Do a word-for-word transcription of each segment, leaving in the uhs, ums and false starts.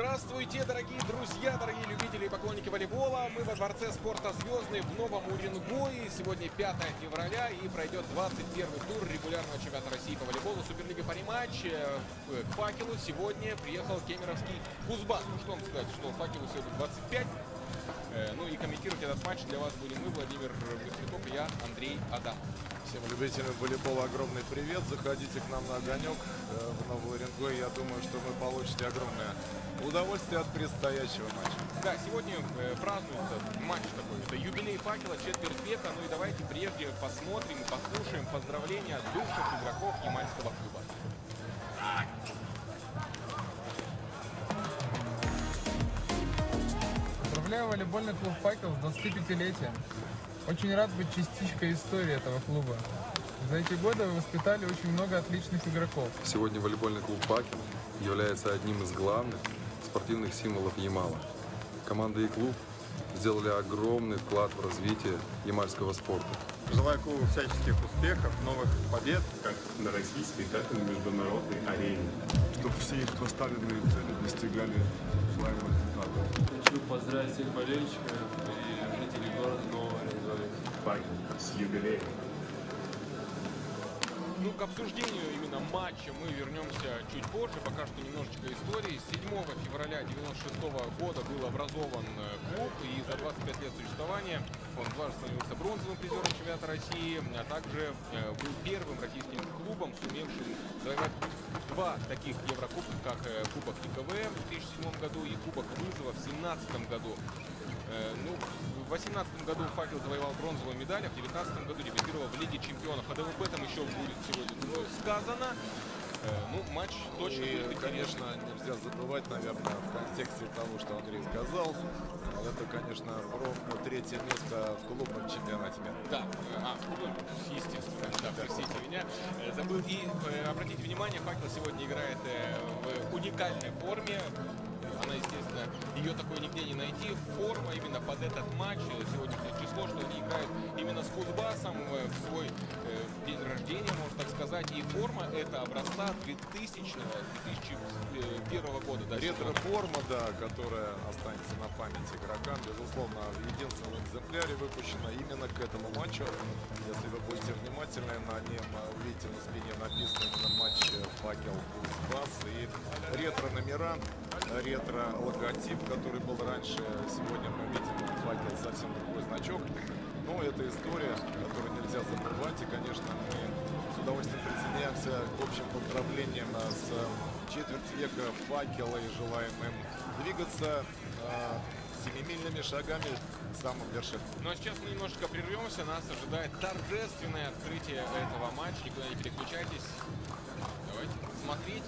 Здравствуйте, дорогие друзья, дорогие любители и поклонники волейбола. Мы во дворце спорта «Звездный» в Новом Уренгое. Сегодня пятое февраля и пройдет двадцать первый тур регулярного чемпионата России по волейболу Суперлига Пари-матч. К «Факелу» сегодня приехал кемеровский Кузбасс. Ну что вам сказать, что «Факелу» сегодня двадцать пять. Ну и комментировать этот матч для вас будем мы, Владимир Гусяков, и я, Андрей Адам. Всем любителям волейбола огромный привет. Заходите к нам на огонек в Новый Уренгой. Я думаю, что вы получите огромное удовольствие от предстоящего матча. Да, сегодня э, празднуется матч такой. Это юбилей «Факела», четверть века. Ну и давайте прежде посмотрим и послушаем поздравления от бывших игроков ямальского клуба. Поздравляю волейбольный клуб «Факел» с двадцатипятилетием. Очень рад быть частичкой истории этого клуба. За эти годы вы воспитали очень много отличных игроков. Сегодня волейбольный клуб «Факел» является одним из главных спортивных символов Ямала. Команда и клуб сделали огромный вклад в развитие ямальского спорта. Желаю клубу всяческих успехов, новых побед, как на российской, так и на международной арене. Чтобы все их поставленные цели достигали желаемого результата. Хочу поздравить всех болельщиков и жителей города Нового Уренгоя. «Факел» с юбилеем. Ну, к обсуждению именно матча мы вернемся чуть позже. Пока что немножечко истории. седьмого февраля девяносто шестого года был образован клуб, и за двадцать пять лет существования он дважды становился бронзовым призером чемпионата России, а также был первым российским клубом, сумевшим завоевать два таких еврокубка, как Кубок ИКВ в две тысячи седьмом году и Кубок Вызова в две тысячи семнадцатом году. Ну, в две тысячи восемнадцатом году «Факел» завоевал бронзовую медаль, а в две тысячи девятнадцатом году дебютировал в Лиге чемпионов. А об этом еще будет сегодня сказано. Ну, матч точно и, будет конечно, нельзя забывать, наверное, в контексте того, что Андрей сказал, это, конечно, про третье место в клубном чемпионате мира. Да, а, ну, естественно, да, простите меня. Забыл. И обратите внимание, «Факел» сегодня играет в уникальной форме. Она, естественно, ее такой нигде не найти. Форма именно под этот матч, сегодняшнее число, что они играют именно с Кузбассом в свой э, день рождения, можно так сказать. И форма это образца две тысячи первого года. Да, ретро-форма, да, которая останется на память игрокам. Безусловно, в единственном экземпляре выпущена именно к этому матчу. Если вы будете внимательны, на нем увидите на спине написано именно матч «Факел» Кузбасс и ретро-номера. Ретро-логотип, который был раньше. Сегодня мы видим на «Факел» совсем другой значок. Но это история, которую нельзя забывать. И, конечно, мы с удовольствием присоединяемся к общим поздравлениям с четверть века «Факела» и желаем им двигаться э, семимильными шагами к самым вершинам. Ну а сейчас мы немножечко прервемся. Нас ожидает торжественное открытие этого матча. Никуда не переключайтесь. Давайте смотреть.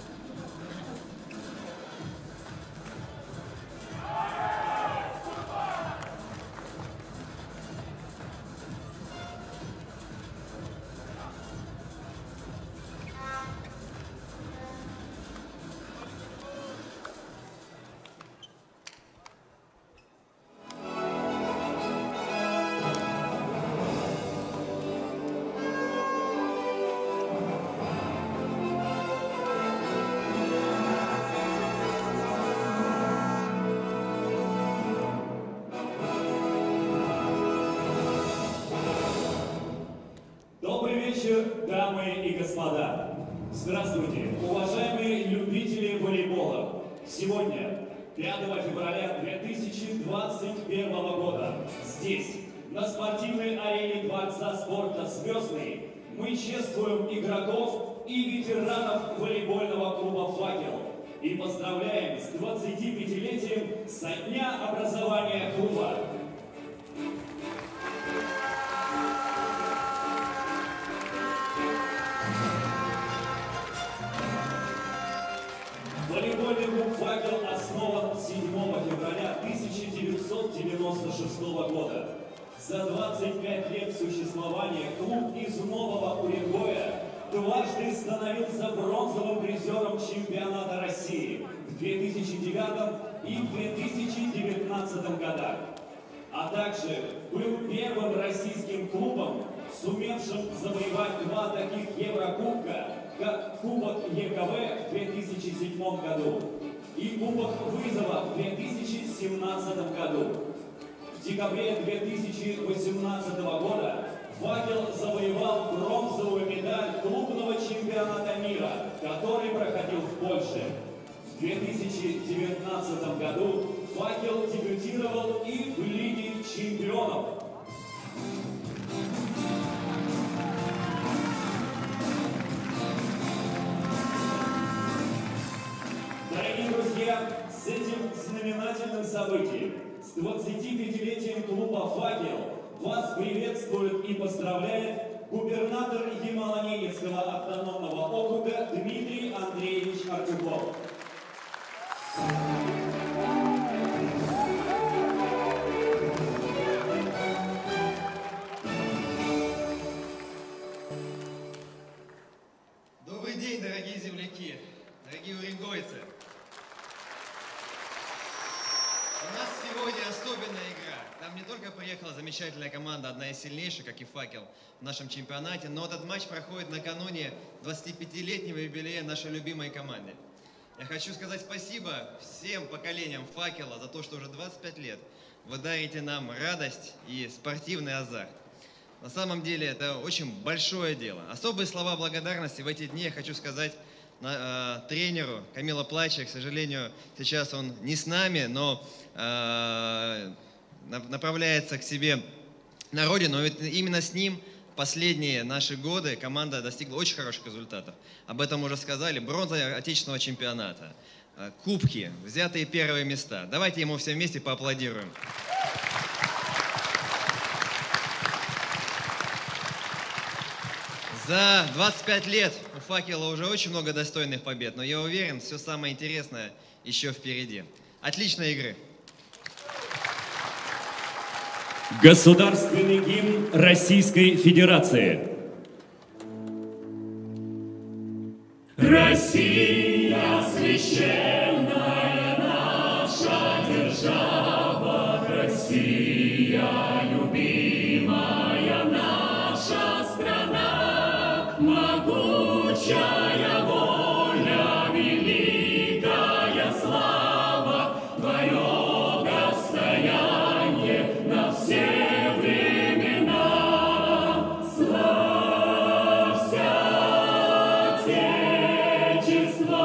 Дамы и господа, здравствуйте, уважаемые любители волейбола! Сегодня, пятого февраля две тысячи двадцать первого года, здесь, на спортивной арене Дворца спорта «Звездный», мы чествуем игроков и ветеранов волейбольного клуба «Факел» и поздравляем с двадцатипятилетием со дня образования клуба. Волейбольный клуб «Факел» основан седьмого февраля тысяча девятьсот девяносто шестого года. За двадцать пять лет существования клуб из Нового Уренгоя дважды становился бронзовым призером чемпионата России в две тысячи девятом и две тысячи девятнадцатом годах. А также был первым российским клубом, сумевшим завоевать два таких Еврокубка, как Кубок ЕКВ в две тысячи седьмом году и и Кубок вызова в две тысячи семнадцатом году. В декабре две тысячи восемнадцатого года «Факел» завоевал бронзовую медаль клубного чемпионата мира, который проходил в Польше. В две тысячи девятнадцатом году «Факел» дебютировал и в Лиге чемпионов. Дорогие друзья, с этим знаменательным событием, с двадцатипятилетием клуба «Факел», вас приветствует и поздравляет губернатор Ямало-Ненецкого автономного округа Дмитрий Андреевич Артюков. Добрый день, дорогие земляки, дорогие уренгойцы. У нас сегодня особенная игра. Там не только приехала замечательная команда, одна из сильнейших, как и «Факел», в нашем чемпионате, но этот матч проходит накануне двадцатипятилетнего юбилея нашей любимой команды. Я хочу сказать спасибо всем поколениям «Факела» за то, что уже двадцать пять лет вы дарите нам радость и спортивный азарт. На самом деле это очень большое дело. Особые слова благодарности в эти дни я хочу сказать на, э, тренеру Камило Плаче. К сожалению, сейчас он не с нами, но э, направляется к себе на родину. Ведь именно с ним последние наши годы команда достигла очень хороших результатов. Об этом уже сказали. Бронза отечественного чемпионата, э, кубки, взятые первые места. Давайте ему все вместе поаплодируем. За двадцать пять лет у «Факела» уже очень много достойных побед, но я уверен, все самое интересное еще впереди. Отличной игры! Государственный гимн Российской Федерации. Россия священная наша держава, Россия любимая наша страна, могучая воля, великая слава, твое достояние на все времена. Славься, Отечество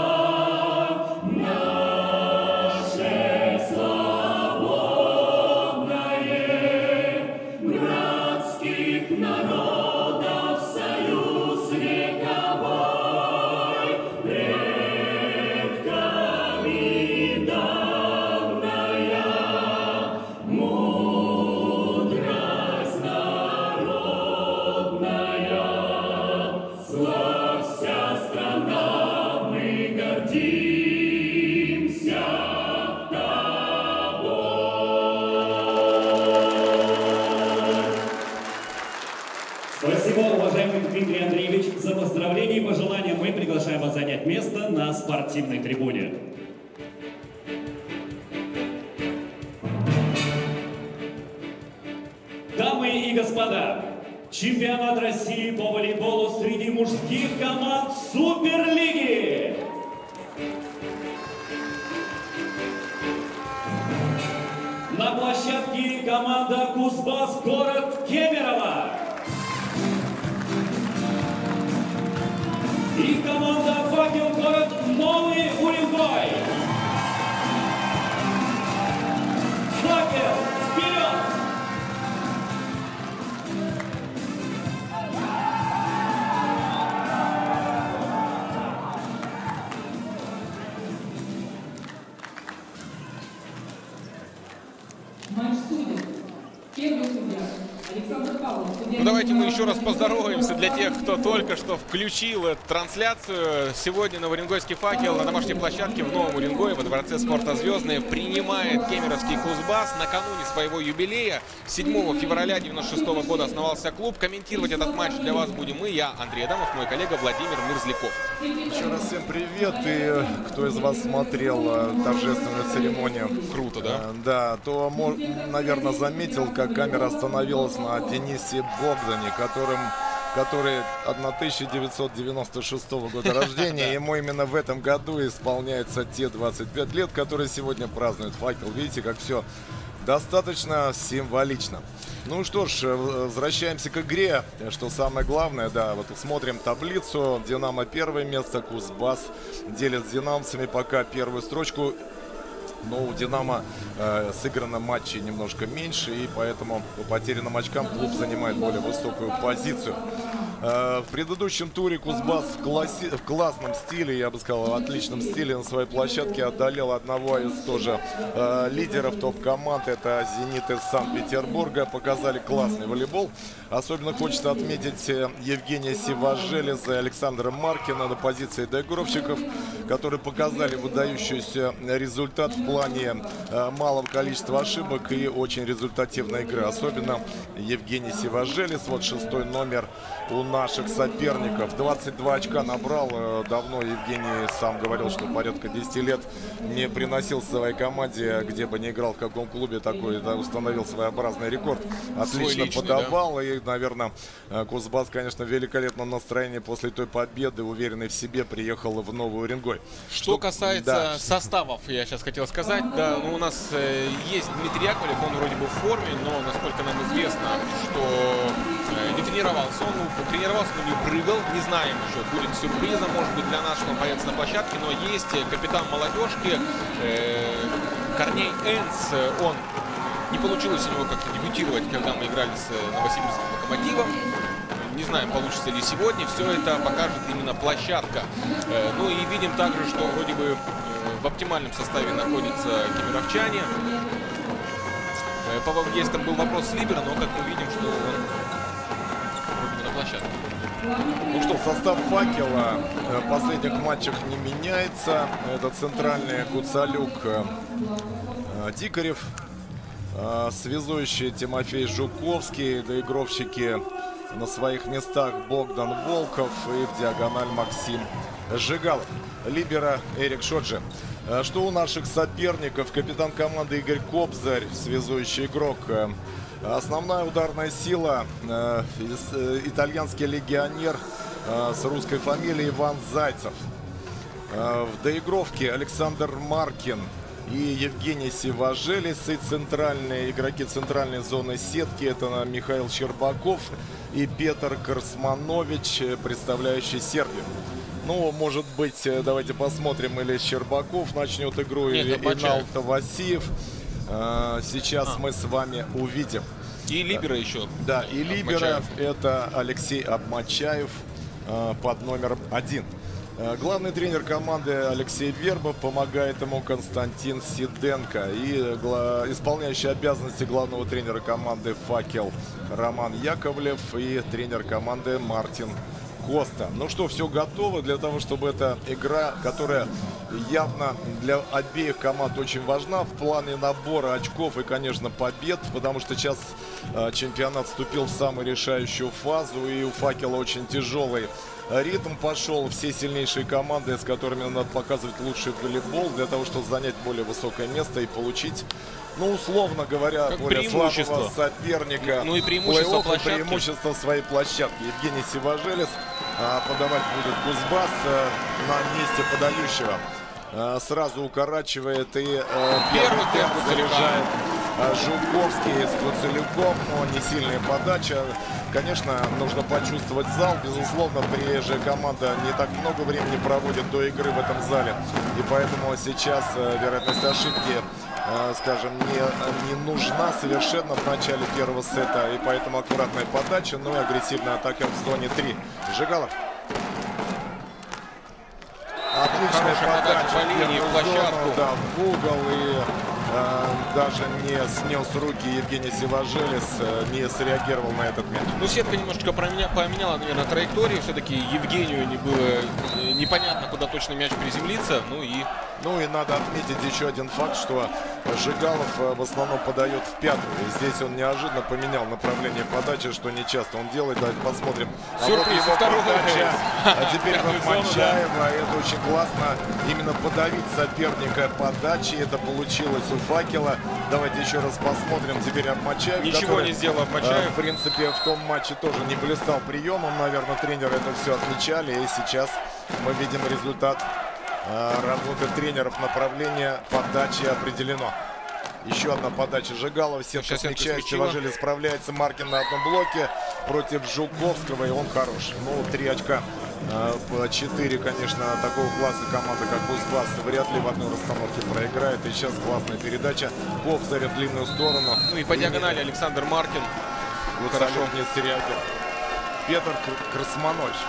наше свободное, братских народов союз вековой, предками данная мудрость народная. Славься, страна, мы гордимся тобой. Спасибо, уважаемый Дмитрий Андреевич, за поздравления и пожелания. Мы приглашаем вас занять место на спортивной трибуне. Дамы и господа, чемпионат России по волейболу среди мужских команд Суперлиги. На площадке команда Кузбасс, город Кемерово. И команда «Факел», город Новый Уренгой. «Факел», вперед! Матч судеб. Первый судья Александр Павлов. Ну, давайте мы еще раз поздороваемся для тех, кто только что включил эту трансляцию. Сегодня Новоуренгойский «Факел» на домашней площадке в Новом Уренгое во Дворце спорта «Звездные» принимает кемеровский Кузбасс. Накануне своего юбилея, седьмого февраля девяносто шестого года, основался клуб. Комментировать этот матч для вас будем мы, я, Андрей Адамов, мой коллега Владимир Мерзляков. Еще раз всем привет, и кто из вас смотрел торжественную церемонию, круто, да? Да, то, наверное, заметил, как камера остановилась на Денисе Богдане, которым который тысяча девятьсот девяносто шестого года рождения. Ему именно в этом году исполняется те двадцать пять лет, которые сегодня празднует «Факел». Видите, как все достаточно символично. Ну что ж, возвращаемся к игре. Что самое главное, да, вот смотрим таблицу. «Динамо» первое место, «Кузбасс» делит с «Динамовцами» пока первую строчку. Но у «Динамо» э, сыграно матчей немножко меньше, и поэтому по потерянным очкам клуб занимает более высокую позицию. Э, в предыдущем туре «Кузбасс» в, классе, в классном стиле, я бы сказал, в отличном стиле на своей площадке одолел одного из тоже э, лидеров топ-команд. Это «Зенит» из Санкт-Петербурга. Показали классный волейбол. Особенно хочется отметить Евгения Сиважелеза и Александра Маркина на позиции доигровщиков, которые показали выдающийся результат в плане э, малого количества ошибок и очень результативной игры. Особенно Евгений Сиважелез, вот шестой номер у наших соперников. двадцать два очка набрал. Э, давно Евгений сам говорил, что порядка десяти лет не приносил своей команде, где бы не играл, в каком клубе, такой, да, установил своеобразный рекорд. Отлично личный, подавал. Да? И, наверное, «Кузбасс», конечно, в великолепном настроении после той победы, уверенный в себе, приехал в Новый Уренгой. Что, что касается да. составов, я сейчас хотел сказать, да, ну, у нас э, есть Дмитрий Яковлев, он вроде бы в форме, но, насколько нам известно, что э, не тренировался, он тренировался, но не прыгал, не знаем еще, будет сюрпризом, может быть, для нас, что он появится на площадке, но есть капитан молодежки э, Корней Энц, он не получилось у него как-то дебютировать, когда мы играли с Новосибирским «Локомотивом». Не знаем, получится ли сегодня. Все это покажет именно площадка. Ну и видим также, что вроде бы в оптимальном составе находятся кемеровчане. Есть там был вопрос с либеро, но как мы видим, что он вроде бы на площадке. Ну что, состав «Факела» в последних матчах не меняется. Это центральный Куцалюк, Дикарев, связующий Тимофей Жуковский, доигровщики на своих местах Богдан Волков и в диагональ Максим Жигалов. Либеро Эрик Шоджи. Что у наших соперников? Капитан команды Игорь Кобзарь, связующий игрок. Основная ударная сила итальянский легионер с русской фамилией Иван Зайцев. В доигровке Александр Маркин и Евгений Сиважелез, и центральные игроки центральной зоны сетки. Это Михаил Щербаков и Петр Корсманович, представляющий Сербию. Ну, может быть, давайте посмотрим, или Щербаков начнет игру, Нет, или Инал Тавасиев. Сейчас а. мы с вами увидим. И либеро еще. Да, и либеро это Алексей Обмачаев под номером один. Главный тренер команды Алексей Вербов, помогает ему Константин Сиденко. И исполняющий обязанности главного тренера команды «Факел» Роман Яковлев и тренер команды Мартин Коста. Ну что, все готово для того, чтобы эта игра, которая явно для обеих команд очень важна в плане набора очков и, конечно, побед, потому что сейчас э, чемпионат вступил в самую решающую фазу, и у «Факела» очень тяжелый ритм пошел. Все сильнейшие команды, с которыми надо показывать лучший волейбол для того, чтобы занять более высокое место и получить, ну, условно говоря, как более слабого соперника. Ну и преимущество площадки. Преимущество своей площадки. Евгений Сиважелез а, подавать будет Кузбасс а, на месте подающего. А, сразу укорачивает и а, первый темп заряжает а, Жуковский с Куцелюком, но не сильная подача. Конечно, нужно почувствовать зал. Безусловно, при же команда не так много времени проводит до игры в этом зале. И поэтому сейчас а, вероятность ошибки, скажем, не, не нужна совершенно в начале первого сета. И поэтому аккуратная подача, но и агрессивная атака в зоне три. Жигалов. Отличная подача по линии, в площадку. Да, в угол. И э, даже не снес руки Евгений Сиважелез, э, не среагировал на этот мяч. Ну, сетка немножечко поменяла, поменяла, наверное, траекторию. Все-таки Евгению не было непонятно, куда точно мяч приземлится. Ну и... Ну и надо отметить еще один факт, что Жигалов в основном подает в пятую. И здесь он неожиданно поменял направление подачи, что не часто он делает. Давайте посмотрим. А Сюрприз, вот его второй подача. А теперь вот зону, Мачаева. Да. Это очень классно. Именно подавить соперника подачи. Это получилось у Факела. Давайте еще раз посмотрим. Теперь от Мачаева. Ничего который, не сделал Мачаев. В принципе, в том матче тоже не блистал приемом. Наверное, тренеры это все отмечали. И сейчас мы видим результат работы тренеров. Направление подачи определено. Еще одна подача Жигалова. Сетка смягчает. Севажили справляется. Маркин на одном блоке против Жуковского. И он хорош. Ну, три очка. четыре, конечно, такого класса команда, как Кузбасс, вряд ли в одной расстановке проиграет. И сейчас классная передача. Ковзарь в длинную сторону. Ну и по диагонали Александр Маркин. Вот хорошо не реагирует. Петр Красманович.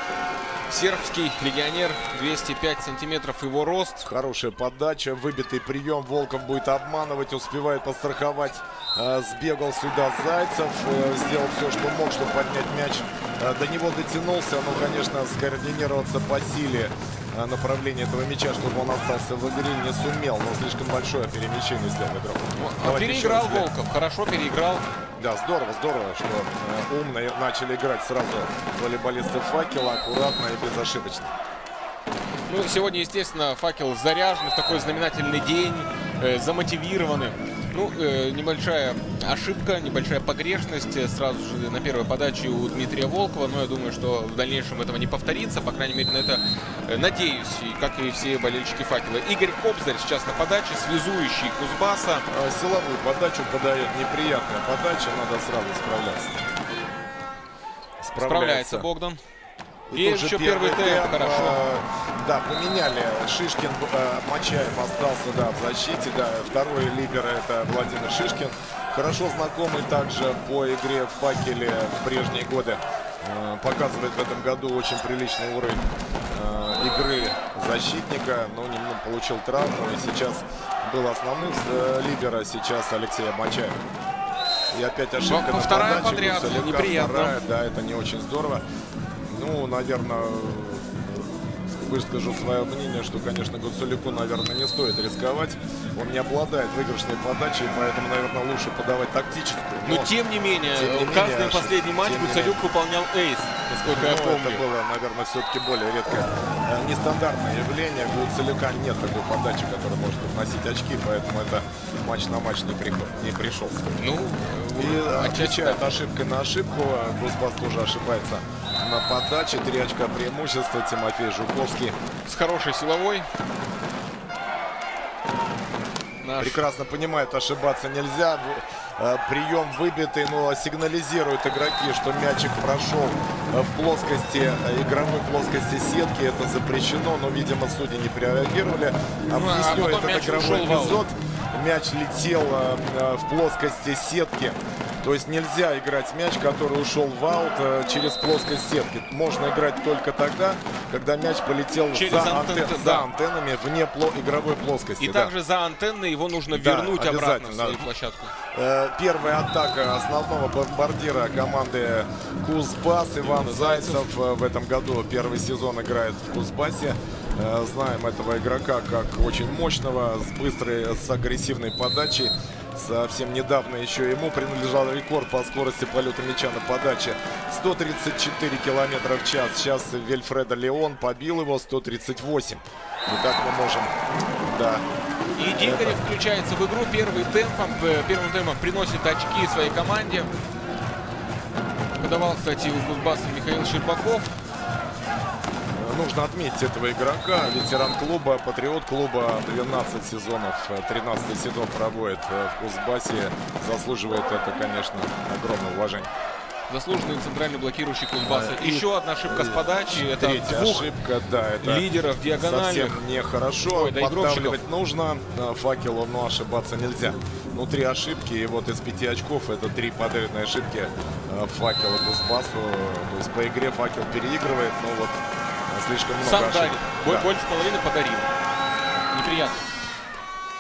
Сербский легионер, двести пять сантиметров его рост. Хорошая подача, выбитый прием. Волков будет обманывать, успевает подстраховать. Сбегал сюда Зайцев, сделал все, что мог, чтобы поднять мяч. До него дотянулся, но, конечно, скоординироваться по силе направления этого мяча, чтобы он остался в игре, не сумел. Но слишком большое перемещение сделал игрок. Ну, переиграл Волков, хорошо переиграл. Да, здорово, здорово, что э, умно начали играть сразу волейболисты Факела, аккуратно и безошибочно. Ну, сегодня, естественно, Факел заряжен в такой знаменательный день, э, замотивированы. Ну, э, небольшая ошибка, небольшая погрешность сразу же на первой подаче у Дмитрия Волкова. Но я думаю, что в дальнейшем этого не повторится. По крайней мере, на это э, надеюсь, и как и все болельщики Факела. Игорь Кобзарь сейчас на подаче, связующий Кузбасса. Силовую подачу подает, неприятная подача, надо сразу справляться. Справляется, Справляется Богдан. И, и еще первый темп, хорошо. Э, да, поменяли. Шишкин, э, Мачаев остался, да, в защите. Да, второй либер это Владимир Шишкин. Хорошо знакомый также по игре в Факеле в прежние годы. Э, показывает в этом году очень приличный уровень э, игры защитника. Но немного получил травму. И сейчас был основным э, либера, сейчас Алексей Мачаев. И опять ошибка но, на вторая подаче. подряд, Гуцеляка, неприятно. Вторая, да, это не очень здорово. Ну, наверное, выскажу свое мнение, что, конечно, Гуцуляку, наверное, не стоит рисковать. Он не обладает выигрышной подачей, поэтому, наверное, лучше подавать тактическую. Но, Но тем не менее, тем не каждый менее, последний матч Гуцулюк выполнял эйс, насколько ну, я помню. Это было, наверное, все-таки более редкое, нестандартное явление. Гуцуляка нет такой подачи, которая может вносить очки, поэтому это матч на матч не, при... не пришелся. Ну, и отвечает ошибкой на ошибку. Кузбасс тоже ошибается на подаче. Три очка преимущества. Тимофей Жуковский. С хорошей силовой. Наш... Прекрасно понимает, ошибаться нельзя. Прием выбитый, но сигнализируют игроки, что мячик прошел в плоскости, игровой плоскости сетки. Это запрещено, но, видимо, судьи не прореагировали. Объясню а этот игровой эпизод. Мяч летел в плоскости сетки. То есть нельзя играть мяч, который ушел в аут э, через плоскость сетки. Можно играть только тогда, когда мяч полетел за, антен, антен, да. за антеннами вне пло, игровой плоскости. И да. также за антенной его нужно да, вернуть обратно в свою площадку. Э, первая атака основного бомбардира команды Кузбасс. Иван Зайцев в этом году первый сезон играет в Кузбассе. Э, знаем этого игрока как очень мощного, с быстрой, с агрессивной подачей. Совсем недавно еще ему принадлежал рекорд по скорости полета мяча на подаче. сто тридцать четыре километра в час. Сейчас Вильфредо Леон побил его сто тридцать восемь. И так мы можем... Да. И Дикарев Это... включается в игру первым темпом. Первым темпом приносит очки своей команде. Подавал, кстати, у Кузбасса Михаил Щербаков. Нужно отметить этого игрока, ветеран клуба, патриот клуба, двенадцать сезонов, тринадцатый сезон проводит в Кузбассе. Заслуживает это, конечно, огромное уважение. Заслуженный центральный блокирующий Кузбасса. И Еще одна ошибка с подачи. Это третья двух ошибка, да, это лидеров диагональных. Совсем нехорошо. Ой, да, поддавливать нужно Факелу, но ошибаться нельзя. Ну, три ошибки, и вот из пяти очков это три подрядные ошибки Факела Кузбассу. То есть по игре Факел переигрывает, но вот слишком много Сам ошибок. дарит. Да. Больше половины подарил. Неприятно.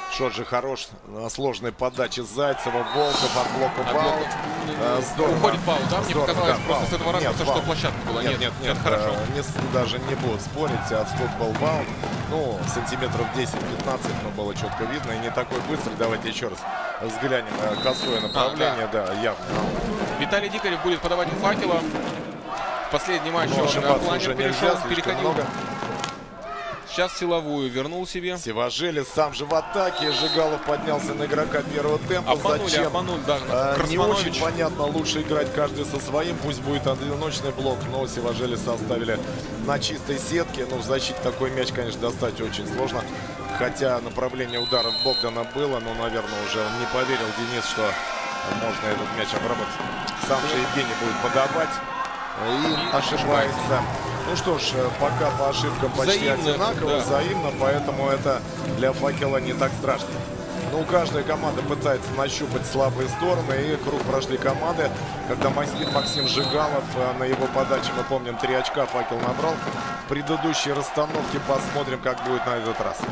Шот же хорош на сложной подаче Зайцева. Волков от блока фаул. А, здорово. Уходит фаул, да? Мне Здорово, показалось да, просто фаул. с этого ракурса, Нет, что фаул. площадка была. Нет, Нет, нет, нет. это хорошо. э, не- даже не будут спорить. Отскок был фаул. Ну, сантиметров десять-пятнадцать, но было четко видно. И не такой быстрый. Давайте еще раз взглянем. э, Косое направление, А, да. да, явно. Виталий Дикарев будет подавать у Факела. Последний матч Но он ошибаться на уже плане нельзя, перешел, слишком переходил. много. Сейчас силовую вернул себе. Сиважелис сам же в атаке. Жигалов поднялся на игрока первого темпа. Обманули, Зачем? обманули, да, А, не Красманович. очень понятно. Лучше играть каждый со своим. Пусть будет одиночный блок. Но Сиважелиса оставили на чистой сетке. Но в защите такой мяч, конечно, достать очень сложно. Хотя направление ударов Богдана было. Но, наверное, уже он не поверил, Денис, что можно этот мяч обработать. Сам же Евгений будет подавать. И ошибается. Ну что ж, пока по ошибкам почти Взаимно, одинаково, да. взаимно, поэтому это для Факела не так страшно. Ну, каждая команда пытается нащупать слабые стороны, и круг прошли команды. Когда Максим, Максим Жигалов э, на его подаче, мы помним, три очка Факел набрал. В предыдущей расстановке посмотрим, как будет на этот раз.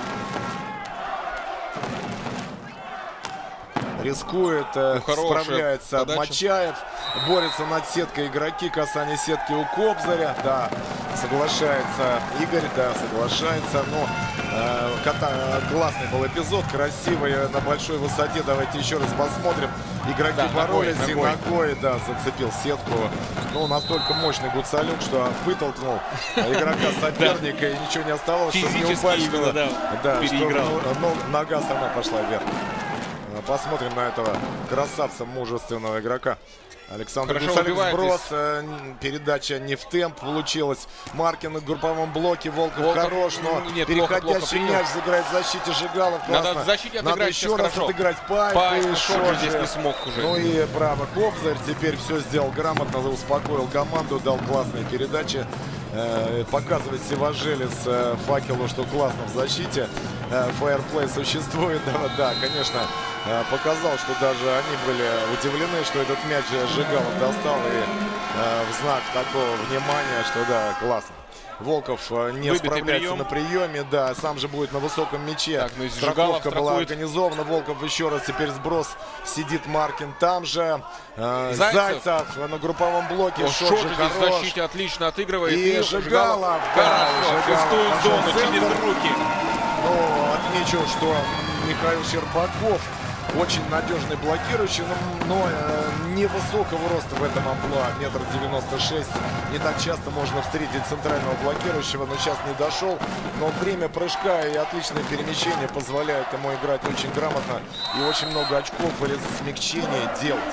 Рискует, э, Ну, справляется подача. Мачаев. Борется над сеткой игроки. Касание сетки у Кобзаря. Да, соглашается Игорь, да, соглашается. Но э, кота, э, классный был эпизод, красивый, э, на большой высоте. Давайте еще раз посмотрим. Игроки Да, боролись ногой, и ногой. ногой, да, зацепил сетку. Ну, настолько мощный Гуцалюк, что вытолкнул игрока соперника, и ничего не оставалось, чтобы не Физически упасть. именно, что- да, да, переиграл. что, ну, ну, нога сама пошла вверх. Посмотрим на этого красавца, мужественного игрока. Александр Хорошо Гуцалюк, убивает сброс, здесь. э, передача не в темп получилась. Маркин в групповом блоке, Волков, Волков, хорош, но нет, плохо, плохо переходящий принял. мяч заграет в защите Жигалов. Надо Классно. в защите Надо отыграть еще сейчас раз хорошо. отыграть Пайп, Пайп, и но Шот Шот здесь же. не смог уже. Ну и право, Кобзарь теперь все сделал грамотно, успокоил команду, дал классные передачи. Э, показывает Сиважелис э, Факелу, что классно в защите. Э, фаерплей существует, да, да, конечно. Э, показал, что даже они были удивлены, что этот мяч Жигалов достал, и э, в знак такого внимания, что да, классно. Волков э, не Выбитый справляется прием. на приеме, да, сам же будет на высоком мяче. Так, ну и Страховка Жигалов была страхует. организована. Волков еще раз, теперь сброс, сидит Маркин там же. Э, Зайцев. Зайцев на групповом блоке. Вот Шот Шот же здесь в хорош. защите отлично отыгрывает. И Жигалов, да, Хорошо, Жигалов шестую пошел зону в центр. через руки. Ну, отмечу, что Михаил Щербаков очень надежный блокирующий, но, но э, невысокого роста в этом амплуа, метр девяносто шесть. Не так часто можно встретить центрального блокирующего, но сейчас не дошел. Но время прыжка и отличное перемещение позволяет ему играть очень грамотно и очень много очков или смягчения делать.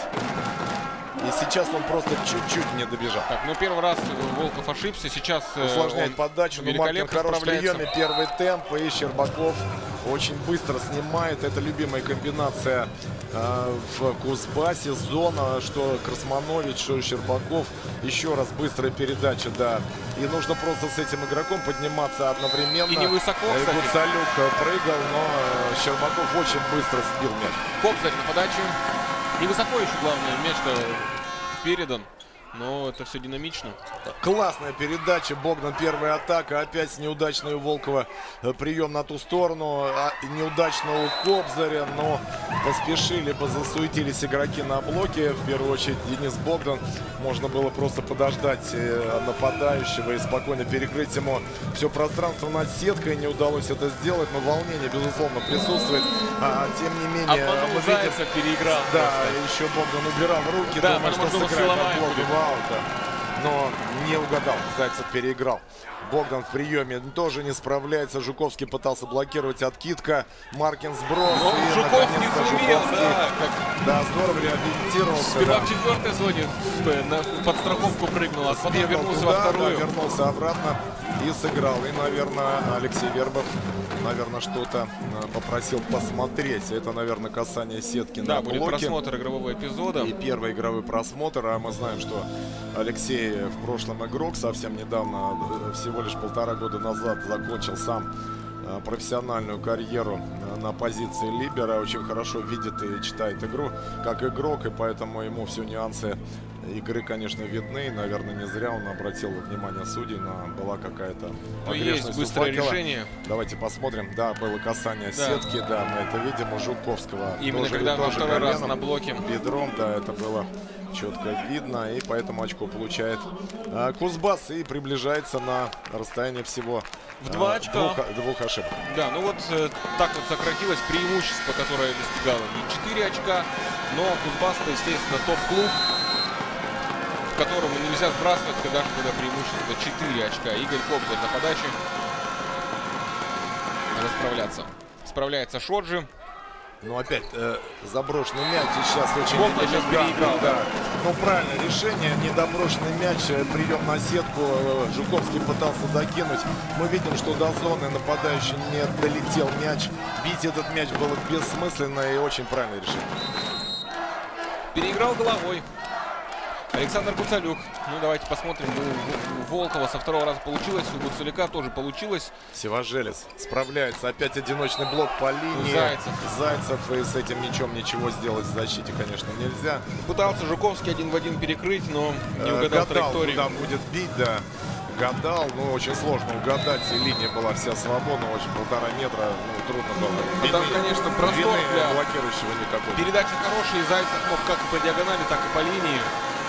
И сейчас он просто чуть-чуть не добежал. Так, ну первый раз Волков ошибся, сейчас э, Усложняет он подачу, но Маркин великолепно хорош в справляется. приеме, первый темп, и Щербаков очень быстро снимает. Это любимая комбинация э, в Кузбассе, зона, что Красманович, что Щербаков. Еще раз быстрая передача, да. И нужно просто с этим игроком подниматься одновременно. И невысоко, Э, кстати. Гуцалюк э, прыгал, но э, Щербаков очень быстро сбил мяч. Кобзарь на подаче. Невысоко еще, главное, мяч-то передан. Но это все динамично. Классная передача. Богдан, первая атака. Опять неудачный у Волкова э, прием на ту сторону. А, неудачно у Кобзаря. Но поспешили, позасуетились игроки на блоке. В первую очередь Денис Богдан. Можно было просто подождать э, нападающего и спокойно перекрыть ему все пространство над сеткой. Не удалось это сделать. Но волнение, безусловно, присутствует. А, тем не менее... Обманул мы видим- Зайцев, переиграл. Да, просто. еще Богдан убирал руки. Да, думая, что потому что сыграет силовая на блок будет. два аута. Но не угадал. Зайцев переиграл. Богдан в приеме тоже не справляется. Жуковский пытался блокировать, откидка. Маркин сброс. Но И, Жуковский наконец-то, сумел, Жуковский, да, как да, здорово реабилитировался. сперва Да. в четвертой зоне э, на подстраховку прыгнул, а потом Сбегал вернулся туда, во вторую. да, вернулся обратно и сыграл. И, наверное, Алексей Вербов, наверное, что-то э, попросил посмотреть. Это, наверное, касание сетки Да, на будет блоке. просмотр игрового эпизода. И первый игровой просмотр. А мы знаем, что Алексей в прошлом игрок, совсем недавно, э, всего лишь полтора года назад, закончил сам э, профессиональную карьеру э, на позиции либера. Очень хорошо видит и читает игру как игрок, и поэтому ему все нюансы игры, конечно, видны. Наверное, не зря он обратил внимание судей, на была какая-то есть быстрое решение. Давайте посмотрим. Да, было касание да. сетки, да, мы это видим у Жуковского. Именно тоже, когда тоже во второй раз коленом, на блоке. Бедром, да, это было четко видно. И поэтому очко получает а, Кузбасс и приближается на расстояние всего в два а, очка. Двух, двух ошибок. Да, ну вот э, так вот сократилось преимущество, которое достигало не четыре очка, но Кузбасс, естественно, топ-клуб, в котором нельзя сбрасывать, когда же когда преимущество четыре очка. Игорь Кобзарь на подаче. Надо справляться. Справляется Шоджи. Ну опять э, заброшенный мяч и сейчас очень вот сейчас переиграл, да. Ну правильное решение, недоброшенный мяч, прием на сетку, Жуковский пытался докинуть. Мы видим, что до зоны нападающий не долетел мяч. Бить этот мяч было бессмысленно и очень правильное решение. Переиграл головой Александр Гуцалюк. Ну давайте посмотрим. У, у Волкова со второго раза получилось, у Гуцаляка тоже получилось. Севажелец справляется. Опять одиночный блок по линии. Зайцев. Зайцев, и с этим мячом ничего сделать в защите, конечно, нельзя. Пытался Жуковский один в один перекрыть, но не угадал Гадал, траекторию. куда будет бить, да. Гадал, ну очень сложно угадать. И линия была вся свободна, очень полтора метра, ну трудно было. А там, конечно, простор для блокирующего никакой. Передача хорошая, и Зайцев мог как и по диагонали, так и по линии.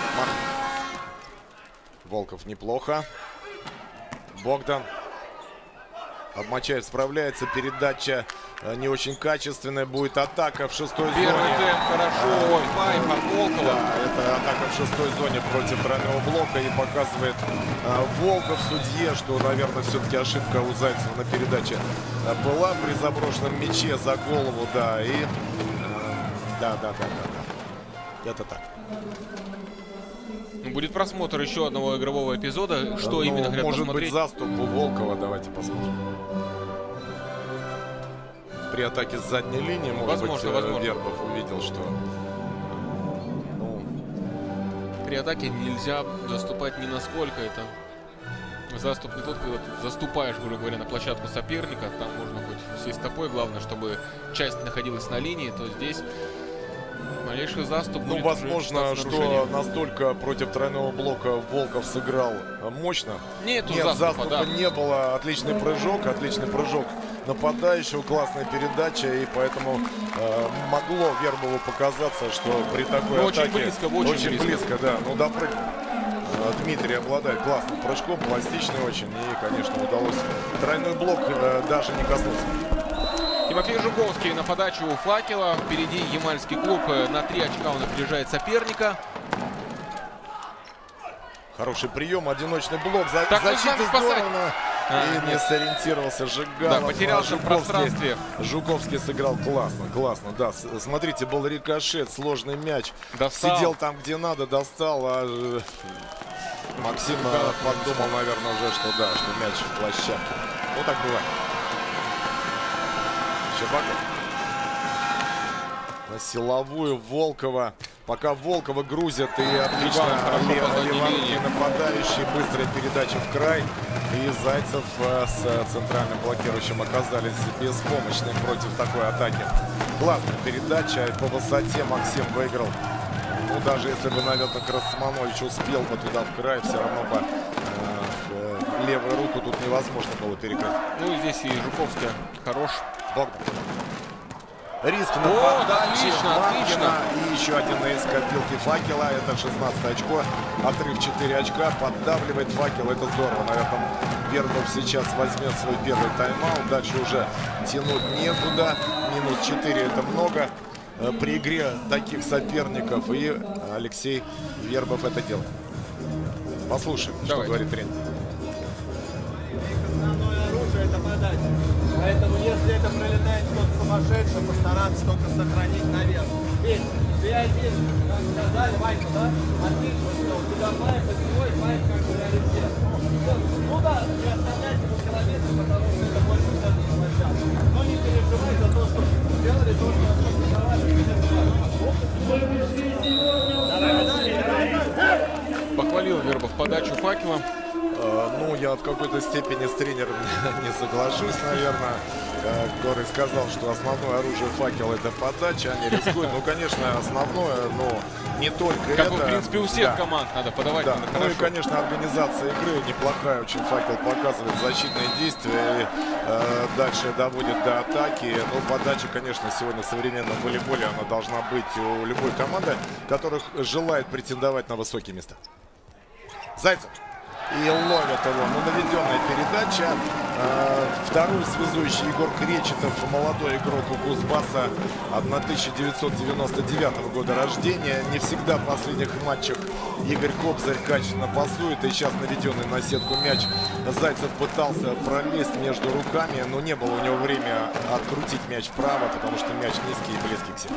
Волков неплохо. Богдан. Обмачаев справляется. Передача не очень качественная. Будет атака в шестой Первый зоне. темп хорошо. Ой, файв от Волкова. Да, это атака в шестой зоне против тройного блока. И показывает а, Волков судье, что, наверное, все-таки ошибка у Зайцева на передаче а, была при заброшенном мяче за голову. Да, и... А, да, да, да, да, да. Это так. Будет просмотр еще одного игрового эпизода. Что ну, именно хотят может посмотреть? быть заступ у Волкова. Давайте посмотрим. При атаке с задней линии, может возможно, быть, возможно. Вербов увидел, что... Ну... При атаке нельзя заступать ни насколько. Это заступ не тот, когда ты заступаешь, грубо говоря, на площадку соперника. Там можно хоть всей стопой. Главное, чтобы часть находилась на линии, то здесь... Малейший заступ. Ну, возможно, что настолько против тройного блока Волков сыграл мощно. Нету Нет, заступа, заступа да. не было. Отличный прыжок, отличный прыжок нападающего, классная передача. И поэтому э, могло Вербову показаться, что при такой ну, атаке... Очень близко, очень, очень близко. близко, да. Ну, допрыгнул. Дмитрий обладает классным прыжком, пластичный очень. И, конечно, удалось тройной блок э, даже не коснуться. Тимофей Жуковский на подачу у Факела. Впереди Ямальский клуб. На три очка он опережает соперника. Хороший прием, одиночный блок. За... Так, Защита здорово. А, и не нет. сориентировался Жигалов. Да, потерялся Жуковский, в пространстве. Жуковский сыграл классно, классно. Да, смотрите, был рикошет, сложный мяч. Достал. Сидел там, где надо, достал. А Максим да, подумал, наверное, уже, что да, что мяч в площадке. Вот так бывает. Щербаков. На силовую Волкова. Пока Волкова грузят, и отлично Леванский нападающий. Быстрая передача в край. И Зайцев с центральным блокирующим оказались беспомощны против такой атаки. Классная передача. По высоте Максим выиграл. Ну, даже если бы, наверное, Красманович успел бы туда в край, все равно бы э, левую руку тут невозможно было перекрыть. Ну, и здесь и Жуковский хорош. Богдан. Риск на О, да, отлично, отлично. И еще один из копилки Факела. Это шестнадцатое очко. Отрыв четыре очка. Поддавливает Факел. Это здорово. Наверное, Вербов сейчас возьмет свой первый тайм-аут. Дальше уже тянуть некуда. Минус четыре это много. При игре таких соперников. И Алексей Вербов это делает. Послушаем, что говорит тренер. Основное оружие — это подача. Поэтому, если это пролетает кто-то сумасшедший, постараться только сохранить наверх. Ведь ты один, как сказали, Вайку, да? Отлично, что у тебя файв, и твой файв как приоритет. Ну да, не оставляйте его километр, потому что это больше все-таки площадка. Но не переживай за то, что сделали то, что Похвалил Вербов подачу Факела. Ну, я в какой-то степени с тренером не соглашусь, наверное, который сказал, что основное оружие «Факел» — это подача, они рискуют. Ну, конечно, основное, но не только как это. Как, в принципе, у всех да. команд надо подавать. Да. Надо ну хорошо. и, конечно, организация игры неплохая, очень «Факел» показывает защитные действия и э, дальше доводит до атаки. Но подача, конечно, сегодня в современном волейболе она должна быть у любой команды, которая желает претендовать на высокие места. Зайцев. И ловят его. Ну, наведенная передача. Э, второй связующий Егор Кречетов, молодой игрок у Кузбасса, тысяча девятьсот девяносто девятого года рождения. Не всегда в последних матчах Игорь Кобзарь качественно пасует. И сейчас наведенный на сетку мяч. Зайцев пытался пролезть между руками, но не было у него времени открутить мяч вправо, потому что мяч низкий и близкий к себе.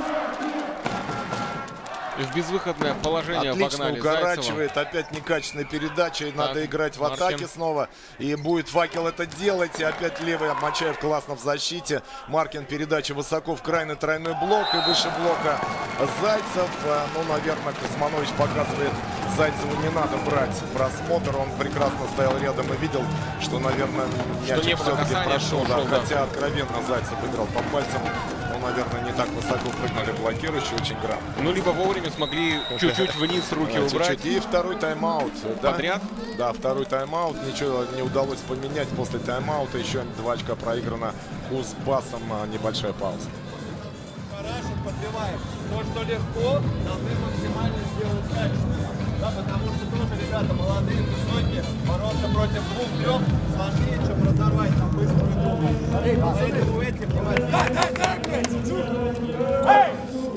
В безвыходное положение отлично обогнали укорачивает. Зайцева. Опять некачественной передачей. Так, надо играть в Маркин. атаке снова. И будет «Факел» это делать. И опять левый Мачаев классно в защите. Маркин передача высоко в крайний тройной блок. И выше блока Зайцев. Ну, наверное, Косманович показывает, Зайцеву не надо брать просмотр. Он прекрасно стоял рядом и видел, что, наверное, мячик все-таки прошел. Да, да. Хотя откровенно Зайцев играл по пальцам. Ну, наверное, не так высоко прыгнули блокирующие, очень грамотно. Ну, либо вовремя смогли чуть-чуть вниз руки да, убрать. Чуть-чуть. И второй тайм-аут. Да? Подряд? Да, второй тайм-аут. Ничего не удалось поменять после тайм-аута. Еще два очка проиграно Кузбассом. Небольшая пауза. Хорошо, подбиваем. То, что легко, должны максимально сделать качественно. Да, потому что тоже ребята молодые, высокие, бороться против двух-трех сложнее, чем разорвать там быструю игру. Эй, пацаны, дуэте, внимательно. Дай, дай, дай, блядь, чуть-чуть. Эй!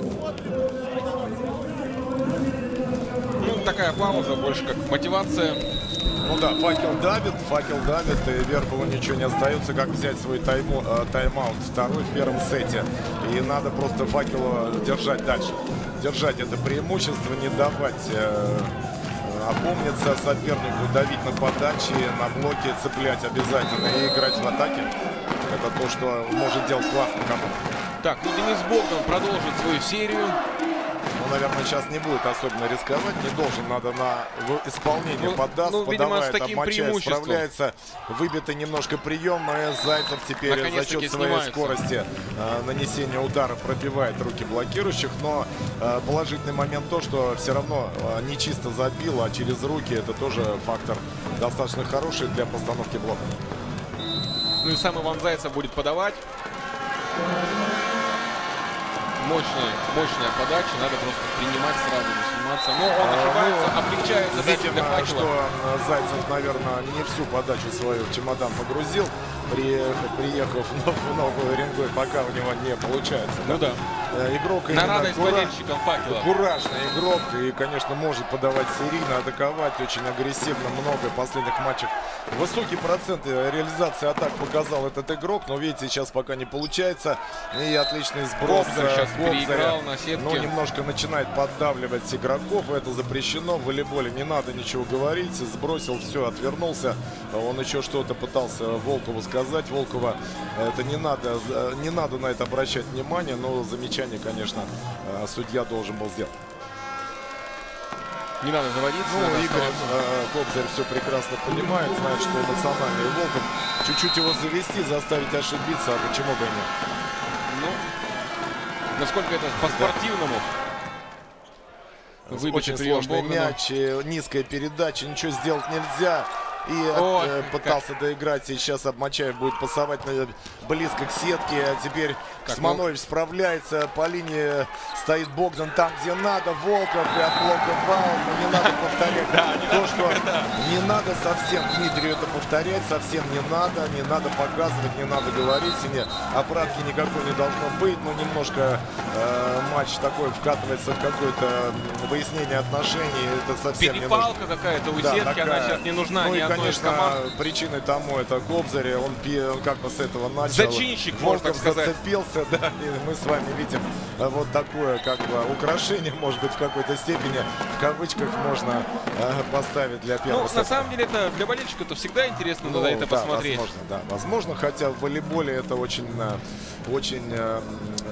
Ну, такая пауза, больше как мотивация. Ну да, «Факел» давит, «Факел» давит, и Вербову ничего не остается, как взять свой тайм, э, тайм-аут. Второй в первом сете. И надо просто «Факелу» держать дальше. Держать это преимущество, не давать э, опомниться сопернику, давить на подаче, на блоке, цеплять обязательно и играть в атаке. Это то, что может делать классный команда. Так, ну Денис Богдан продолжит свою серию. Ну, наверное, сейчас не будет особенно рисковать, не должен, надо на исполнение ну, подаст, ну, видимо, подавает, с таким Мачаев справляется, выбито немножко прием, и Зайцев теперь за счет своей скорости э, нанесения удара пробивает руки блокирующих, но э, положительный момент то, что все равно э, не чисто забил, а через руки, это тоже фактор достаточно хороший для постановки блока. Ну и сам Иван Зайцев будет подавать. Мощная, мощная подача, надо просто принимать сразу, не сниматься. Но он ошибается, ну, облегчает задачу для «Факела». Что Зайцев, наверное, не всю подачу свою в чемодан погрузил, при, приехав в новую рингу, пока у него не получается. Ну да. да. Игрок на радость болельщикам «Факела». Куражный игрок и, конечно, может подавать серийно, атаковать очень агрессивно, много в последних матчах. Высокий процент реализации атак показал этот игрок, но видите, сейчас пока не получается. И отличный сброс. Кобзарь сейчас переиграл на сетке. Ну, немножко начинает поддавливать игроков. Это запрещено в волейболе. Не надо ничего говорить. Сбросил все, отвернулся. Он еще что-то пытался Волкову сказать. Волкова, это не надо, не надо на это обращать внимание. Но замечание, конечно, судья должен был сделать. Не надо заводиться. Ну, Игорь э, Кобзарь все прекрасно понимает, знает, что эмоциональный Волков. Чуть-чуть его завести, заставить ошибиться, а почему бы и нет? Ну, насколько это по-спортивному. Да. Очень сложный мяч, низкая передача, ничего сделать нельзя. И О, э, пытался как... доиграть. И сейчас Мачаев будет пасовать на, близко к сетке. А теперь Косманович ну... справляется. По линии стоит Богдан там, где надо. Волков и от блока фаул. Но не надо повторять то, что не надо совсем Дмитрию это повторять. Совсем не надо. Не надо показывать, не надо говорить. И не, оправки никакой не должно быть. Но немножко э, матч такой вкатывается в какое-то выяснение отношений. Это совсем перепалка не нужно. какая-то у да, сетки. такая... Она сейчас не нужна. Ну, ни и, конечно, причиной тому это Кобзарь. Он, он как бы с этого начал. Зачинщик, можно так сказать. Зацепился, да, и мы с вами видим вот такое, как бы, украшение, может быть, в какой-то степени, в кавычках, можно э, поставить для первого. Ну, на самом деле, это для болельщика это всегда интересно, ну, надо это да, посмотреть. Возможно, да, возможно, хотя в волейболе это очень, очень э,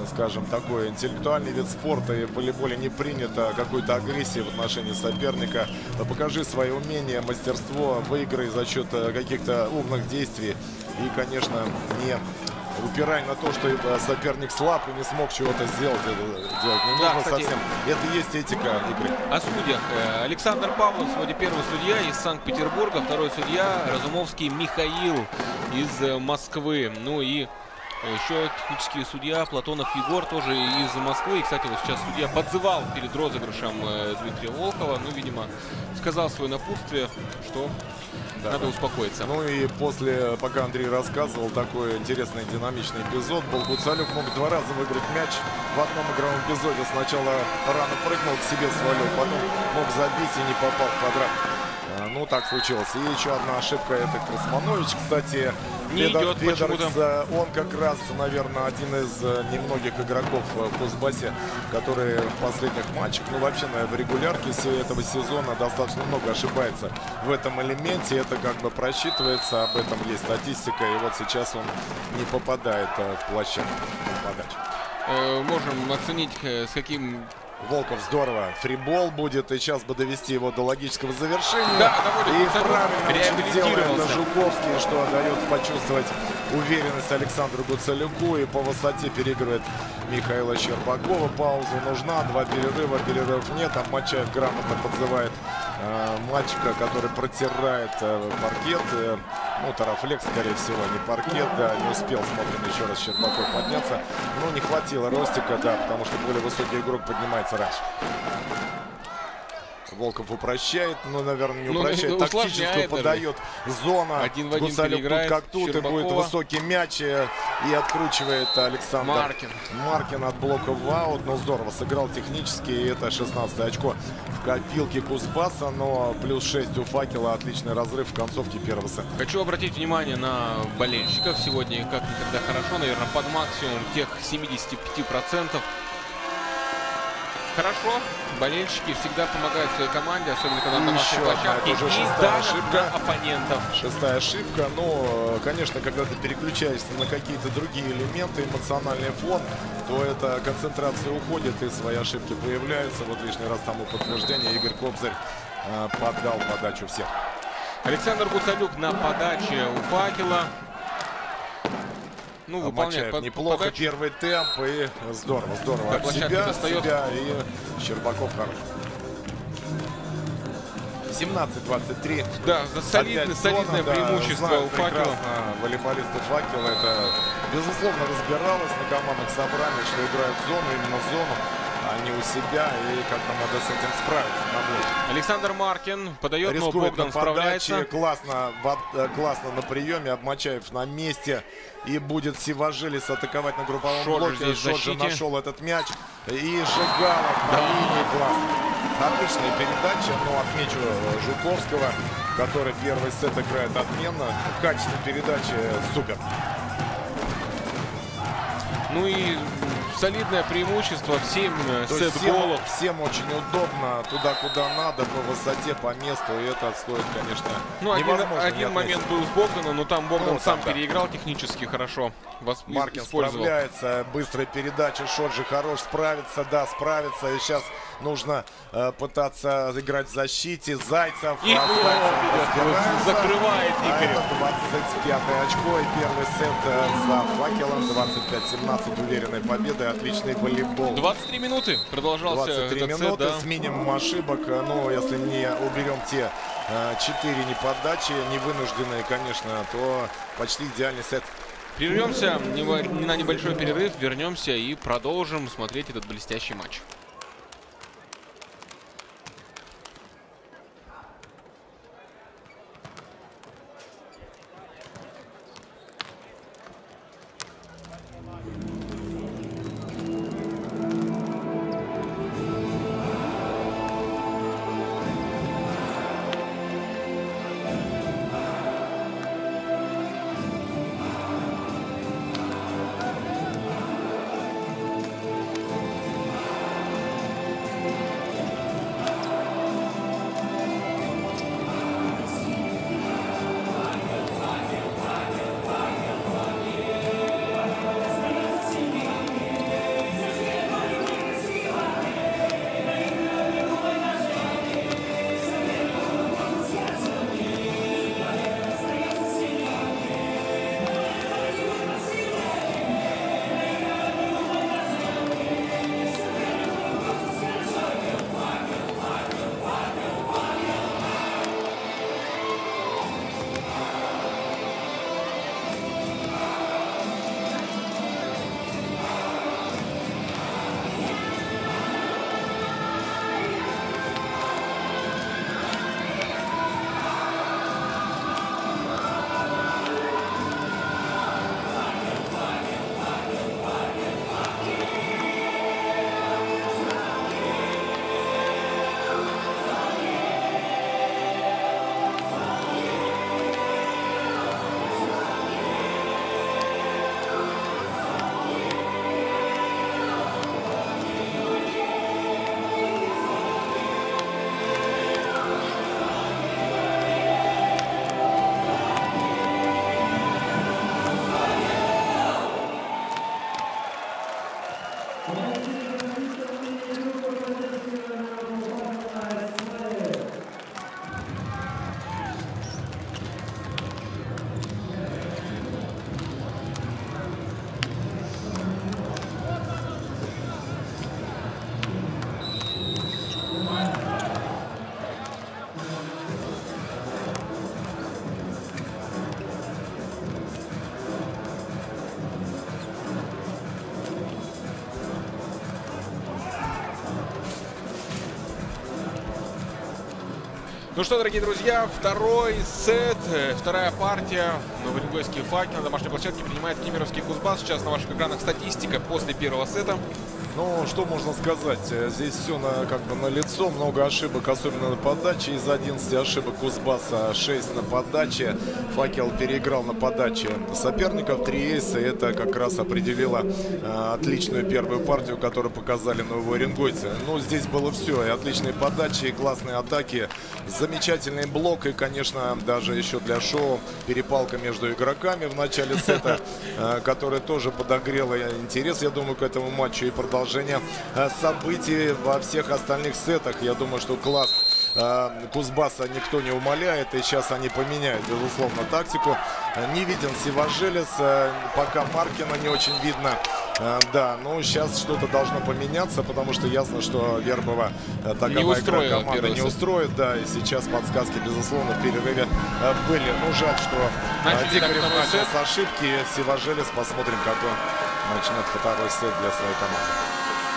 скажем, такой интеллектуальный вид спорта, и в волейболе не принято какой-то агрессии в отношении соперника. Покажи свои умения, мастерство, выиграй за счет каких-то умных действий. И, конечно, не упирай на то, что соперник слаб и не смог чего-то сделать. Это делать не Да, нужно кстати, совсем. Это и есть этика игры. О судьях. Александр Павлов сегодня первый судья из Санкт-Петербурга, второй судья Разумовский Михаил из Москвы. Ну и еще технический судья Платонов Егор тоже из Москвы. И, кстати, вот сейчас судья подзывал перед розыгрышем Дмитрия Волкова. Ну, видимо, сказал свое напутствие, что да, надо успокоиться. Ну и после, пока Андрей рассказывал, такой интересный динамичный эпизод был. Гуцалюк мог два раза выиграть мяч в одном игровом эпизоде. Сначала рано прыгнул, к себе свалил, потом мог забить и не попал в квадрат. Ну, так случилось. И еще одна ошибка — это Красманович. Кстати, не идет Педеркс, он как раз, наверное, один из немногих игроков в Кузбассе, которые в последних матчах, ну, вообще, наверное, в регулярке этого сезона достаточно много ошибается в этом элементе. Это как бы просчитывается, об этом есть статистика. И вот сейчас он не попадает в площадку подачи. Можем оценить, с каким... Волков здорово. Фрибол будет. И сейчас бы довести его до логического завершения. Да, и правильно очень делает Жуковский, что дает почувствовать уверенность Александру Гуцалюку. И по высоте переигрывает Михаила Щербакова. Пауза нужна. Два перерыва. Перерывов нет. Там Мачаев грамотно подзывает э, мальчика, который протирает э, паркет. Э, ну, тарафлекс, скорее всего, не паркет. Да, не успел, смотрим еще раз, Щербаков подняться. Ну, не хватило ростика, да, потому что более высокий игрок поднимается раньше. Волков упрощает, но, наверное, не упрощает. Ну, тактически подает зона. Один в один Гуцалюк тут как тут, Щербакова. И будет высокий мяч. И откручивает Александр Маркин. Маркин от блока в аут. Но здорово сыграл технически. И это шестнадцатое очко в копилке Кузбасса. Но плюс шесть у Факела. Отличный разрыв в концовке первого сета. Хочу обратить внимание на болельщиков. Сегодня как никогда хорошо. Наверное, под максимум тех семидесяти пяти процентов. Хорошо, болельщики всегда помогают своей команде, особенно когда на нашей площадке, и даже ошибка оппонентов. Шестая ошибка, но, конечно, когда ты переключаешься на какие-то другие элементы, эмоциональный фон, то эта концентрация уходит, и свои ошибки появляются. Вот лишний раз тому подтверждение. Игорь Кобзарь э, поддал подачу всех. Александр Гуцалюк на подаче у Факела. Ну, выполняет под, неплохо подачу. Первый темп, и здорово, здорово. От себя, себя, и Щербаков хорош. семнадцать двадцать три. Да, за солидное, солидное зона, преимущество да, у Факела. Волейболисты Факела это, безусловно, разбиралось на командных собраниях, что играют в зону, именно в зону, а не у себя, и как-то надо с этим справиться. Александр Маркин подает, но Богдан справляется. Классно, классно на приеме, Обмачаев на месте. И будет Сиважилис атаковать на групповом Шоджи блоке. Шоджи нашел этот мяч. И Жигалов на да. линии. Классно. Отличная передача, но отмечу Жуковского, который первый сет играет отменно. Качество передачи супер. Ну и солидное преимущество в семь сет-голов. Всем, всем очень удобно, туда, куда надо, по высоте, по месту. И это стоит, конечно, ну, невозможно. Один, один момент был с Богданом, но там Богдан ну, сам там, переиграл да. технически хорошо. Маркин справляется, быстрая передача, Шоджи хорош, справится, да, справится. И сейчас нужно э, пытаться играть в защите. Зайцев, и а Зайцев закрывает Игорь. А двадцать пятое очко, и первый сет э, за Факелом. двадцать пять семнадцать, уверенной победой, отличный волейбол. двадцать три минуты продолжался двадцать три этот минуты сет, да. с минимумом ошибок. Ну, если не уберем те четыре неподачи, невынужденные, конечно, то почти идеальный сет. Прервемся на небольшой перерыв, вернемся и продолжим смотреть этот блестящий матч. Ну что, дорогие друзья, второй сет, вторая партия. Новооренгойский Факел на домашней площадке принимает кемеровский Кузбасс. Сейчас на ваших экранах статистика после первого сета. Ну, что можно сказать? Здесь все на, как бы на лицо. Много ошибок, особенно на подаче. Из одиннадцати ошибок Кузбасса шесть на подаче. Факел переиграл на подаче соперников. Три эйса. Это как раз определило э, отличную первую партию, которую показали новоуренгойцы. Ну, здесь было все. И отличные подачи, и классные атаки. Замечательный блок. И, конечно, даже еще для шоу перепалка между игроками в начале сета, э, которая тоже подогрела интерес, я думаю, к этому матчу. И продолжение событий во всех остальных сетах. Я думаю, что класс э, Кузбасса никто не умаляет. И сейчас они поменяют, безусловно, тактику. Не виден Сиважелес, э, пока Маркина не очень видно. Э, да, ну сейчас что-то должно поменяться, потому что ясно, что Вербова э, таковая игра команды не устроит. Да, и сейчас подсказки, безусловно, в перерыве э, были. Ну, жаль, что э, Дикарев начал с ошибки. Сиважелес, посмотрим, как он начнет второй сет для своей команды.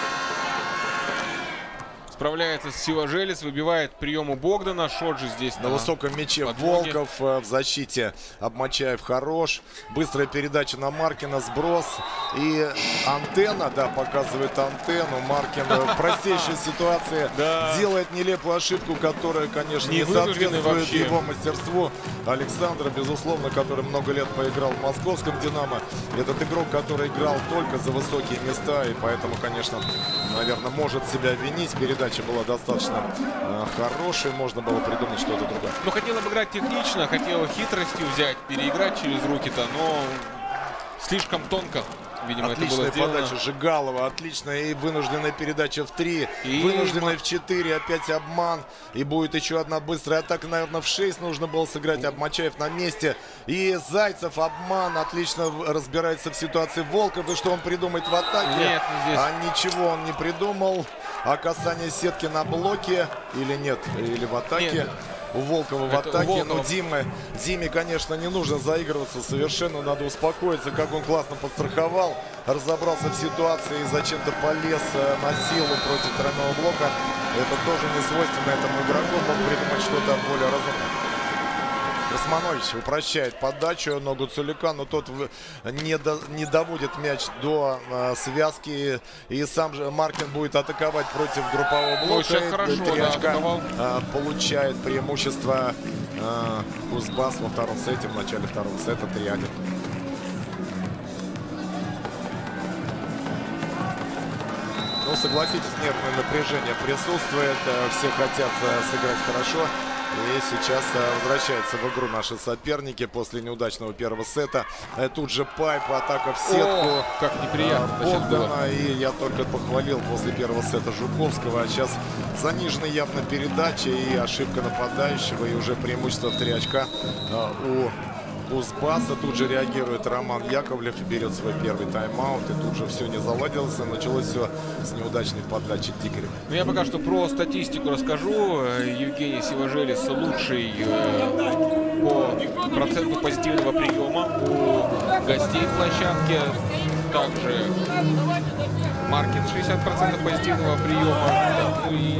Справляется с Сиважелес, выбивает прием у Богдана. Шоджи здесь на, на высоком мяче подвоге. Волков, в защите Обмачаев хорош. Быстрая передача на Маркина, сброс. И антенна, да, показывает антенну. Маркин в простейшей ситуации делает нелепую ошибку, которая, конечно, не соответствует его мастерству. Александра, безусловно, который много лет поиграл в московском «Динамо». Этот игрок, который играл только за высокие места, и поэтому, конечно, наверное, может себя винить. Передача была достаточно э, хорошей, можно было придумать что-то другое. Ну, хотел обыграть технично, хотел хитростью взять, переиграть через руки-то, но слишком тонко, видимо, отличная это было сделано. Подача Жигалова, отличная и вынужденная передача в три, и... вынужденная в четыре, опять обман. И будет еще одна быстрая атака, наверное, в шесть нужно было сыграть. Обмачаев на месте. И Зайцев, обман, отлично разбирается в ситуации Волков. И что он придумает в атаке? Нет, здесь... А ничего он не придумал. А касание сетки на блоке или нет? Или в атаке? Нет. У Волкова в это атаке. Но Диме, Диме, конечно, не нужно заигрываться совершенно. Надо успокоиться, как он классно подстраховал. Разобрался в ситуации и зачем-то полез на силу против тройного блока. Это тоже не свойственно этому игроку. Мог придумать что-то более разумное. Османович упрощает подачу, ногу Цулика, но тот не, до, не доводит мяч до э, связки. И сам же Маркин будет атаковать против группового блока. Ой, хорошо, три да, очка э, получает преимущество э, Кузбасс во втором сете, в начале второго сета три один. Ну, согласитесь, нервное напряжение присутствует. Все хотят сыграть хорошо. И сейчас возвращаются в игру наши соперники после неудачного первого сета. Тут же пайп, атака в сетку. О, как неприятно Богдана. И я только похвалил после первого сета Жуковского. А сейчас заниженная явно передача и ошибка нападающего. И уже преимущество в три очка у Кузбасса. Тут же реагирует Роман Яковлев и берет свой первый тайм-аут. И тут же все не заладилось. Началось все с неудачной подачи Дикарева. Ну, я пока что про статистику расскажу. Евгений Сиважелес лучший э, по проценту позитивного приема у гостей площадки. Также Маркин шестьдесят процентов позитивного приема. Ну и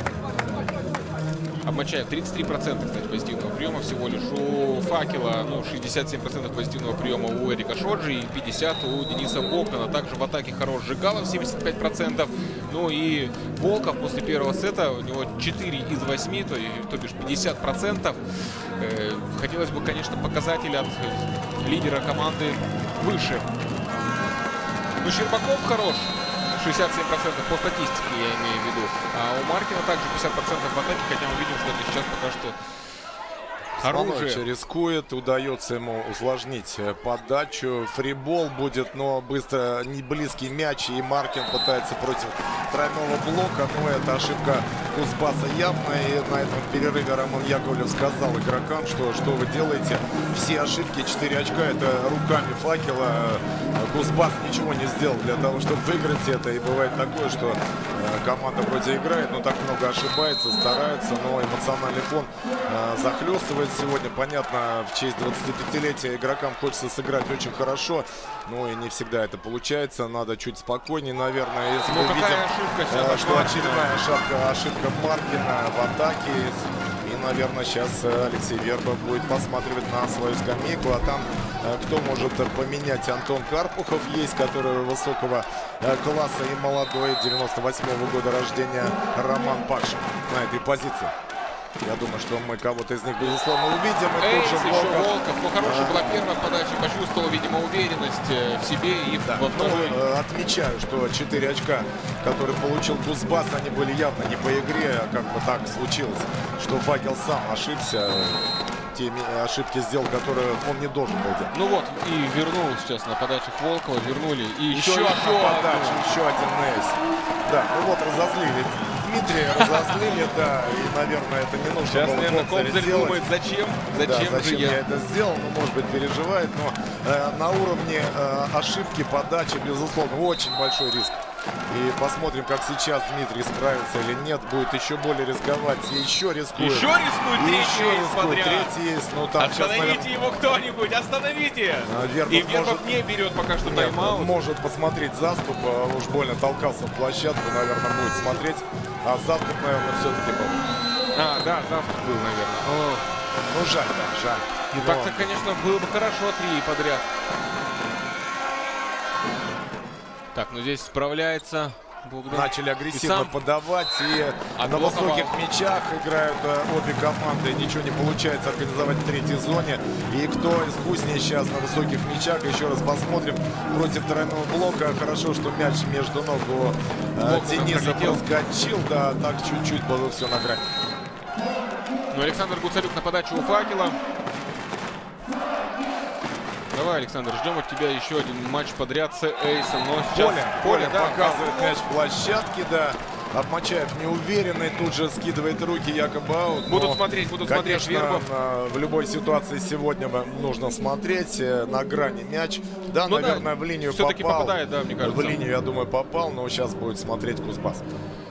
Обмачаев тридцать три процента, кстати, позитивного приема всего лишь. У Факела ну, шестьдесят семь процентов позитивного приема у Эрика Шоджи и пятьдесят процентов у Дениса Богдана. Также в атаке хорош Жигалов, семьдесят пять процентов. Ну и Волков после первого сета, у него четыре из восьми, то, то бишь пятьдесят процентов. Э, хотелось бы, конечно, показатель от лидера команды выше. Ну, Щербаков хорош. шестьдесят семь процентов по статистике, я имею в виду. А у Маркина также пятьдесят процентов в атаке, хотя мы видим, что это сейчас пока что оружие. Рискует, удается ему усложнить подачу. Фрибол будет, но быстро не близкий мяч. И Маркин пытается против тройного блока. Но это ошибка Кузбасса явная. И на этом перерыве Роман Яковлев сказал игрокам, что что вы делаете. Все ошибки, четыре очка, это руками Факела. Кузбасс ничего не сделал для того, чтобы выиграть это. И бывает такое, что команда вроде играет, но так много ошибается, старается. Но эмоциональный фон захлестывает сегодня. Понятно, в честь двадцатипятилетия игрокам хочется сыграть очень хорошо. Ну и не всегда это получается. Надо чуть спокойнее, наверное. Если ну, мы видим, ошибка, что очередная ошибка, ошибка Маркина в атаке. И, наверное, сейчас Алексей Верба будет посматривать на свою скамейку. А там кто может поменять? Антон Карпухов есть, который высокого класса, и молодой, девяносто восьмого года рождения, Роман Пакшин на этой позиции. Я думаю, что мы кого-то из них, безусловно, увидим. И Эйс, тут же еще Волков. Волков. Ну, хорошая А, была первая подача. Почувствовал, видимо, уверенность в себе и да. во второй. Ну, отмечаю, что четыре очка, которые получил Кузбасс, они были явно не по игре. Как бы так случилось, что Факел сам ошибся. Те ошибки сделал, которые он не должен был делать. Ну вот, и вернул сейчас на подачах Волкова, вернули. И еще, еще, еще одна подача, еще один эйс. Да, ну вот разозлили Дмитрия, разозлили, да, и, наверное, это не нужно сейчас, было наверное, Кобзарь Кобзарь делать. думает, зачем, зачем, да, зачем же я? я это сделал, ну, может быть, переживает, но э, на уровне э, ошибки, подачи, безусловно, очень большой риск. И посмотрим, как сейчас Дмитрий справится или нет. Будет еще более рисковать. И еще рискует. Еще рискует, и третий еще эйс рискует. подряд. Третий есть. Ну, там Остановите сейчас, наверное, его кто-нибудь, остановите! А, Вербов и Вербов может... не берет пока что Нет, тайм-аут. может посмотреть заступ. Уж больно толкался в площадку, наверное, будет смотреть. А заступ, наверное, все-таки был. А, да, заступ был, наверное. О. Ну, жаль, да, жаль. Ну, Но... так-то, конечно, было бы хорошо три подряд. Так, ну здесь справляется Богдан. Начали агрессивно сам... подавать, и От на Волкова. высоких мячах играют обе команды. Ничего не получается организовать в третьей зоне. И кто искуснее сейчас на высоких мячах, еще раз посмотрим против тройного блока. Хорошо, что мяч между ног у э, Дениса проскочил. Да, так чуть-чуть было все на грани. Ну, Александр Гуцалюк на подачу у Факела. Давай, Александр, ждем от тебя еще один матч подряд с эйсом. Но сейчас Поле, Поле, Поле да, показывает да. мяч в площадке, да. Обмачаев неуверенный, тут же скидывает руки, якобы аут. Будут но, смотреть, будут конечно, смотреть Вербов. в любой ситуации сегодня нужно смотреть на грани мяч. Да, ну, наверное, да, в линию все-таки попал. попадает, да, мне кажется. В линию, я думаю, попал, но сейчас будет смотреть Кузбасс.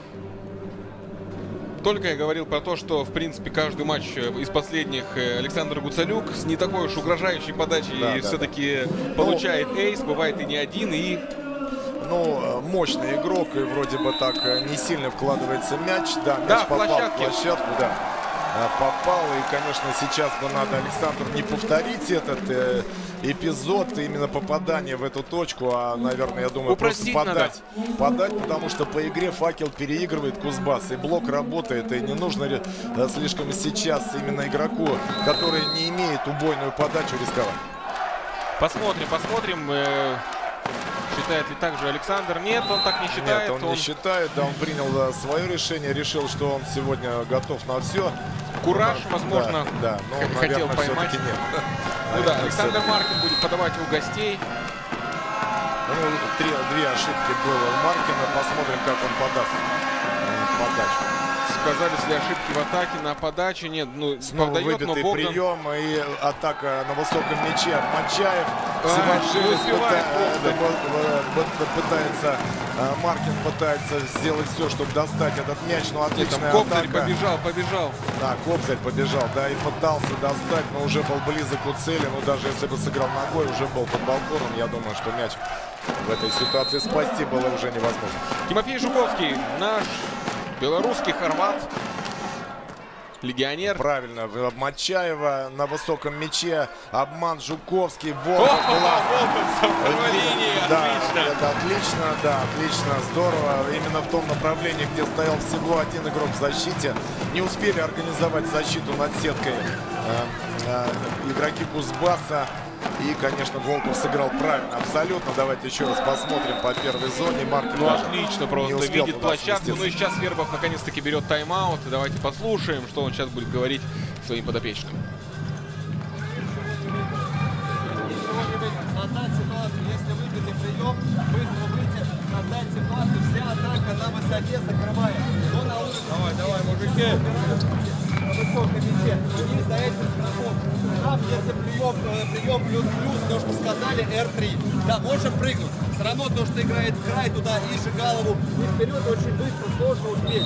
Только я говорил про то, что, в принципе, каждый матч из последних Александр Гуцалюк с не такой уж угрожающей подачей да, все-таки да. получает ну, эйс, бывает и не один, и... Ну, мощный игрок, и вроде бы так не сильно вкладывается мяч. Да, мяч да, попал в в площадку, да. Попал, и, конечно, сейчас бы надо, Александру, не повторить этот э, эпизод, именно попадание в эту точку, а, наверное, я думаю, Упростить просто подать. надо. Подать, потому что по игре Факел переигрывает Кузбасс, и блок работает, и не нужно да, слишком сейчас именно игроку, который не имеет убойную подачу, рисковать. Посмотрим, посмотрим. Считает ли так же Александр? Нет, он так не считает. Нет, он, он... не считает, да, он принял да, свое решение, решил, что он сегодня готов на все. Кураж, но, возможно, да, да, но, хотел наверное, поймать. Нет. Ну да, Александр Маркин будет подавать у гостей. Ну, три, две ошибки было у Маркина, посмотрим, как он подаст подачу. Сказались ли ошибки в атаке, на подаче? Нет, ну, снова подает, выбитый но Богдан... прием и атака на высоком мяче от Мачаев. А, пыта... пытается, Маркин пытается сделать все, чтобы достать этот мяч, но отличная Кобзарь атака. побежал, побежал. Да, Кобзарь побежал, да, и пытался достать, но уже был близок у цели. Ну, даже если бы сыграл ногой, уже был под балконом. Я думаю, что мяч в этой ситуации спасти было уже невозможно. Тимофей Жуковский, наш белорусский хорват, легионер. Правильно, Мачаева на высоком мяче, обман Жуковский, Волков, глаз. Да, это отлично, да, отлично, здорово. Именно в том направлении, где стоял всего один игрок в защите. Не успели организовать защиту над сеткой э, э, игроки Кузбасса. И, конечно, Волков сыграл правильно, абсолютно. Давайте еще раз посмотрим по первой зоне. Маркин ну, отлично просто, видит площадку. Ну и сейчас Вербов наконец-таки берет тайм-аут. Давайте послушаем, что он сейчас будет говорить своим подопечным. Создать ситуацию, если выбитый прием, быстро выйти, создать ситуацию, вся атака на высоте закрывая. Но на уровне... Давай, давай, мужики! На высоком мяче. И за этим страховкой. Там, если прием, прием плюс-плюс, то, что сказали, эр три. Да, можем прыгнуть. Все равно то, что играет в край туда и же голову, и вперед очень быстро, сложно успеть.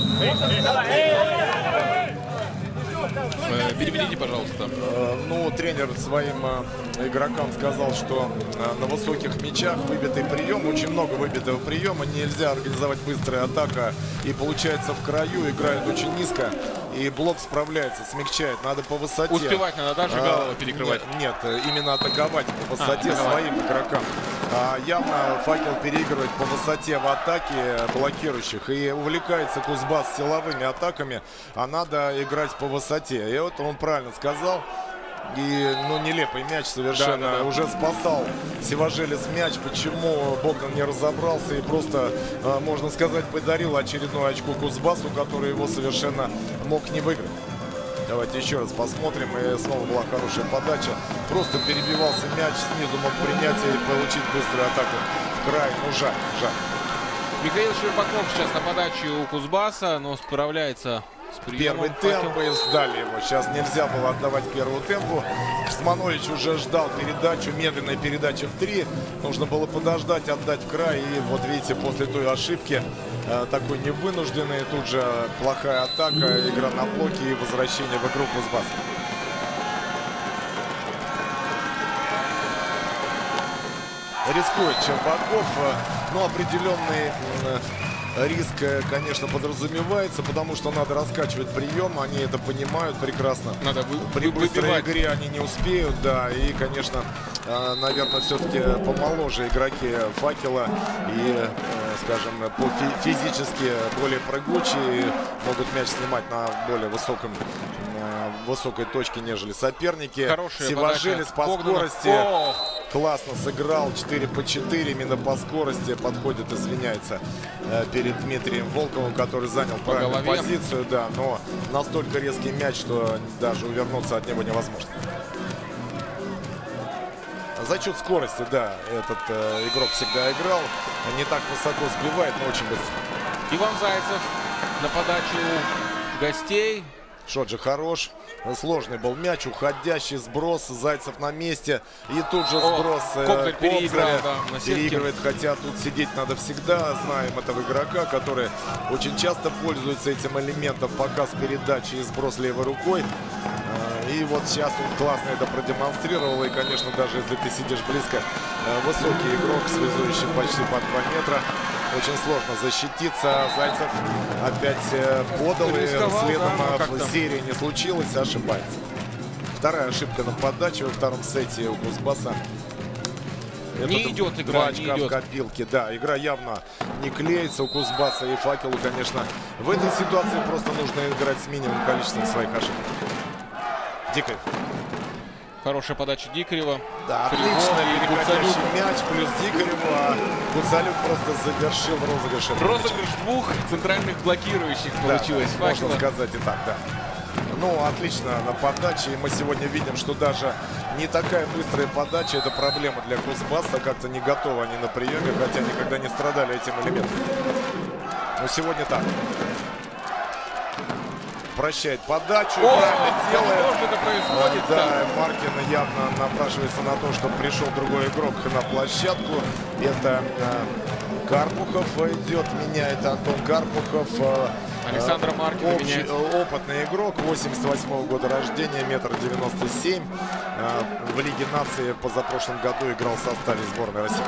Переведите, пожалуйста. Ну, тренер своим игрокам сказал, что на высоких мячах выбитый прием, очень много выбитого приема, нельзя организовать быстрая атака, и получается в краю играют очень низко. И блок справляется, смягчает. Надо по высоте. Успевать надо, да, Жигалова перекрывать? Нет, нет, именно атаковать по высоте а, своим игрокам. А, явно Факел переигрывает по высоте в атаке блокирующих. И увлекается Кузбасс силовыми атаками, а надо играть по высоте. И вот он правильно сказал. И, ну, нелепый мяч совершенно. Да, да, да. Уже спасал Севажелец мяч. Почему Богдан не разобрался и просто, можно сказать, подарил очередное очко Кузбассу, который его совершенно мог не выиграть. Давайте еще раз посмотрим. И снова была хорошая подача. Просто перебивался мяч. Снизу мог принять и получить быструю атаку. Край, ну жаль, жаль. Михаил Щербаков сейчас на подаче у Кузбасса, но справляется с приемом. Первый темп и сдали его. Сейчас нельзя было отдавать первую темпу. Ксманович уже ждал передачу, медленная передача в три. Нужно было подождать, отдать в край. И вот видите, после той ошибки, э, такой невынужденной, тут же плохая атака, игра на блоке и возвращение в игру Кузбасса. Рискует Щербаков, но определенный риск, конечно, подразумевается, потому что надо раскачивать прием, они это понимают прекрасно. Надо вы, При вы, быстрой выбивать. игре они не успеют, да, и, конечно, наверное, все-таки помоложе игроки Факела и, скажем, по физически более прыгучие, могут мяч снимать на более высоком, высокой точке, нежели соперники. Севажелец по скорости О! классно сыграл, четыре по четыре, именно по скорости подходит, извиняется, перед Дмитрием Волковым, который занял по правильную голове. позицию, да, но настолько резкий мяч, что даже увернуться от него невозможно. За счет скорости, да, этот э, игрок всегда играл, не так высоко сбивает, но очень быстро. Иван Зайцев на подачу гостей. Шот же хорош. Сложный был мяч, уходящий сброс. Зайцев на месте. И тут же сброс. О, Кобзарь переиграл, да, на переигрывает, хотя тут сидеть надо всегда. Знаем этого игрока, который очень часто пользуется этим элементом. Показ передачи и сброс левой рукой. И вот сейчас он классно это продемонстрировал. И, конечно, даже если ты сидишь близко, высокий игрок, связующий почти по два метра. Очень сложно защититься. Зайцев опять подал, и следом да, в серии не случилось, ошибается. Вторая ошибка на подаче во втором сете у Кузбасса. Не Это идет игра, два очка не идет. в копилке. Да, игра явно не клеится у Кузбасса и Факелу, конечно. В этой ситуации просто нужно играть с минимумом количеством своих ошибок. Дикарев. Хорошая подача Дикарева. Да, отлично. Переходящий мяч плюс Дикареву. А Гуцалюк просто завершил розыгрыш. Розыгрыш двух центральных блокирующих да, получилось. Да, можно сказать и так, да. Ну, отлично на подаче. И мы сегодня видим, что даже не такая быстрая подача — это проблема для Кузбасса. Как-то не готовы они на приеме, хотя никогда не страдали этим элементом. Но сегодня так. Прощает подачу, О, правильно делает. Что это происходит? Да, Маркин явно напрашивается на то, что пришел другой игрок на площадку. Это э, Карпухов идет, меняет Антон Карпухов. Э, Александра Маркина общий, меняет. Опытный игрок, восемьдесят восьмого года рождения, метр девяносто семь. Э, в Лиге нации в позапрошлом году играл в составе сборной России.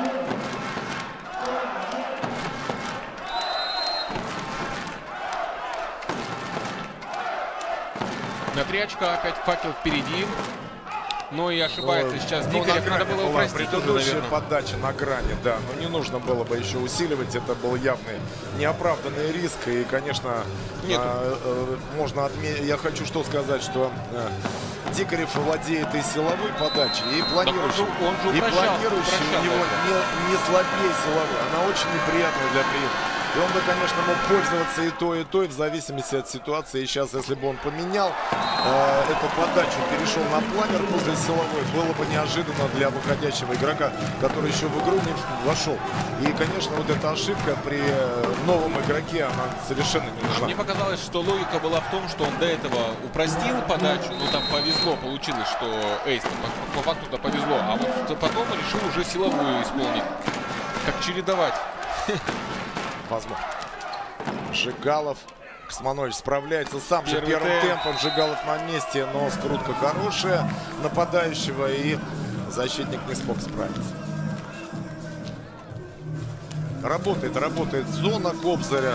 На три очка опять Факел впереди. Но и ошибается ну, сейчас ну, Дикарев. Надо было упростить. Предыдущая подача на грани, да. Но не нужно было бы еще усиливать. Это был явный неоправданный риск. И, конечно, Нет. а, а, можно отметить. Я хочу что сказать, что а, Дикарев владеет и силовой подачей, и планирующей. Он же, он же и упрощал, планирующей упрощал, у него не, не слабее силовой. Она очень неприятная для приема. И он бы, конечно, мог пользоваться и то, и то, и в зависимости от ситуации. И сейчас, если бы он поменял э, эту подачу, перешел на планер после силовой, было бы неожиданно для выходящего игрока, который еще в игру не вошел. И, конечно, вот эта ошибка при новом игроке, она совершенно не нужна. Мне показалось, что логика была в том, что он до этого упростил подачу, но там повезло, получилось, что эйс, по, по факту-то повезло. А вот потом решил уже силовую исполнить. Как чередовать. Возможно. Жигалов. Ксманович справляется сам же Первый первым темп. темпом. Жигалов на месте, но скрутка хорошая нападающего, и защитник не смог справиться. Работает, работает зона Кобзаря.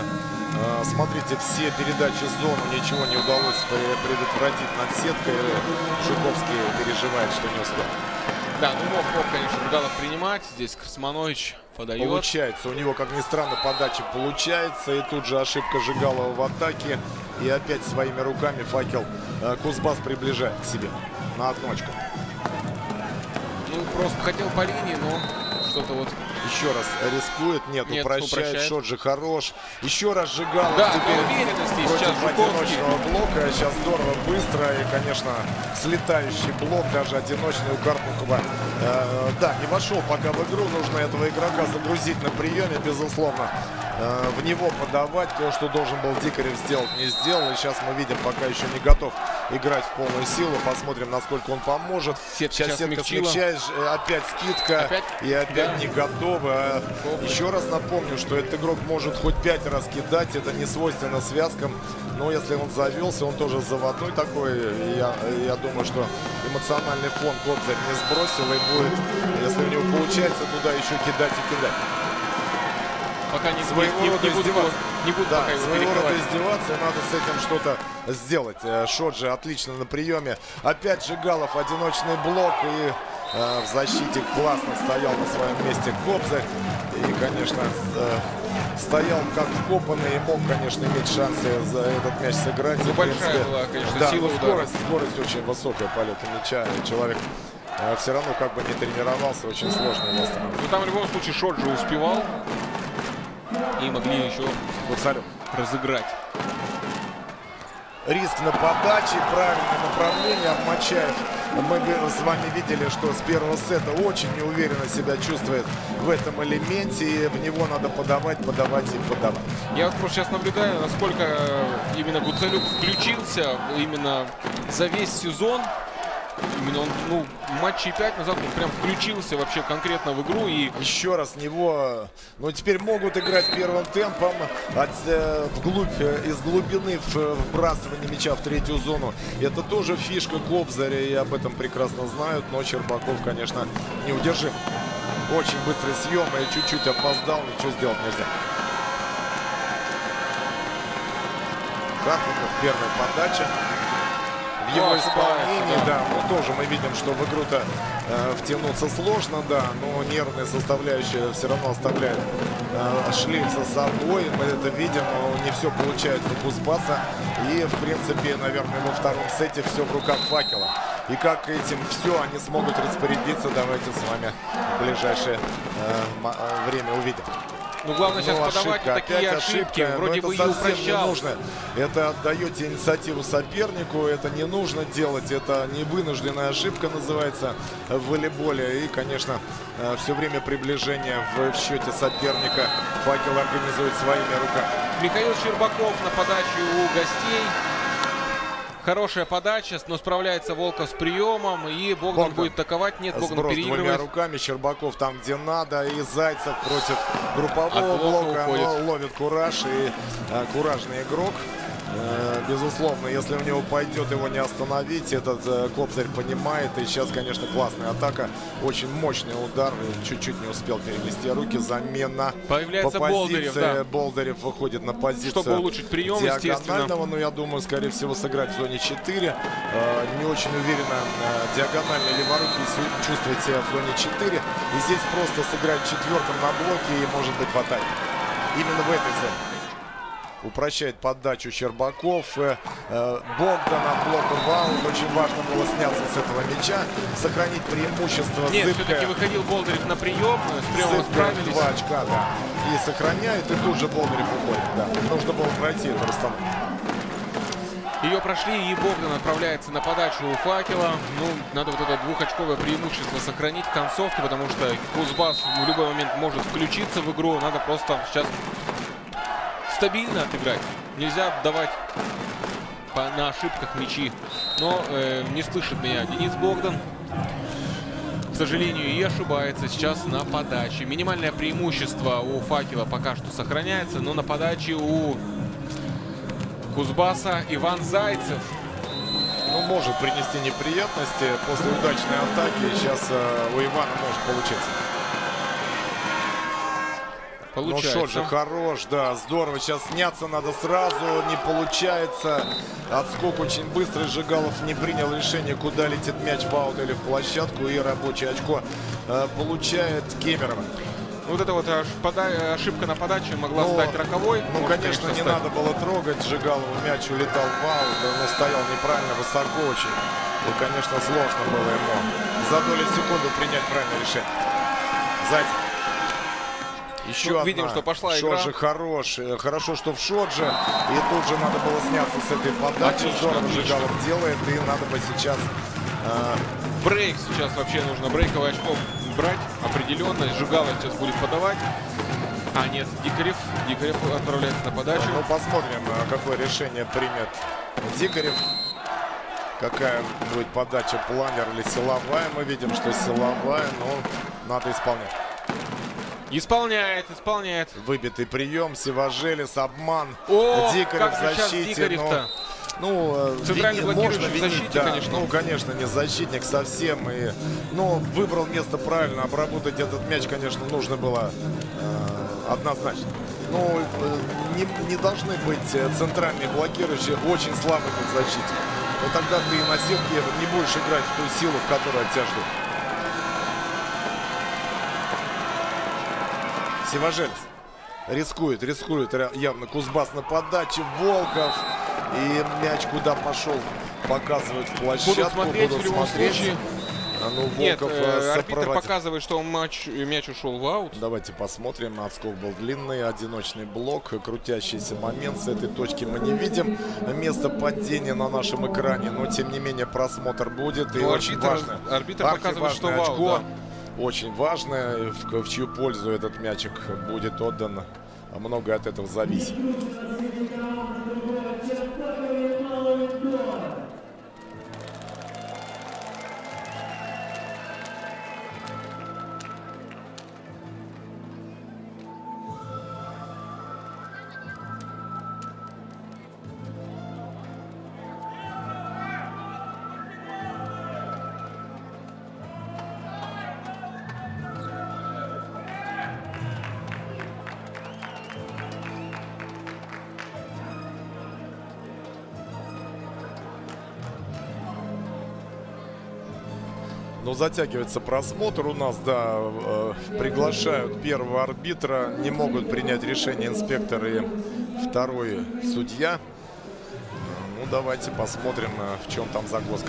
Э, смотрите, все передачи в зону, ничего не удалось предотвратить над сеткой. Жуковский переживает, что не успел. Да, ну мог, мог, конечно, Жигалов принимать. Здесь Красманович подает. Получается. У него, как ни странно, подача получается. И тут же ошибка Жигалова в атаке. И опять своими руками Факел э, Кузбасс приближает к себе на одночку. Ну, просто хотел по линии, но что-то вот... Еще раз рискует. Нет, Нет, упрощает. упрощает. Шот же хорош. Еще раз Жигалов. Да, теперь уверенности против сейчас Жуковский. одиночного блока. Сейчас здорово, быстро. И, конечно, слетающий блок, даже одиночный у Карпухова. Э, да, не вошел пока в игру. Нужно этого игрока загрузить на приеме, безусловно. Э, в него подавать. То, что должен был Дикарев сделать, не сделал. И сейчас мы видим, пока еще не готов играть в полную силу. Посмотрим, насколько он поможет. Сетка сейчас сетка смягчает. Опять скидка. Опять? И опять да. не готовы. А еще раз напомню, что этот игрок может хоть пять раз кидать. Это не свойственно связкам. Но если он завелся, он тоже заводной такой. И я, я думаю, что эмоциональный фон Кобзарь не сбросил. И будет, если у него получается, туда еще кидать и кидать. Пока не, своего не, рода не, не издеваться. Не будут да, пока его своего рода перекрывать. издеваться, надо с этим что-то сделать. Шот же отлично на приеме. Опять Жигалов, одиночный блок. И э, в защите классно стоял на своем месте Кобзарь. И, конечно, э, стоял как вкопанный и мог, конечно, иметь шансы за этот мяч сыграть. Ну, большая была, конечно, да, сила скорость, скорость очень высокая полета мяча. Человек э, все равно как бы не тренировался, очень сложно его остановить. Ну, там в любом случае Шот же успевал. И могли еще Гуцарев разыграть. Риск на подаче, правильное направление, Обмочаев. Мы с вами видели, что с первого сета очень неуверенно себя чувствует в этом элементе. И в него надо подавать, подавать и подавать. Я вот просто сейчас наблюдаю, насколько именно Гуцалюк включился именно за весь сезон. Именно он, ну, матчей пять назад он прям включился вообще конкретно в игру. И еще раз него, ну, теперь могут играть первым темпом от, э, вглубь, э, из глубины в вбрасывание мяча в третью зону. Это тоже фишка Кобзаря, и об этом прекрасно знают. Но Щербаков, конечно, неудержим. Очень быстрый съем и чуть-чуть опоздал, ничего сделать нельзя. Карпухов, первая подача. В его исполнении, да, ну тоже мы видим, что в игру-то э, втянуться сложно, да, но нервная составляющая все равно оставляет э, шлейф за собой. Мы это видим, но не все получается у Кузбасса. И, в принципе, наверное, во втором сете все в руках Факела. И как этим все они смогут распорядиться, давайте с вами в ближайшее э, время увидим. Ну, главное сейчас ну, подавать ошибка, такие ошибки. Ошибка. Вроде но бы это и совсем упрощал. Не нужно. Это отдаете инициативу сопернику. Это не нужно делать. Это невынужденная ошибка называется в волейболе. И, конечно, все время приближение в счете соперника Факел организует своими руками. Михаил Щербаков на подаче у гостей. Хорошая подача, но справляется Волков с приемом. И Богдан, Богдан. будет атаковать. Нет, Богдан Сброс переигрывает. двумя руками. Щербаков там, где надо. И Зайцев против группового блока. Но ловит кураж. И а, куражный игрок. Э, безусловно, если в него пойдет, его не остановить. Этот э, Кобзарь понимает. И сейчас, конечно, классная атака. Очень мощный удар. Чуть-чуть не успел перевести руки. Замена. Появляется по Болдырев, да. Болдырев выходит на позицию. Чтобы улучшить прием, диагонального. Но я думаю, скорее всего, сыграть в зоне четыре. Э, не очень уверенно э, диагональный леворукий чувствует себя в зоне четыре. И здесь просто сыграть четвертым на блоке и может быть в атаке. Именно в этой зоне. Упрощает подачу Щербаков. Э, э, Богдан от блока ваут. Очень важно было сняться с этого мяча. Сохранить преимущество. Нет, все-таки выходил Болдырев на прием. С приемом справились. Два очка, да. И сохраняет. И тут же Болдырев уходит. Да. Нужно было пройти эту расстановку. Ее прошли, и Богдан отправляется на подачу у Факела. Ну, надо вот это двухочковое преимущество сохранить в концовке, потому что Кузбасс в любой момент может включиться в игру. Надо просто сейчас стабильно отыграть. Нельзя отдавать по, на ошибках мячи. Но э, не слышит меня Денис Богдан. К сожалению, и ошибается сейчас на подаче. Минимальное преимущество у Факела пока что сохраняется, но на подаче у Кузбасса Иван Зайцев. Ну, может принести неприятности после удачной атаки. Сейчас э, у Ивана может получиться. Получается. Ну, шот же хорош, да, здорово. Сейчас сняться надо сразу, не получается. Отскок очень быстрый. Жигалов не принял решение, куда летит мяч, в аут или в площадку. И рабочее очко э, получает Кемерово. Вот эта вот ошибка на подаче могла ну, стать роковой. Ну, Может, конечно, не стать. надо было трогать Жигалову. Мяч улетал в аут, но стоял неправильно, высоко очень. И, конечно, сложно было ему за долю секунды принять правильное решение. Зайцев. Еще ну, одна. Видим, что пошла игра. игра. Шот же хорош. Хорошо, что в шот же. И тут же надо было сняться с этой подачи. Отлично, Здорово отлично. Жигалов делает. И надо бы сейчас... Э... Брейк сейчас вообще нужно. Брейковое очко брать определенно. Жигалов сейчас будет подавать. А нет, Дикарев. Дикарев отправляется на подачу. Ну, посмотрим, какое решение примет Дикарев. Какая будет подача, планер или силовая. Мы видим, что силовая, но надо исполнять. Исполняет, исполняет. Выбитый прием, Севажелис, обман. О, Дикарев в защите. Но, ну, центральный вини, можно винить, защите, да, конечно. Ну, конечно, не защитник совсем. И, ну, выбрал место правильно. Обработать этот мяч, конечно, нужно было э, однозначно. Ну, э, не, не должны быть центральные блокирующие очень слабыми в защите. Но тогда ты на сетке не будешь играть в ту силу, в которой от тебя ждут. Севажелис рискует, рискует явно Кузбасс на подаче. Волков. И мяч куда пошел, показывают в площадку. Будут смотреть будут в любом смотреть. случае. А ну, Нет, Волков э, арбитр сопроводит. показывает, что матч, мяч ушел в аут. Давайте посмотрим. Отскок был длинный, одиночный блок. Крутящийся момент. С этой точки мы не видим место падения на нашем экране. Но, тем не менее, просмотр будет. И Ну, очень арбитр, важно. арбитр показывает, что в аут, очко. да. Очень важно, в, в чью пользу этот мячик будет отдан. Многое от этого зависит. Ну, затягивается просмотр у нас, да, э, приглашают первого арбитра, не могут принять решение инспектор и второй судья. Ну, давайте посмотрим, в чем там загвоздка.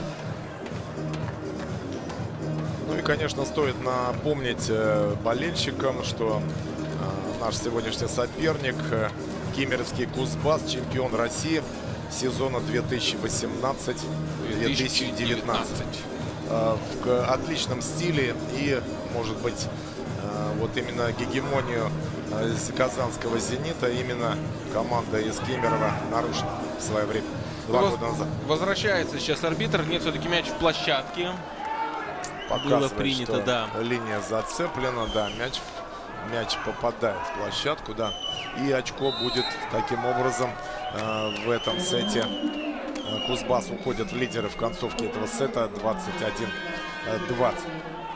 Ну и, конечно, стоит напомнить э, болельщикам, что э, наш сегодняшний соперник, э, кемеровский Кузбасс, чемпион России сезона две тысячи восемнадцать — две тысячи девятнадцать. В отличном стиле и, может быть, вот именно гегемонию казанского «Зенита» именно команда из Кемерово нарушила в свое время, два Воз... года назад. Возвращается сейчас арбитр. Нет, все-таки мяч в площадке. Показывает, было принято, что да. Линия зацеплена, да, мяч, мяч попадает в площадку, да. И очко будет таким образом э, в этом сете. Кузбасс уходит в лидеры в концовке этого сета двадцать один двадцать.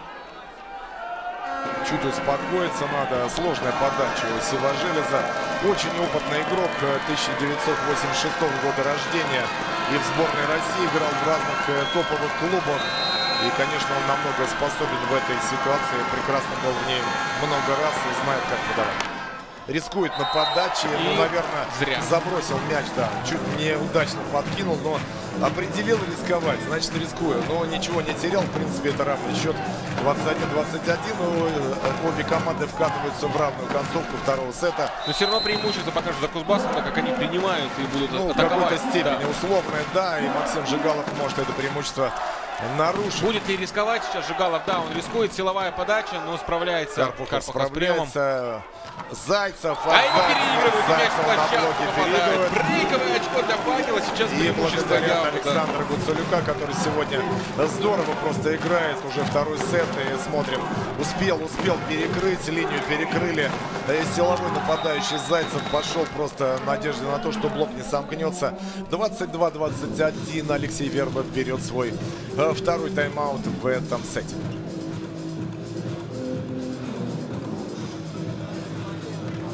Чуть успокоиться надо. Сложная подача у Севажелиза. Очень опытный игрок, тысяча девятьсот восемьдесят шестого года рождения. И в сборной России играл в разных топовых клубах. И, конечно, он намного способен в этой ситуации. Прекрасно был в ней много раз и знает, как подавать. Рискует на подаче, и ну, наверное, зря. Забросил мяч, да, чуть неудачно подкинул, но определил рисковать, значит, рискую. Но ничего не терял, в принципе, это равный счет двадцать один двадцать один. Обе команды вкатываются в равную концовку второго сета. Но все равно преимущество покажут за Кузбассом, так как они принимают и будут ну, атаковать. В какой-то степени да. условное, да, и Максим Жигалов может это преимущество нарушить. Будет ли рисковать сейчас Жигалов? Да, он рискует. Силовая подача, но справляется. Карпухов, Карпухов справляется. Зайцев. А его переигрывают, мяч в площадку попадает. попадает. Брейковое очко для Факела. Сейчас И преимущество благодаря для Александра Гуцулюка, который сегодня здорово просто играет. Уже второй сет. И смотрим. Успел, успел перекрыть. Линию перекрыли. Силовой нападающий Зайцев пошел просто в надежде на то, что блок не сомкнется. двадцать два двадцать один. Алексей Верба берет свой второй тайм-аут в этом сете.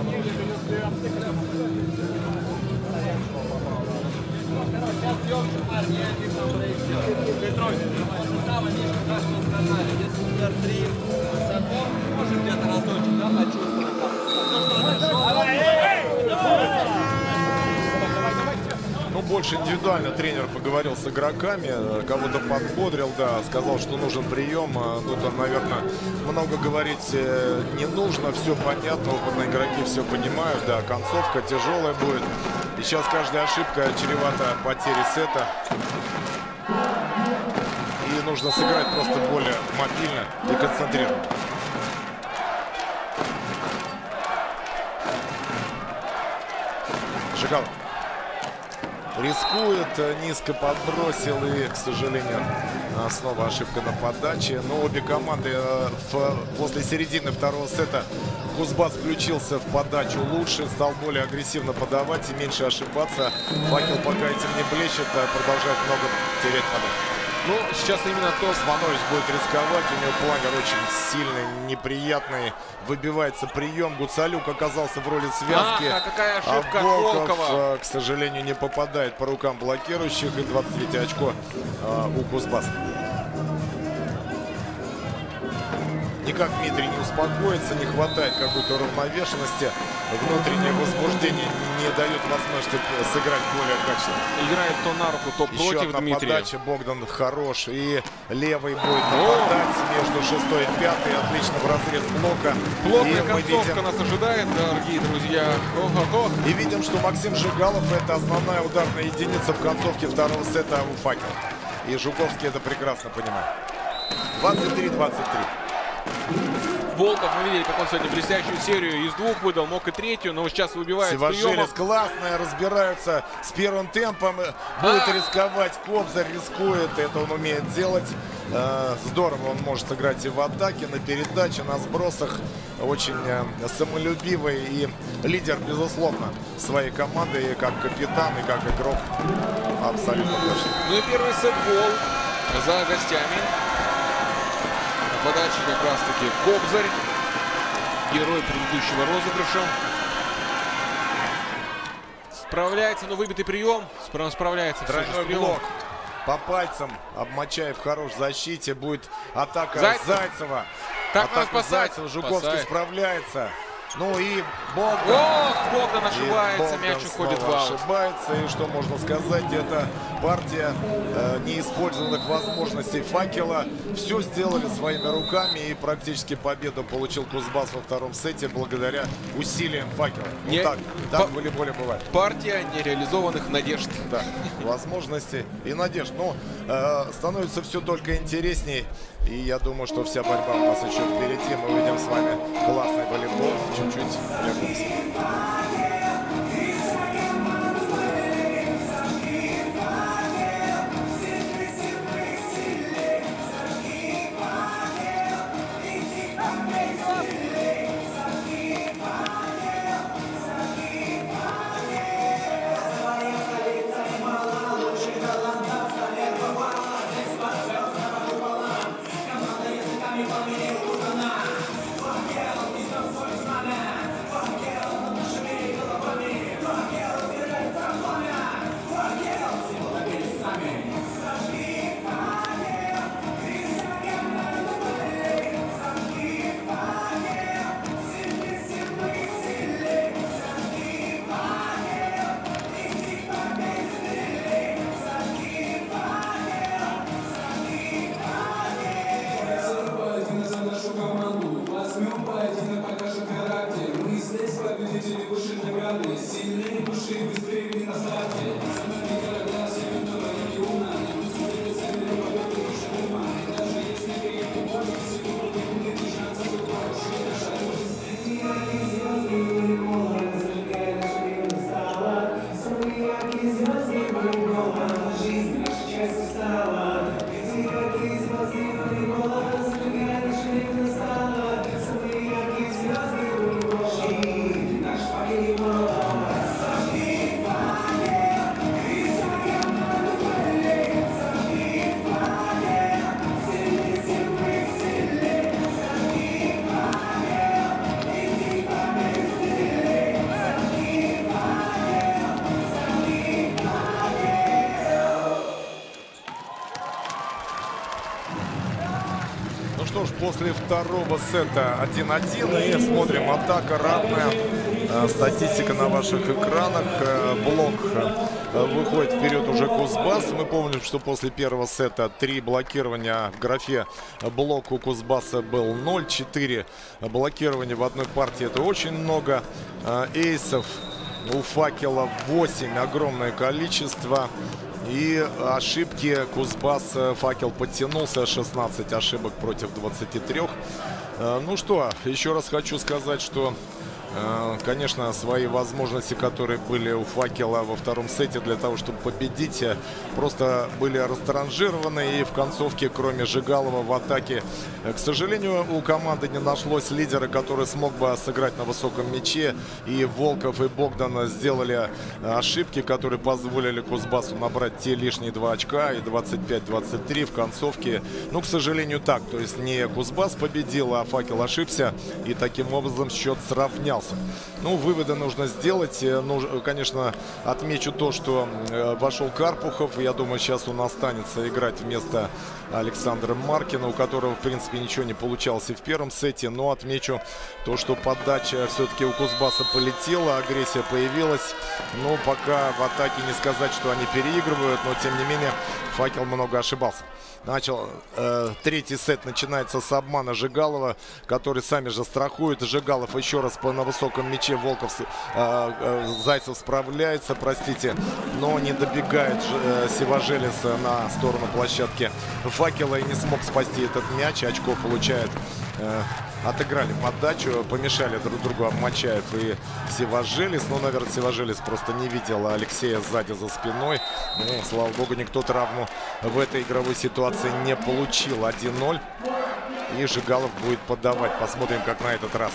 Сейчас съемки, парни, я видно проектирую. Петрович, самое меньше, как что сказали, если удар три высоко, может где-то разочек, да, почувствовать. Ну, больше индивидуально тренер поговорил с игроками, кого-то подбодрил, да, сказал, что нужен прием. Тут он, наверное, много говорить не нужно, все понятно, опытные игроки все понимают, да, концовка тяжелая будет. И сейчас каждая ошибка чревата потерей сета. И нужно сыграть просто более мобильно и концентрированно. Жигалов рискует, низко подбросил и, к сожалению, снова ошибка на подаче. Но обе команды в, после середины второго сета Кузбасс включился в подачу лучше, стал более агрессивно подавать и меньше ошибаться. Факел пока этим не блещет, а продолжает много терять подачу. Ну, сейчас именно то. Сванович будет рисковать, у него планер очень сильный, неприятный. Выбивается прием, Гуцалюк оказался в роли связки. А, какая ошибка а Волков, Волкова. к сожалению, не попадает по рукам блокирующих. И двадцать третье очко а, у Кузбасса. Никак Дмитрий не успокоится, не хватает какой-то равновешенности. Внутреннее возбуждение не дает возможности сыграть более качественно. Играет то на руку, то Еще против одна Дмитрия. подача, Богдан хорош. И левый будет нападать между шестой и пятой. Отлично в разрез блока. Плотная и концовка видим... нас ожидает, дорогие друзья. О-хо-хо. И видим, что Максим Жигалов — это основная ударная единица в концовке второго сета у Факела. И Жуковский это прекрасно понимает. двадцать три двадцать три. Волков, мы видели, как он сегодня блестящую серию из двух выдал, мог и третью, но сейчас выбивает Севашелес классная, разбираются с первым темпом. Будет а! рисковать Кобзарь, рискует, это он умеет делать. Здорово он может сыграть и в атаке, на передаче, на сбросах. Очень самолюбивый и лидер, безусловно, своей команды, и как капитан, и как игрок. Абсолютно точно. Ну и первый сет-гол за гостями. Подача как раз-таки Кобзарь, герой предыдущего розыгрыша. Справляется, но выбитый прием. Справляется. Тройной блок по пальцам. Обмочаев хорош в защите. Будет атака Зайцев. Зайцева. Так атака Зайцева. Жуковский спасает. Справляется. Ну и Богдан. Ох, Богдан ошибается, Богдан мяч уходит в аут. Ошибается, и что можно сказать, это партия э, неиспользованных возможностей Факела. Все сделали своими руками, и практически победу получил Кузбасс во втором сете благодаря усилиям Факела. Ну, Не... так, так в волейболе бывает. Партия нереализованных надежд. Да, возможностей и надежд. Но э, становится все только интересней. И я думаю, что вся борьба у нас еще впереди. Мы увидим с вами классный волейбол. Чуть-чуть вернемся. после второго сета один-один. И смотрим, атака равная. Статистика на ваших экранах. Блок выходит вперед уже Кузбасс. Мы помним, что после первого сета три блокирования в графе блок у Кузбасса был ноль. четыре блокирования в одной партии. Это очень много. Эйсов у Факела восемь. Огромное количество. И ошибки Кузбасс, Факел подтянулся, шестнадцать ошибок против двадцати трёх. Ну что, еще раз хочу сказать, что, конечно, свои возможности, которые были у Факела во втором сете для того, чтобы победить, просто были растранжированы. И в концовке, кроме Жигалова, в атаке, к сожалению, у команды не нашлось лидера, который смог бы сыграть на высоком мяче. И Волков, и Богдан сделали ошибки, которые позволили Кузбассу набрать те лишние два очка. И двадцать пять двадцать три в концовке. Ну, к сожалению, так. То есть не Кузбасс победил, а Факел ошибся. И таким образом счет сравнялся. Ну, выводы нужно сделать. Ну, конечно, отмечу то, что вошел Карпухов. Я думаю, сейчас он останется играть вместо Александра Маркина, у которого, в принципе, ничего не получалось и в первом сете. Но отмечу то, что подача все-таки у Кузбасса полетела, агрессия появилась. Но пока в атаке не сказать, что они переигрывают, но, тем не менее, Факел много ошибался. Начал э, третий сет начинается с обмана Жигалова, который сами же страхует. Жигалов еще раз по, на высоком мяче. Волков, э, э, Зайцев справляется, простите, но не добегает э, Сиважелис на сторону площадки Факела и не смог спасти этот мяч. Очко получает. Э, отыграли подачу, помешали друг другу Мачаев и Сиважелис. Но, наверное, Сиважелис просто не видел Алексея сзади за спиной. Ну, слава богу, никто травму в этой игровой ситуации не получил. один ноль. И Жигалов будет подавать. Посмотрим, как на этот раз.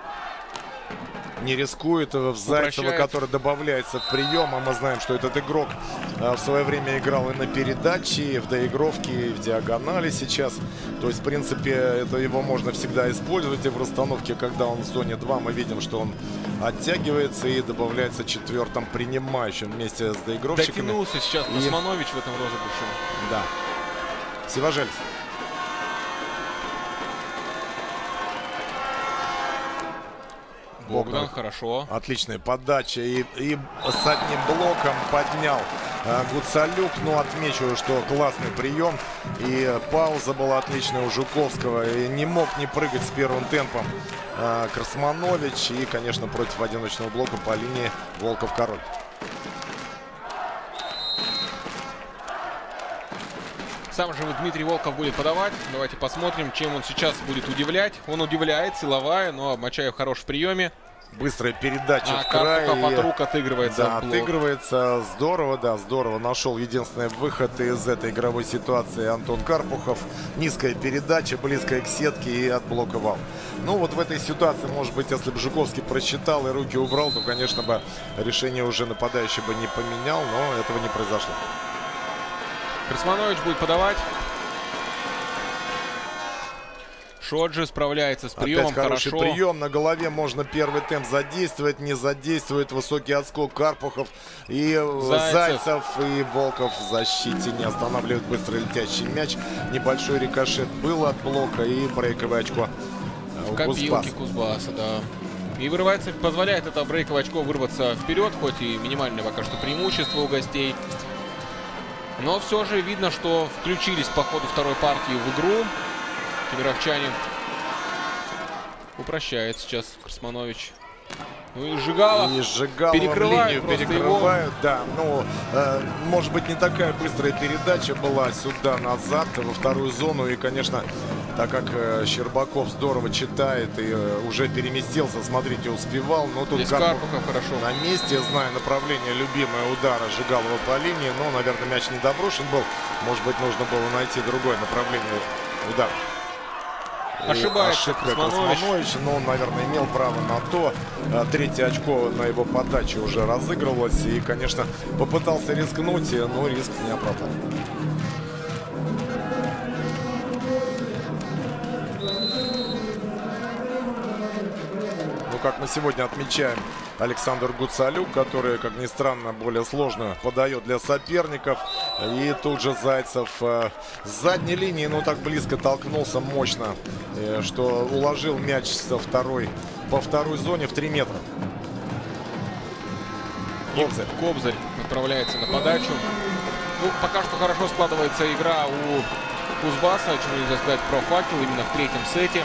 Не рискует в Зайцева, который добавляется в прием. А мы знаем, что этот игрок в свое время играл и на передаче, и в доигровке, и в диагонали сейчас. То есть, в принципе, это его можно всегда использовать. И в расстановке, когда он в зоне два, мы видим, что он оттягивается и добавляется четвертым принимающим вместе с доигровщиками. Дотянулся сейчас Косманович и... в этом розыгрыше. Да. Сиважелис. Богдан, хорошо. Отличная подача. И, и с одним блоком поднял э, Гуцалюк. Ну, отмечу, что классный прием. И пауза была отличная у Жуковского. И не мог не прыгать с первым темпом э, Красманович. И, конечно, против одиночного блока по линии Волков-Король. Сам же Дмитрий Волков будет подавать. Давайте посмотрим, чем он сейчас будет удивлять. Он удивляет, силовая, но Мачаев хорош в приеме. Быстрая передача а в край. Карпухов от рук отыгрывается. Да, отыгрывается. Здорово, да, здорово. Нашел единственный выход из этой игровой ситуации Антон Карпухов. Низкая передача, близкая к сетке и отблоковал. Ну вот в этой ситуации, может быть, если бы Жуковский просчитал и руки убрал, то, конечно, бы решение уже нападающий бы не поменял, но этого не произошло. Красманович будет подавать. Шоджи справляется с приемом. Опять хороший хорошо. прием. На голове можно первый темп задействовать. Не задействует. Высокий отскок Карпухов. И Зайцев. Зайцев и Волков в защите не останавливают быстро летящий мяч. Небольшой рикошет был от блока. И брейковое очко у копилки Кузбасса, да. И вырывается, позволяет это брейковое очко вырваться вперед. Хоть и минимальное пока что преимущество у гостей. Но все же видно, что включились по ходу второй партии в игру. Кемеровчане. Упрощает сейчас Красманович. Ну и Жигалов. И Жигалов перекрывает линию перекрывают. Его. Да, ну, э, может быть, не такая быстрая передача была сюда-назад, во вторую зону. И, конечно, так как э, Щербаков здорово читает и э, уже переместился, смотрите, успевал. Но тут Карпухов хорошо на месте, зная направление любимого удара Жигалова по линии. Но, наверное, мяч не доброшен был. Может быть, нужно было найти другое направление удара. Ошибается Ошибка Красманович, но он, наверное, имел право на то. Третье очко на его подаче уже разыгрывалось. И, конечно, попытался рискнуть, но риск не оправдал. Ну, как мы сегодня отмечаем, Александр Гуцалюк, который, как ни странно, более сложно подает для соперников. И тут же Зайцев с задней линии, ну так близко толкнулся мощно, что уложил мяч со второй, по второй зоне в три метра. Кобзарь. Кобзарь отправляется на подачу. Ну, пока что хорошо складывается игра у Кузбасса, чего нельзя сказать про Факел именно в третьем сете.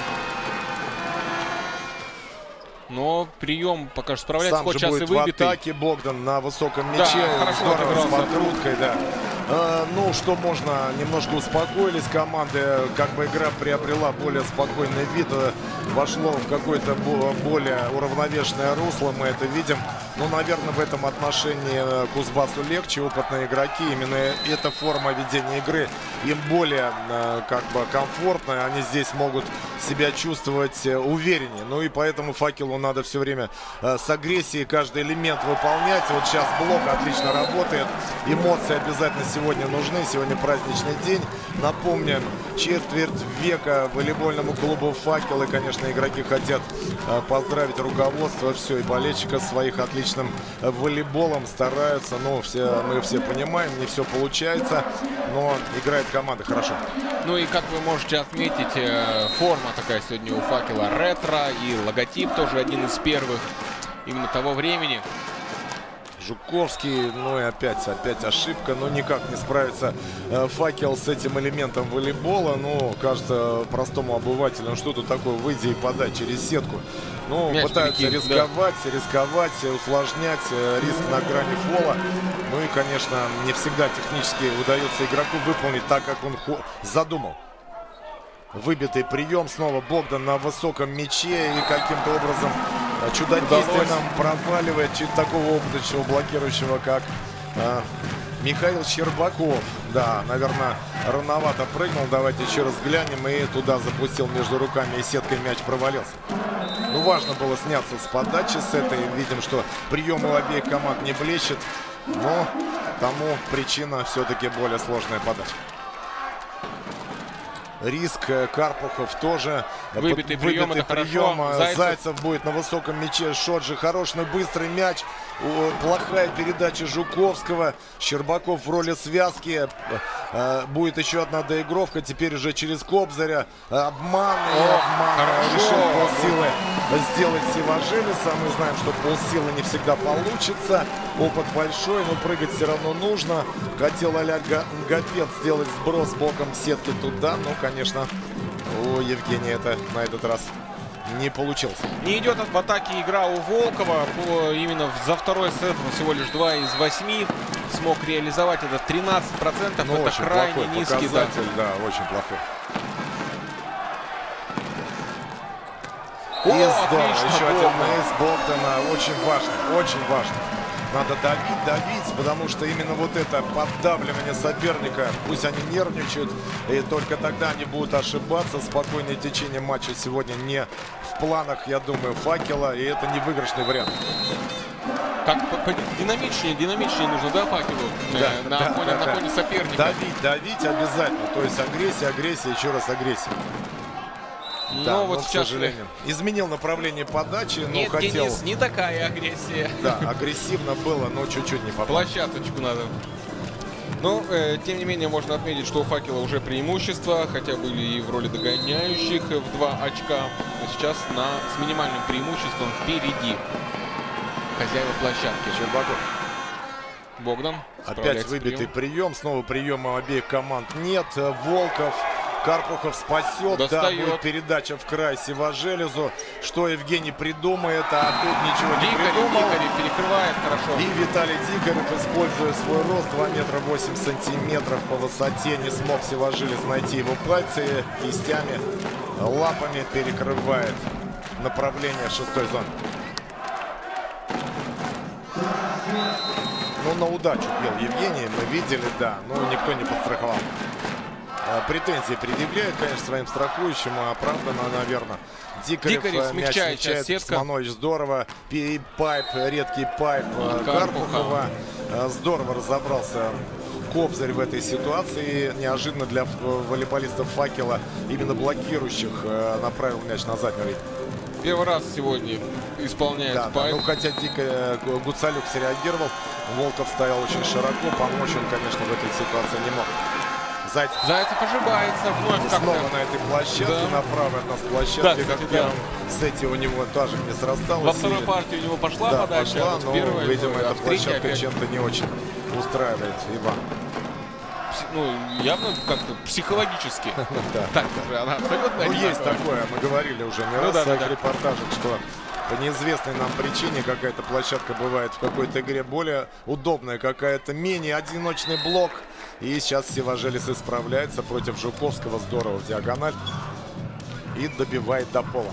Но прием пока что справляется. Сам же сейчас будет и выбитый. В атаке Богдан на высоком мяче. Да, хорошо здорово, с подкруткой, да. А, ну, что можно, немножко успокоились команды. Как бы игра приобрела более спокойный вид. Вошло в какое-то более уравновешенное русло. Мы это видим. Ну, наверное, в этом отношении Кузбассу легче. Опытные игроки. Именно эта форма ведения игры им более как бы комфортная. Они здесь могут себя чувствовать увереннее. Ну и поэтому Факелу надо все время с агрессией каждый элемент выполнять. Вот сейчас блок отлично работает. Эмоции обязательно сегодня нужны. Сегодня праздничный день. Напомним, четверть века волейбольному клубу «Факел». И, конечно, игроки хотят поздравить руководство, все, и болельщиков своих отличным волейболом. Стараются, но все, мы все понимаем, не все получается, но играет команда хорошо. Ну и как вы можете отметить, форма такая сегодня у «Факела» ретро, и логотип тоже один из первых именно того времени. Жуковский, ну и опять, опять ошибка, но никак не справится э, Факел с этим элементом волейбола. Ну, кажется, простому обывателю, ну что тут такое, выйти и подать через сетку. Ну, мяч пытаются перекинь, рисковать, да. рисковать, усложнять, э, риск на грани фола. Ну и, конечно, не всегда технически удается игроку выполнить так, как он задумал. Выбитый прием, снова Богдан на высоком мяче и каким-то образом чудодейственно проваливает чуть такого опытного блокирующего, как а, Михаил Щербаков. Да, наверное, рановато прыгнул. Давайте еще раз глянем. И туда запустил между руками, и сеткой мяч провалился. Ну, важно было сняться с подачи с этой. Видим, что прием у обеих команд не блещет. Но тому причина все-таки более сложная подача. Риск, Карпухов тоже. Выбитый прием, Выбитый это прием. хорошо. Зайцев. Зайцев будет на высоком мяче. Шоджи хороший, быстрый мяч. Плохая передача Жуковского. Щербаков в роли связки. Будет еще одна доигровка. Теперь уже через Кобзаря. Обман. И обман. Решил полсилы сделать Сиважелиса. Мы знаем, что полсилы не всегда получится. Опыт большой, но прыгать все равно нужно. Хотел а-ля Гапец сделать сброс боком сетки туда. Но, конечно, у Евгения это на этот раз не получилось. Не идет в атаке игра у Волкова. Именно за второй сет всего лишь два из восьми смог реализовать. Это тринадцать процентов. Ну, это крайне низкий. Да. да, очень плохой. О, и здорово. Отлично, Еще Богдан. один эйс Богдана. Очень важно, очень важно. Надо давить, давить, потому что именно вот это поддавливание соперника, пусть они нервничают, и только тогда они будут ошибаться. Спокойное течение матча сегодня не в планах, я думаю, Факела, и это не выигрышный вариант. Как динамичнее, динамичнее нужно, да, Факелу? Да, на, да, фоне, да, на да. фоне соперника. Давить, давить обязательно. То есть агрессия, агрессия, еще раз агрессия. Но да, вот но, сейчас, к сожалению, изменил направление подачи, но нет, хотел... Денис, не такая агрессия. Да, агрессивно было, но чуть-чуть не попал. Площадочку надо. Но, э, тем не менее, можно отметить, что у Факела уже преимущество, хотя были и в роли догоняющих в два очка. Но сейчас на, с минимальным преимуществом впереди хозяева площадки. Щербаков. Богдан. Опять выбитый прием. Снова приема обеих команд нет. Волков. Карпухов спасет, Достает. Да, будет передача в край Сиважелезу. Что Евгений придумает, а тут ничего не Дикарь, придумал. Дикарь перекрывает хорошо. И Виталий Дикарев, используя свой рост два метра восемь сантиметров по высоте, не смог Сиважелез найти его пальцы, кистями, лапами перекрывает направление шестой зоны. Ну, на удачу бил Евгений, мы видели, да, но никто не подстраховал. Претензии предъявляет, конечно, своим страхующим, оправданно, наверное. Дикарев, Дикарев смягчает сейчас сетка. Косманович здорово. И пайп, редкий пайп Карпухова. Здорово разобрался Кобзарь в этой ситуации. Неожиданно для волейболистов Факела, именно блокирующих, направил мяч на заднюю линию. первый раз сегодня исполняет Да, да, спайк. ну хотя дико Гуцалюк среагировал, Волков стоял очень широко, помочь он, конечно, в этой ситуации не мог. Зайцев, Зайцев ошибается вновь и как-то. снова на этой площадке, Да. на правой от нас Да, площадке, кстати, как в да. первом сете у него тоже не срасталось. Во второй И- партии у него пошла да, подача, пошла, а вот но, первая, видимо, ну, эта от третьей площадка опять. чем-то не очень устраивает Иван. Ну, явно как-то психологически. Да. Так уже, она абсолютно Ну, есть одинаковая. такое, мы говорили уже не Ну раз да, в своих да, да. репортажах, что по неизвестной нам причине какая-то площадка бывает в какой-то игре более удобная, какая-то менее одиночный блок. И сейчас Севажелис исправляется против Жуковского, здорово в диагональ. И добивает до пола.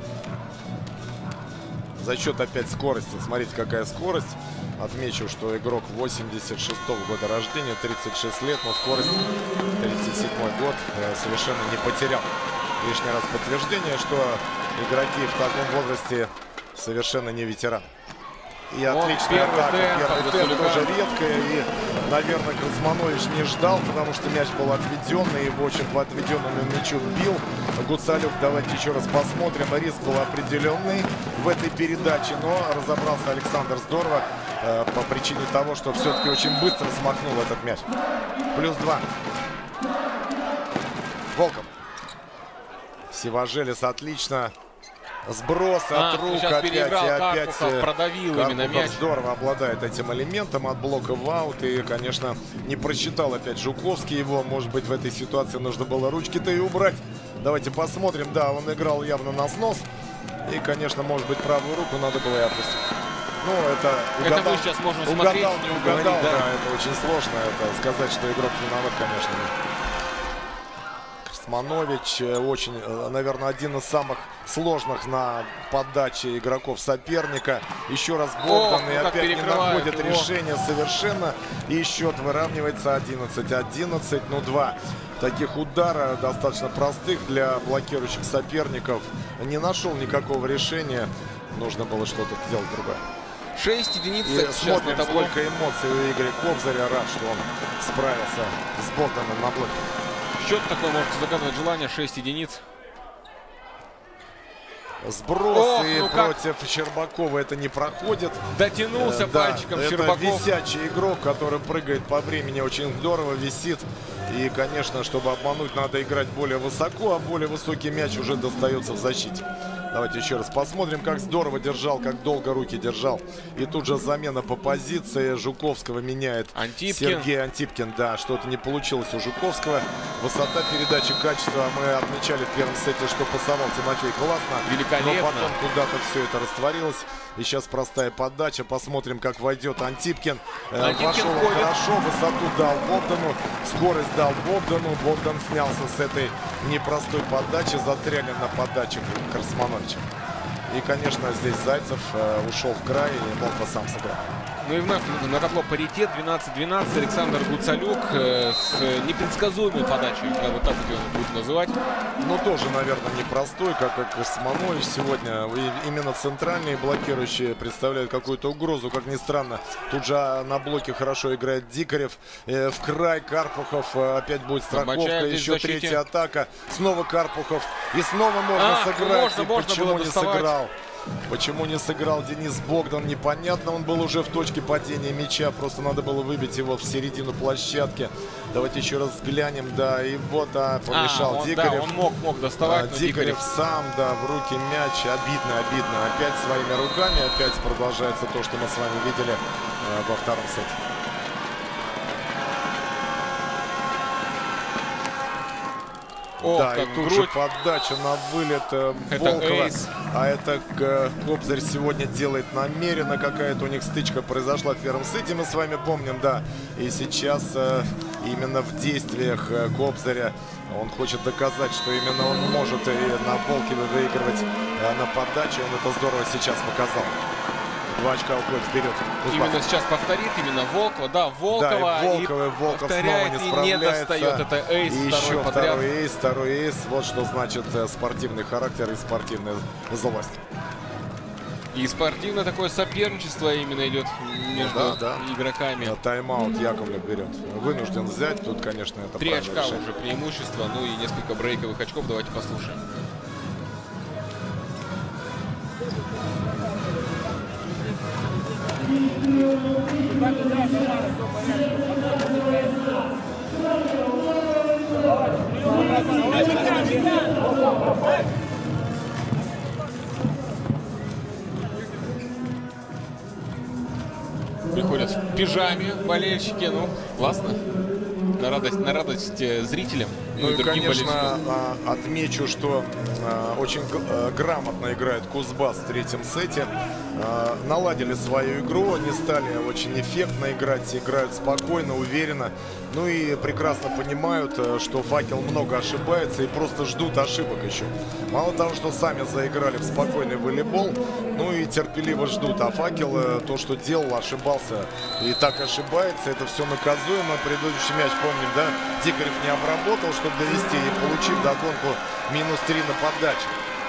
За счет опять скорости. Смотрите, какая скорость. Отмечу, что игрок восемьдесят шестого года рождения, тридцать шесть лет, но скорость тридцать седьмой год э, совершенно не потерял. Лишний раз подтверждение, что игроки в таком возрасте совершенно не ветераны. И Вот отличная первый атака, темп первый от темп Гуцалюка. тоже редкая. И, наверное, Красманович не ждал, потому что мяч был отведен, и его очень по отведенному мячу бил. Гуцалюк, давайте еще раз посмотрим. Риск был определенный в этой передаче, но разобрался Александр здорово э, по причине того, что все-таки очень быстро смахнул этот мяч. Плюс два. Волков. Севажелис отлично. Сброс А, от ну рук сейчас опять. переиграл И опять Карпухов, э, продавил Карпухов именно мяч. здорово обладает этим элементом от блока в аут. И, конечно, не просчитал опять Жуковский его. Может быть, в этой ситуации нужно было ручки-то и убрать. Давайте посмотрим. Да, он играл явно на снос. И, конечно, может быть, правую руку надо было и опустить. Ну, это угадал, Это мы сейчас можем угадал, смотреть, не угадал. говорить, да. Да, это очень сложно. Это сказать, что игрок виноват, конечно, нет. Красманович очень, наверное, один из самых сложных на подаче игроков соперника. Еще раз Богдан, О, и ну как опять не перекрывает находит его. решения совершенно. И счет выравнивается одиннадцать одиннадцать. Ну, два таких удара, достаточно простых для блокирующих соперников. Не нашел никакого решения. Нужно было что-то делать другое. шесть единиц И сейчас смотрим, на табло. сколько эмоций у Игоря Кобзаря. Рад, что он справился с Богданом на блоке. Счет такой, можете загадывать желание, шесть единиц. Сброс, Ох, и ну как? против Щербакова это не проходит. Дотянулся Э, да, пальчиком это Щербаков. висячий игрок, который прыгает по времени очень здорово, висит. И, конечно, чтобы обмануть, надо играть более высоко, а более высокий мяч уже достается в защите. Давайте еще раз посмотрим, как здорово держал, как долго руки держал. И тут же замена по позиции. Жуковского меняет Антипкин. Сергей Антипкин. Да, что-то не получилось у Жуковского. Высота передачи, качество. Мы отмечали в первом сете, что пасовал Тимофей классно. Великолепно. Но потом куда-то все это растворилось. И сейчас простая подача. Посмотрим, как войдет Антипкин. Э, Антипкин Вошел он входит. хорошо, высоту дал Богдану. Скорость дал Богдану. Богдан снялся с этой непростой подачи. Застряли на подаче Красмановича. И, конечно, здесь Зайцев э, ушел в край и мог бы сам сыграть. Ну и вновь на табло паритет двенадцать двенадцать. Александр Гуцалюк э, с непредсказуемой подачей. Да, вот так вот его будут называть. Но тоже, наверное, непростой, как и Красманович сегодня. И именно центральные блокирующие представляют какую-то угрозу, как ни странно. Тут же на блоке хорошо играет Дикарев. Э, в край Карпухов. Э, опять будет страховка. Бачаев здесь в Еще защите. третья атака. Снова Карпухов. И снова можно А, сыграть. можно, И можно почему было не доставать. сыграл? Почему не сыграл Денис Богдан, непонятно. Он был уже в точке падения мяча. Просто надо было выбить его в середину площадки. Давайте еще раз взглянем. Да, и вот, а, помешал А, он, Дикарев. да, он мог, мог доставать, А, но Дикарев Дикарев сам, да, в руки мяч. Обидно, обидно. Опять своими руками. Опять продолжается то, что мы с вами видели э, во втором сете. Ох, да, как и тут грудь. же подача на вылет э, Это Волкова. эйс. А это э, Кобзарь сегодня делает намеренно. Какая-то у них стычка произошла в первом сете, мы с вами помним, да. И сейчас э, именно в действиях э, Кобзаря он хочет доказать, что именно он может и на Волкове выигрывать э, на подаче. Он это здорово сейчас показал. Два очка уходит вперед. Кузбасс. Именно сейчас повторит, именно Волкова. Да, Волкова. Да, и Волкова, и Волков повторяет, снова не и справляется. не достает. Это эйс, и второй еще подряд. второй эйс, второй эйс. Вот что значит э, спортивный характер и спортивная злость. И спортивное такое соперничество именно идет между Да, да. игроками. А тайм-аут Яковлев берет. Вынужден взять. Тут, конечно, это Три правильное очка решение. уже преимущество. Ну и несколько брейковых очков. Давайте послушаем. Приходят в пижаме болельщики. Ну, классно. На радость, на радость зрителям. Ну и, другим конечно, болельщикам. отмечу, что очень грамотно играет Кузбасс в третьем сете. Наладили свою игру, они стали очень эффектно играть, играют спокойно, уверенно. Ну и прекрасно понимают, что Факел много ошибается и просто ждут ошибок еще. Мало того, что сами заиграли в спокойный волейбол, ну и терпеливо ждут. А Факел то, что делал, ошибался и так ошибается. Это все наказуемо. Предыдущий мяч, помним, да, Дикарев не обработал, чтобы довести и получив догонку минус три на подаче.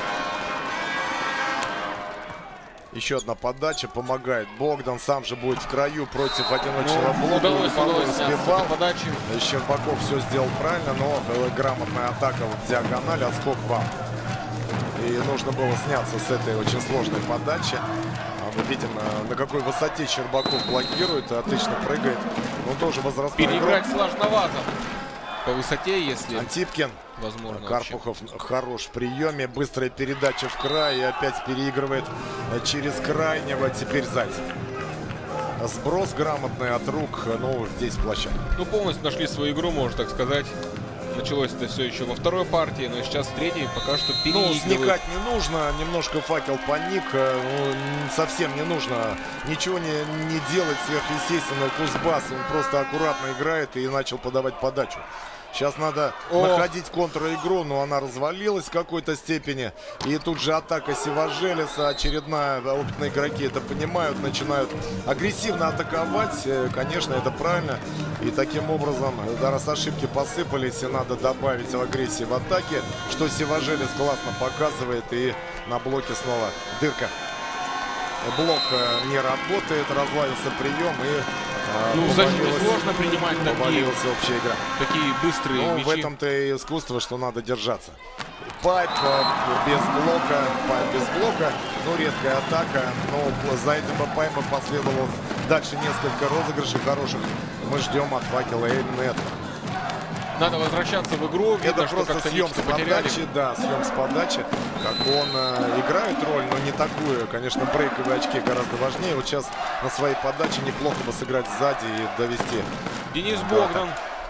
Еще одна подача, помогает Богдан, сам же будет в краю против одиночного ну, блока. Удалось, удалось успевал. Подачи. Щербаков все сделал правильно, но грамотная атака в диагональ, отскок вам. И нужно было сняться с этой очень сложной подачи. Мы видим, на какой высоте Щербаков блокирует, отлично прыгает. Но тоже возрастной Переиграть игрок. сложновато по высоте, если Антипкин. Возможно, Карпухов вообще хорош в приеме. Быстрая передача в край. И опять переигрывает через крайнего. Теперь Зайцев. Сброс грамотный от рук. Ну, здесь площадка. Ну, полностью нашли свою игру, можно так сказать. Началось это все еще во второй партии, но сейчас в третьей пока что переигрывают. Ну, сникать не нужно. Немножко Факел паник. Ну, совсем не нужно ничего не, не делать сверхъестественного. Кузбасс, он просто аккуратно играет и начал подавать подачу. Сейчас надо О. находить контр-игру, но она развалилась в какой-то степени. И тут же атака Севажелеса, очередная, опытные игроки это понимают, начинают агрессивно атаковать. Конечно, это правильно. И таким образом, да, раз ошибки посыпались, и надо добавить агрессии в атаке, что Севажелес классно показывает. И на блоке снова дырка. Блок не работает, разлавился прием и... Ну, в защите сложно принимать такие, общая игра. такие быстрые ну, мячи. В этом-то и искусство, что надо держаться. Пайп без блока, пайп без блока. Ну, редкая атака. Но за этим Пайпа последовало дальше несколько розыгрышей хороших. Мы ждем от Факела именно этого. Надо возвращаться в игру. Видно, это что просто съем с подачи, да, съем с подачи. Как бы он э, играет роль, но не такую. Конечно, брейковые очки гораздо важнее. Вот сейчас на своей подаче неплохо бы сыграть сзади и довести. Денис Богдан.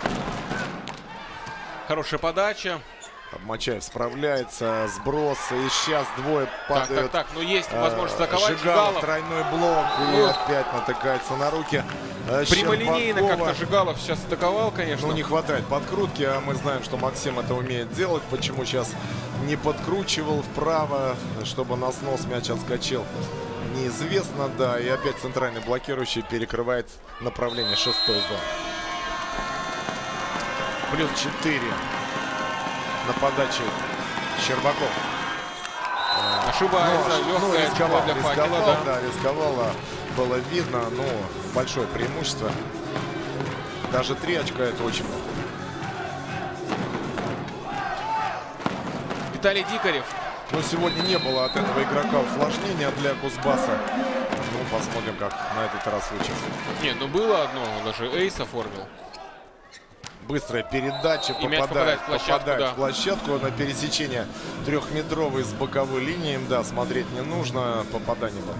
Хорошая подача. Мачаев справляется, сброс, и сейчас двое падают. Так, так, так, ну есть возможность атаковать. Жигалов, тройной блок, и ну, опять натыкается на руки. Прямолинейно как-то Жигалов сейчас атаковал, конечно. Ну, не хватает подкрутки, а мы знаем, что Максим это умеет делать. Почему сейчас не подкручивал вправо, чтобы на снос мяч отскочил, неизвестно, да. И опять центральный блокирующий перекрывает направление шестой зоны. Плюс четыре. На подаче Щербаков. Ошибается, ну, ну, легкая рисковал, для Факела, рисковал, да. да, рисковало, было видно, ну, большое преимущество. Даже три очка это очень много. Виталий Дикарев. Но сегодня не было от этого игрока усложнения для Кузбасса. Ну, посмотрим, как на этот раз случится. Не, ну было одно, он даже эйс оформил. Быстрая передача, и попадает, попадает в площадку, попадает да. в площадку на пересечение трехметровой с боковой линией. Да, смотреть не нужно, попадание было.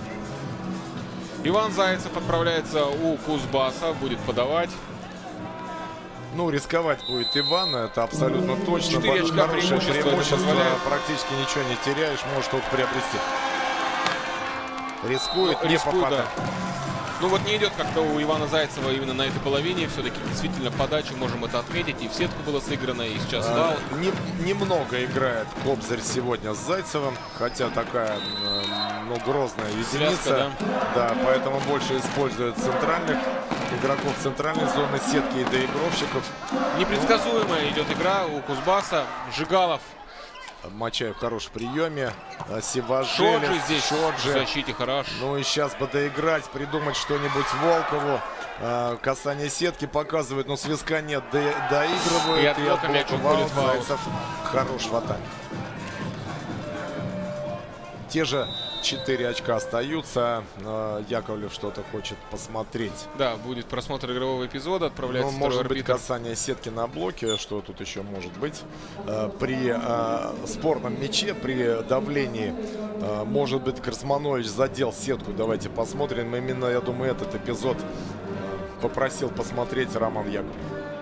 Иван Зайцев отправляется у Кузбасса, будет подавать. Ну, рисковать будет Иван, это абсолютно точно. четыре очка Хорошее преимущество, преимущество, практически ничего не теряешь, можешь только приобрести. Рискует, ну, не рискует, попадает. Да. Ну вот не идет как-то у Ивана Зайцева именно на этой половине. Все-таки действительно подачу можем это отметить. И в сетку было сыграно, и сейчас а, вал. не, немного играет Кобзарь сегодня с Зайцевым. Хотя такая, ну, грозная единица. Связка, да? Да, поэтому больше используют центральных игроков центральной зоны сетки и доигровщиков. Непредсказуемая идет игра у Кузбасса. Жигалов. Мачаев хорош в приеме. Севажелес. Шоджи здесь Шоджи. В защите хорош. Ну и сейчас бы доиграть, придумать что-нибудь Волкову. А, касание сетки показывает, но свистка нет. До, доигрывают. И от блока мяч уходит в аут. Зайцев хорош в атаке. Те же четыре очка остаются. Яковлев что-то хочет посмотреть. Да, будет просмотр игрового эпизода, отправляется ну, второй может арбитр. быть касание сетки на блоке, что тут еще может быть. При спорном мяче, при давлении, может быть, Красманович задел сетку. Давайте посмотрим. Именно, я думаю, этот эпизод попросил посмотреть Роман Яковлев.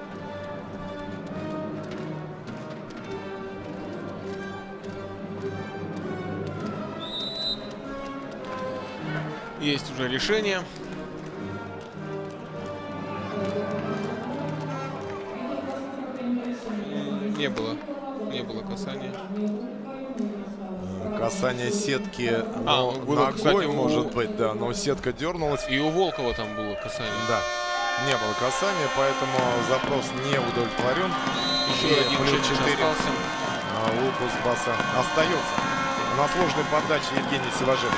Есть уже решение. Не было. Не было касания. Касание сетки а, ну, было, ногой, кстати, может у... быть, да, но сетка дернулась. И у Волкова там было касание. Да, не было касания, поэтому запрос не удовлетворен. Еще и один четыре у Кузбасса остается. На сложной подаче Евгений Сивожев.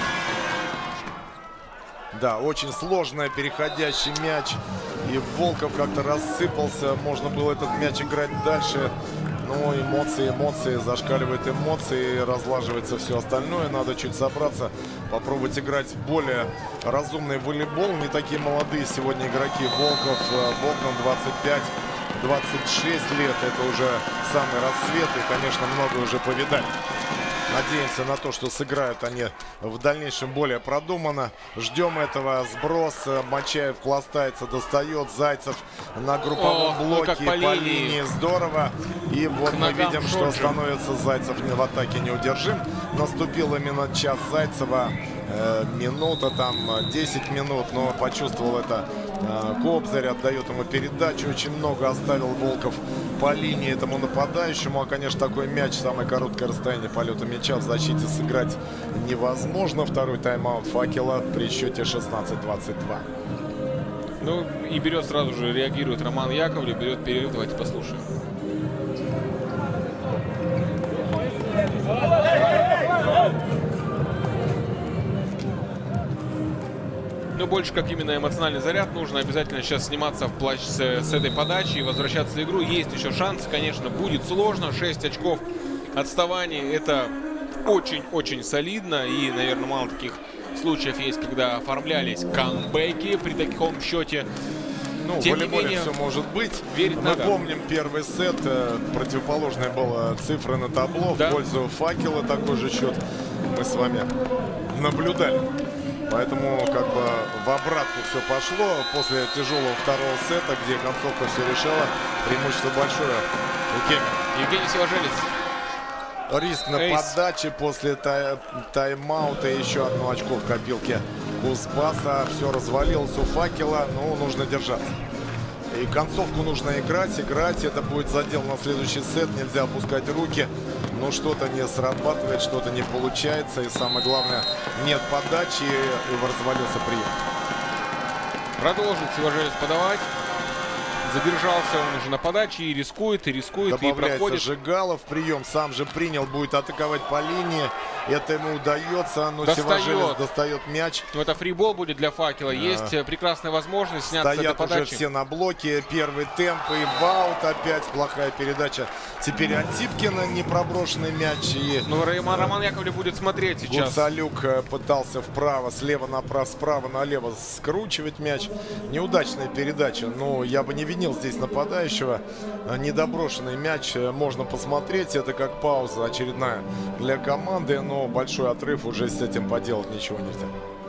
Да, очень сложная, переходящий мяч. И Волков как-то рассыпался. Можно было этот мяч играть дальше. Но эмоции, эмоции, зашкаливают эмоции. Разлаживается все остальное. Надо чуть собраться, попробовать играть в более разумный волейбол. Не такие молодые сегодня игроки. Волков, Богдан двадцать пять, двадцать шесть лет. Это уже самый рассвет. И, конечно, много уже повидали. Надеемся на то, что сыграют они в дальнейшем более продуманно. Ждем этого. Сброс. Мачаев хвостается, достает. Зайцев на групповом О, блоке. ну по, по линии. линии здорово. И вот мы видим, что становится Зайцев в атаке неудержим. Наступил именно час Зайцева. Э, минута, там десять минут. Но почувствовал это э, Кобзарь. Отдает ему передачу. Очень много оставил Волков по линии этому нападающему. А, конечно, такой мяч, самое короткое расстояние полета мяча в защите сыграть невозможно. Второй тайм-аут Факела при счете шестнадцать двадцать два. Ну и берет сразу же, реагирует Роман Яковлев, берет перерыв. Давайте послушаем. Но больше как именно эмоциональный заряд. Нужно обязательно сейчас сниматься в плащ с, с этой подачи и возвращаться в игру. Есть еще шансы, конечно, будет сложно. шесть очков отставания. Это очень-очень солидно. И, наверное, мало таких случаев есть, когда оформлялись камбэки при таком счете. Ну, в волейболе все может быть. Мы надо. помним первый сет. Противоположная была цифра на табло да? в пользу Факела. Такой же счет мы с вами наблюдали. Поэтому как бы в обратку все пошло. После тяжелого второго сета, где концовка все решала, преимущество большое у Кемера. Евгений Сивожелец. Риск на Эйс. подаче после тай тайм-аута. Еще одно очко в копилке Кузбасса. Все развалилось у Факела. Но нужно держаться. И концовку нужно играть, играть. Это будет задел на следующий сет. Нельзя опускать руки. Но что-то не срабатывает, что-то не получается. И самое главное, нет подачи. И развалился прием. Продолжит Сивожелец подавать. Задержался он уже на подаче и рискует, и рискует, Добавляется и проходит. Жигалов. Прием сам же принял. Будет атаковать по линии. Это ему удается. Но достает. Сивожелец достает мяч. Ну, это фрибол будет для Факела. А. Есть прекрасная возможность сняться Стоят с этой подачи. уже все на блоке. Первый темп и ваут. Опять плохая передача. Теперь Антипкина. Не проброшенный мяч. И ну, Роман, Роман Яковлев будет смотреть сейчас. Гуцалюк пытался вправо, слева направо, справа налево скручивать мяч. Неудачная передача. Но я бы не винил здесь нападающего. Недоброшенный мяч. Можно посмотреть. Это как пауза очередная для команды. Но большой отрыв, уже с этим поделать ничего нельзя.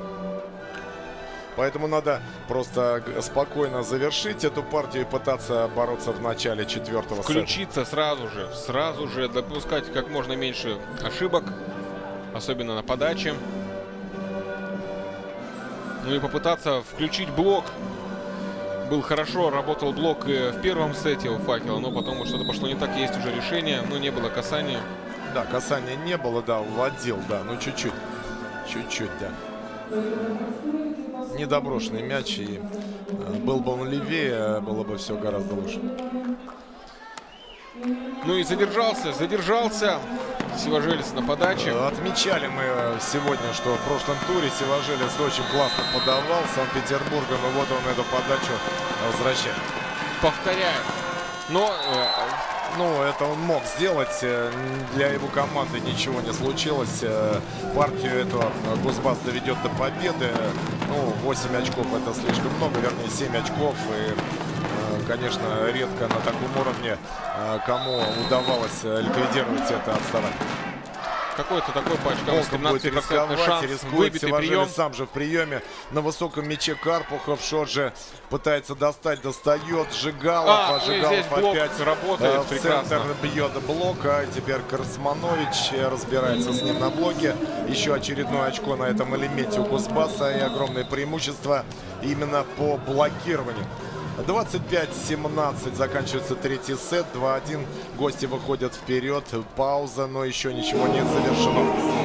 Поэтому надо просто спокойно завершить эту партию и пытаться бороться в начале четвертого сета. Включиться сразу же, сразу же допускать как можно меньше ошибок, особенно на подаче. Ну и попытаться включить блок. Был хорошо, работал блок в первом сете у Факела, но потом что-то пошло не так, есть уже решение, но не было касания. Да, касания не было, да, уводил, да, ну чуть-чуть, чуть-чуть, да. Недоброшенный мяч, и был бы он левее, было бы все гораздо лучше. Ну и задержался, задержался Сивожелец на подаче. Отмечали мы сегодня, что в прошлом туре Сивожелец очень классно подавал Санкт-Петербургом, и вот он эту подачу возвращает. Повторяем. Но Ну, это он мог сделать. Для его команды ничего не случилось. Партию эту Кузбасс доведет до победы. Ну, восемь очков это слишком много, вернее, семь очков. И, конечно, редко на таком уровне кому удавалось ликвидировать это отставание. Какой-то такой пачка, будет рисковать, шанс, рискует прием. сам же в приеме. На высоком мяче Карпухов. Шоджи пытается достать, достает. Жигалов, а, а Жигалов опять работает в прекрасно. центр бьет блока. Теперь Красманович разбирается с ним на блоке. Еще очередное очко на этом элементе у Кузбасса и огромное преимущество именно по блокированию. двадцать пять семнадцать заканчивается третий сет. два один. Гости выходят вперед. Пауза, но еще ничего не завершено.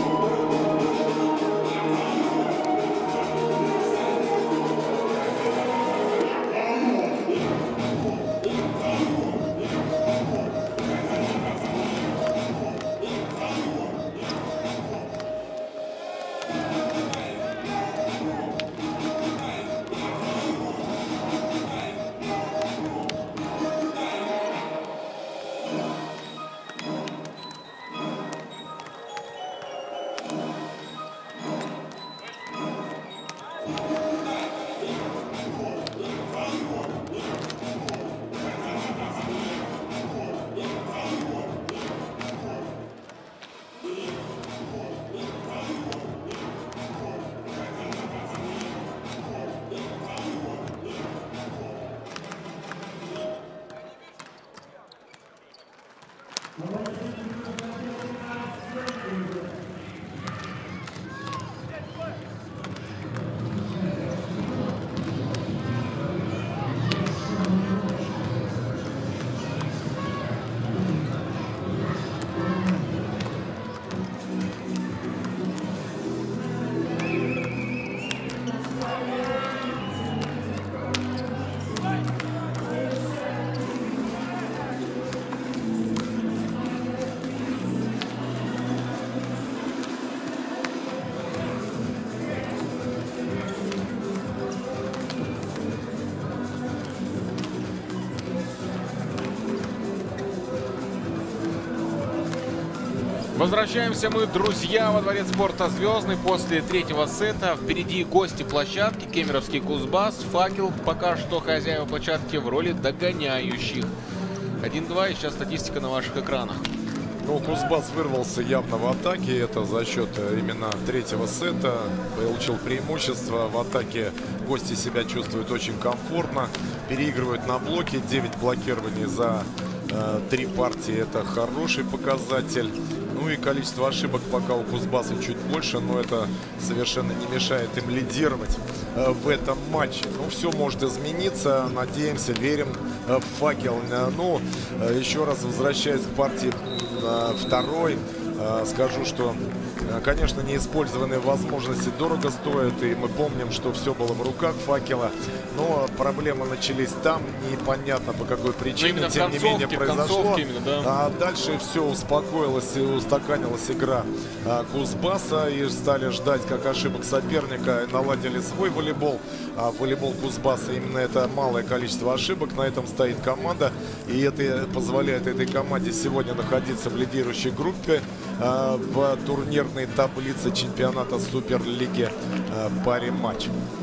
Возвращаемся мы, друзья, во дворец спорта «Звездный» после третьего сета. Впереди гости площадки, кемеровский Кузбасс. Факел пока что хозяева площадки в роли догоняющих. один-два, и сейчас статистика на ваших экранах. Ну, Кузбасс вырвался явно в атаке. Это за счет именно третьего сета. Получил преимущество. В атаке гости себя чувствуют очень комфортно. Переигрывают на блоке. девять блокирований за э, три партии. Это хороший показатель. Ну и количество ошибок пока у Кузбасса чуть больше, но это совершенно не мешает им лидировать э, в этом матче. Ну, все может измениться. Надеемся, верим э, в Факел. Ну, э, еще раз возвращаясь к партии э, второй, э, скажу, что, э, конечно, неиспользованные возможности дорого стоят. И мы помним, что все было в руках Факела. Но проблемы начались там. Непонятно по какой причине. Тем не менее произошло. Именно, да. А дальше все успокоилось и устаканилась игра а, Кузбасса. И стали ждать как ошибок соперника. И наладили свой волейбол. А волейбол Кузбасса, именно это малое количество ошибок. На этом стоит команда. И это позволяет этой команде сегодня находиться в лидирующей группе а, в турнирной таблице чемпионата Суперлиги а, паре матч.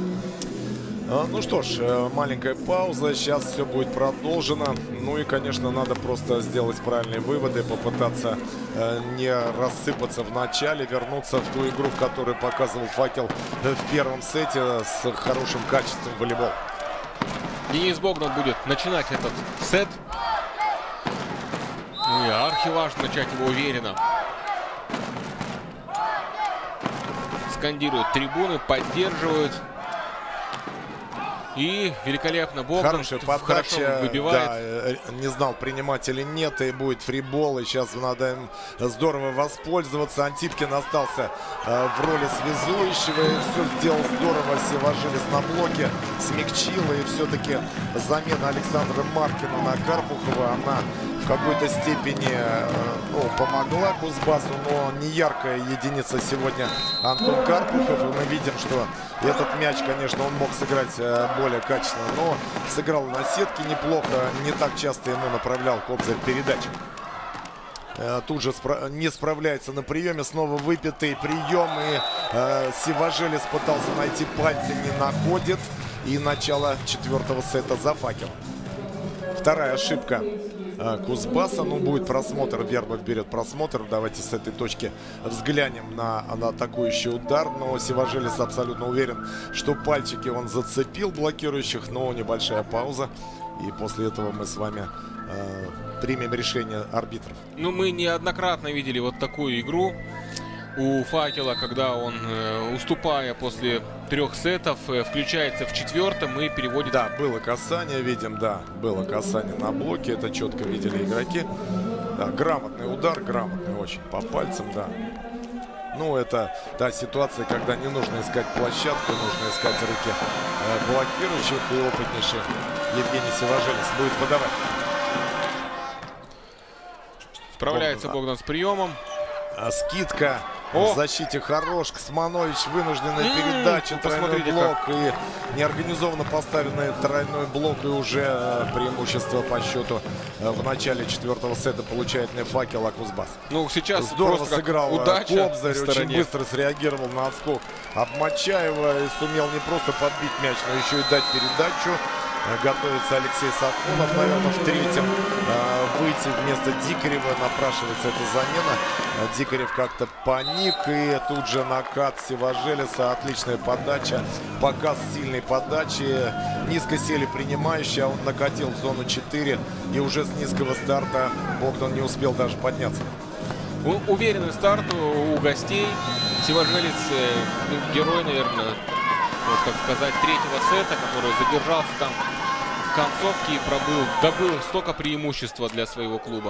Ну что ж, маленькая пауза, сейчас все будет продолжено. Ну и, конечно, надо просто сделать правильные выводы, попытаться не рассыпаться в начале, вернуться в ту игру, в которую показывал Факел в первом сете с хорошим качеством волейбола. Денис Богдан будет начинать этот сет. Ну и архиважно начать его уверенно. Скандируют трибуны, поддерживают. И великолепно Богдан хорошая подача, выбивает. Да, не знал, принимать или нет, и будет фрибол, и сейчас надо им здорово воспользоваться. Антипкин остался э, в роли связующего, и все сделал здорово. Севажилис на блоке смягчила, и все-таки замена Александра Маркина на Карпухова, она в какой-то степени ну, помогла Кузбассу, но не яркая единица сегодня Антон Карпухов. И мы видим, что этот мяч, конечно, он мог сыграть более качественно, но сыграл на сетке неплохо, не так часто ему направлял Кобзарь передачи. Тут же спра не справляется на приеме, снова выпитый прием, и э, Сиважелис пытался найти пальцы, не находит, и начало четвертого сета за факел. Вторая ошибка э, Кузбасса, ну будет просмотр, Вербов берет просмотр, давайте с этой точки взглянем на, на атакующий удар, но Сиважелис абсолютно уверен, что пальчики он зацепил блокирующих, но небольшая пауза, и после этого мы с вами э, примем решение арбитров. Ну, мы неоднократно видели вот такую игру у Факела, когда он, э, уступая после трех сетов, э, включается в четвертом и переводит... Да, было касание, видим, да, было касание на блоке, это четко видели игроки. Да, грамотный удар, грамотный очень, по пальцам, да. Ну, это та ситуация, когда не нужно искать площадку, нужно искать руки э, блокирующих, и опытнейший Евгений Сиважелис будет подавать. Справляется Богдан с приемом. А скидка О! в защите хорош. Косманович, вынужденная М-м, передача, тройной блок как. и неорганизованно поставленный тройной блок, и уже э, преимущество по счету э, в начале четвертого сета получает не Факел, а Кузбасс. Ну, сейчас здорово просто сыграл удача Кобзарь, очень стороне. быстро среагировал на отскок Обмачаева и сумел не просто подбить мяч, но еще и дать передачу. Готовится Алексей Сафонов, наверное, в третьем э, выйти вместо Дикарева. Напрашивается эта замена. Дикарев как-то паник, и тут же накат Сиважелиса. Отличная подача, показ сильной подачи. Низко сели принимающие, а он накатил в зону четыре. И уже с низкого старта Богдан не успел даже подняться. У уверенный старт у гостей. Сиважелис, э, ну, герой, наверное, вот, так сказать, третьего сета, который задержался там в концовке и пробыл, добыл столько преимущества для своего клуба.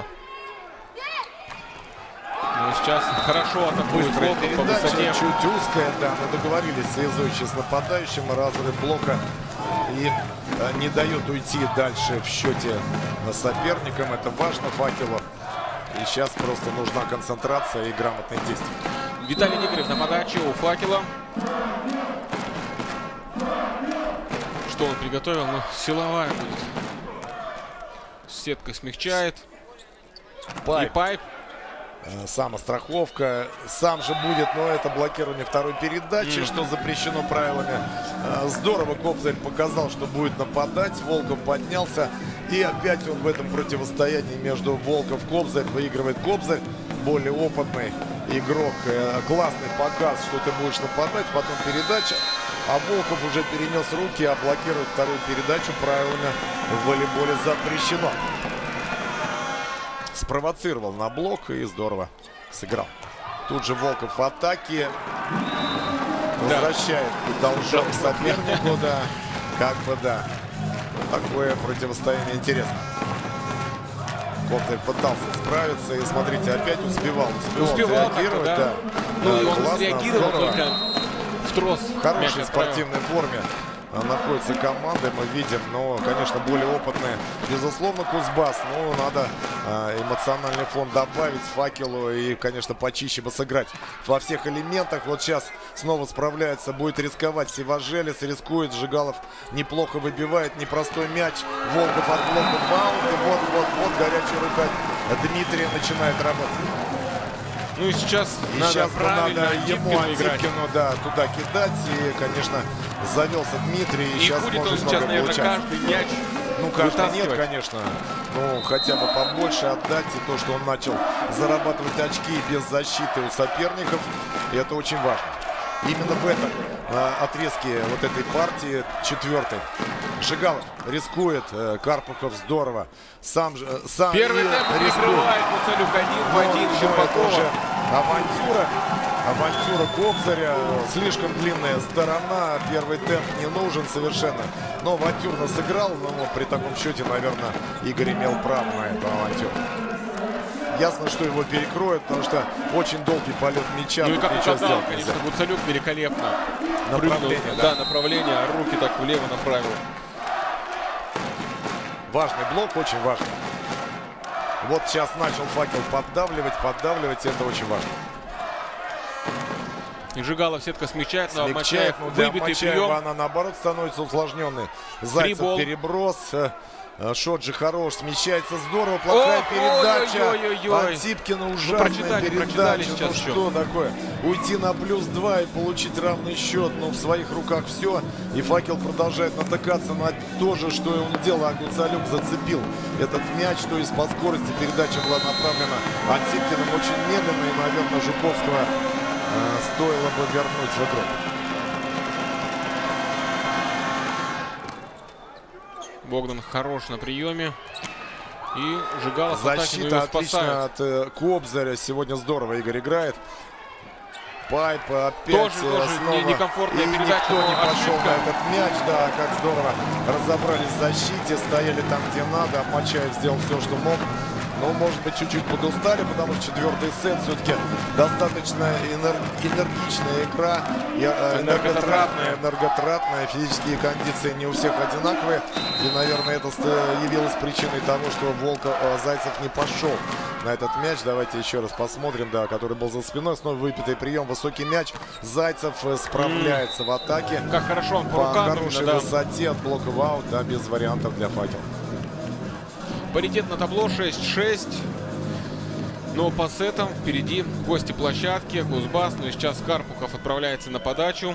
Ну, сейчас хорошо атакует Волков по высоте. Чуть узкая, да, мы договорились с Изойчи с нападающим, разрыв блока, и э, не дает уйти дальше в счете соперникам. Это важно Факелу. И сейчас просто нужна концентрация и грамотные действия. Виталий Дикарев на подаче у Факела. Что он приготовил? Ну, силовая будет. Сетка смягчает. Пайп. И пайп. Самостраховка. Сам же будет, но это блокирование второй передачи, mm. что запрещено правилами. Здорово Кобзарь показал, что будет нападать. Волков поднялся. И опять он в этом противостоянии между Волков-Кобзарь выигрывает Кобзарь. Более опытный игрок. Классный показ, что ты будешь нападать. Потом передача. А Волков уже перенес руки, а блокирует вторую передачу. Правильно в волейболе запрещено. Спровоцировал на блок и здорово сыграл. Тут же Волков в атаке. Возвращает должок сопернику, да. Как бы, да. Такое противостояние интересно. Кобзарь пытался справиться и, смотрите, опять успевал. Успевал, успевал реагировать, да. да. Ну, да, и он классно, среагировал здорово. только в трос. В хорошей спортивной форме находится команда, мы видим, но, конечно, более опытные, безусловно, Кузбасс, но надо э, эмоциональный фон добавить Факелу и, конечно, почище бы сыграть во всех элементах. Вот сейчас снова справляется, будет рисковать Сиважелис, рискует, Жигалов неплохо выбивает, непростой мяч, Волков от блока баунт, и вот-вот-вот горячая рука Дмитрия начинает работать. Ну и сейчас и надо сейчас правильно надо ему Антипкину, да, туда кидать. И, конечно, завелся Дмитрий. И, и сейчас будет может он сейчас, наверное, получать. каждый мяч Ну, каждый нет, конечно. Ну, хотя бы побольше отдать. И то, что он начал зарабатывать очки без защиты у соперников, и это очень важно. Именно в этом э, отрезке вот этой партии, четвертой, Жигалов рискует, э, Карпухов здорово. Сам же сам Первый темп прикрывает Муцалюк один в один Щербакова. Авантюра. Авантюра Кобзаря. Слишком длинная сторона. Первый темп не нужен совершенно. Но авантюрно сыграл. Но при таком счете, наверное, Игорь имел право на эту авантюру. Ясно, что его перекроют, потому что очень долгий полет мяча. Ну и как угадал, конечно, Гуцалюк великолепно. Направление, прыгнул, да. да, направление, а руки так влево направил. Важный блок, очень важный. Вот сейчас начал Факел поддавливать, поддавливать, это очень важно. И Жигалов сетка смягчает, но Мачаев ну, для выбитый Мачаева прием. она наоборот становится усложненной. Зайцев Фрибол. переброс. Шоджи хорош, смещается здорово, плохая О, передача. ой-ой-ой-ой. Антипкина ужасная Ну, прочитали, прочитали передача. сейчас Ну счет. что такое? Уйти на плюс два и получить равный счет. Но в своих руках все. И Факел продолжает натыкаться на то же, что и он делал. А Гуцалюк зацепил этот мяч. То есть по скорости передача была направлена Антипкиным очень медленно. И, наверное, Жуковского э, стоило бы вернуть в игру. Богдан хорош на приеме. И Жигалов в атаке, но Защита его отлично спасают. от э, Кобзаря. Сегодня здорово Игорь играет. Пайп опять Тоже, э, тоже снова. не- некомфортная И передача, никто но не пошел ошибка. на этот мяч. Да, как здорово разобрались в защите. Стояли там, где надо. Мачаев сделал все, что мог. Но, может быть, чуть-чуть подустали, потому что четвертый сет все-таки достаточно энер- энергичная игра. И, э, энерготратная, энерготратная. Физические кондиции не у всех одинаковые. И, наверное, это ст- явилось причиной того, что Волков, э, Зайцев не пошел на этот мяч. Давайте еще раз посмотрим, да, который был за спиной. Снова выпитый прием, высокий мяч. Зайцев э, справляется в атаке. Как хорошо он по По рукам хорошей именно, да. высоте от блока в аут, да, без вариантов для Факела. Паритет на табло шесть шесть. Но по сетам впереди гости площадки. Кузбасс. Ну и сейчас Карпухов отправляется на подачу.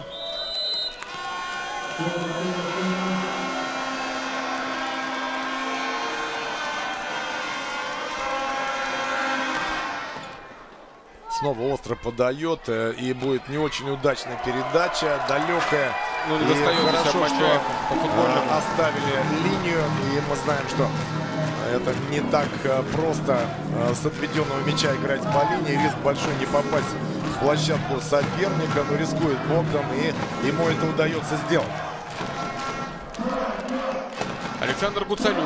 Снова остро подает, э, и будет не очень удачная передача, далекая. Ну, не И достает здесь хорошо, что Мачаев по футбольному. э, оставили линию, и мы знаем, что это не так э, просто э, с отведенного мяча играть по линии. Риск большой не попасть в площадку соперника, но рискует Богдан, и ему это удается сделать. Александр Гуцалюк.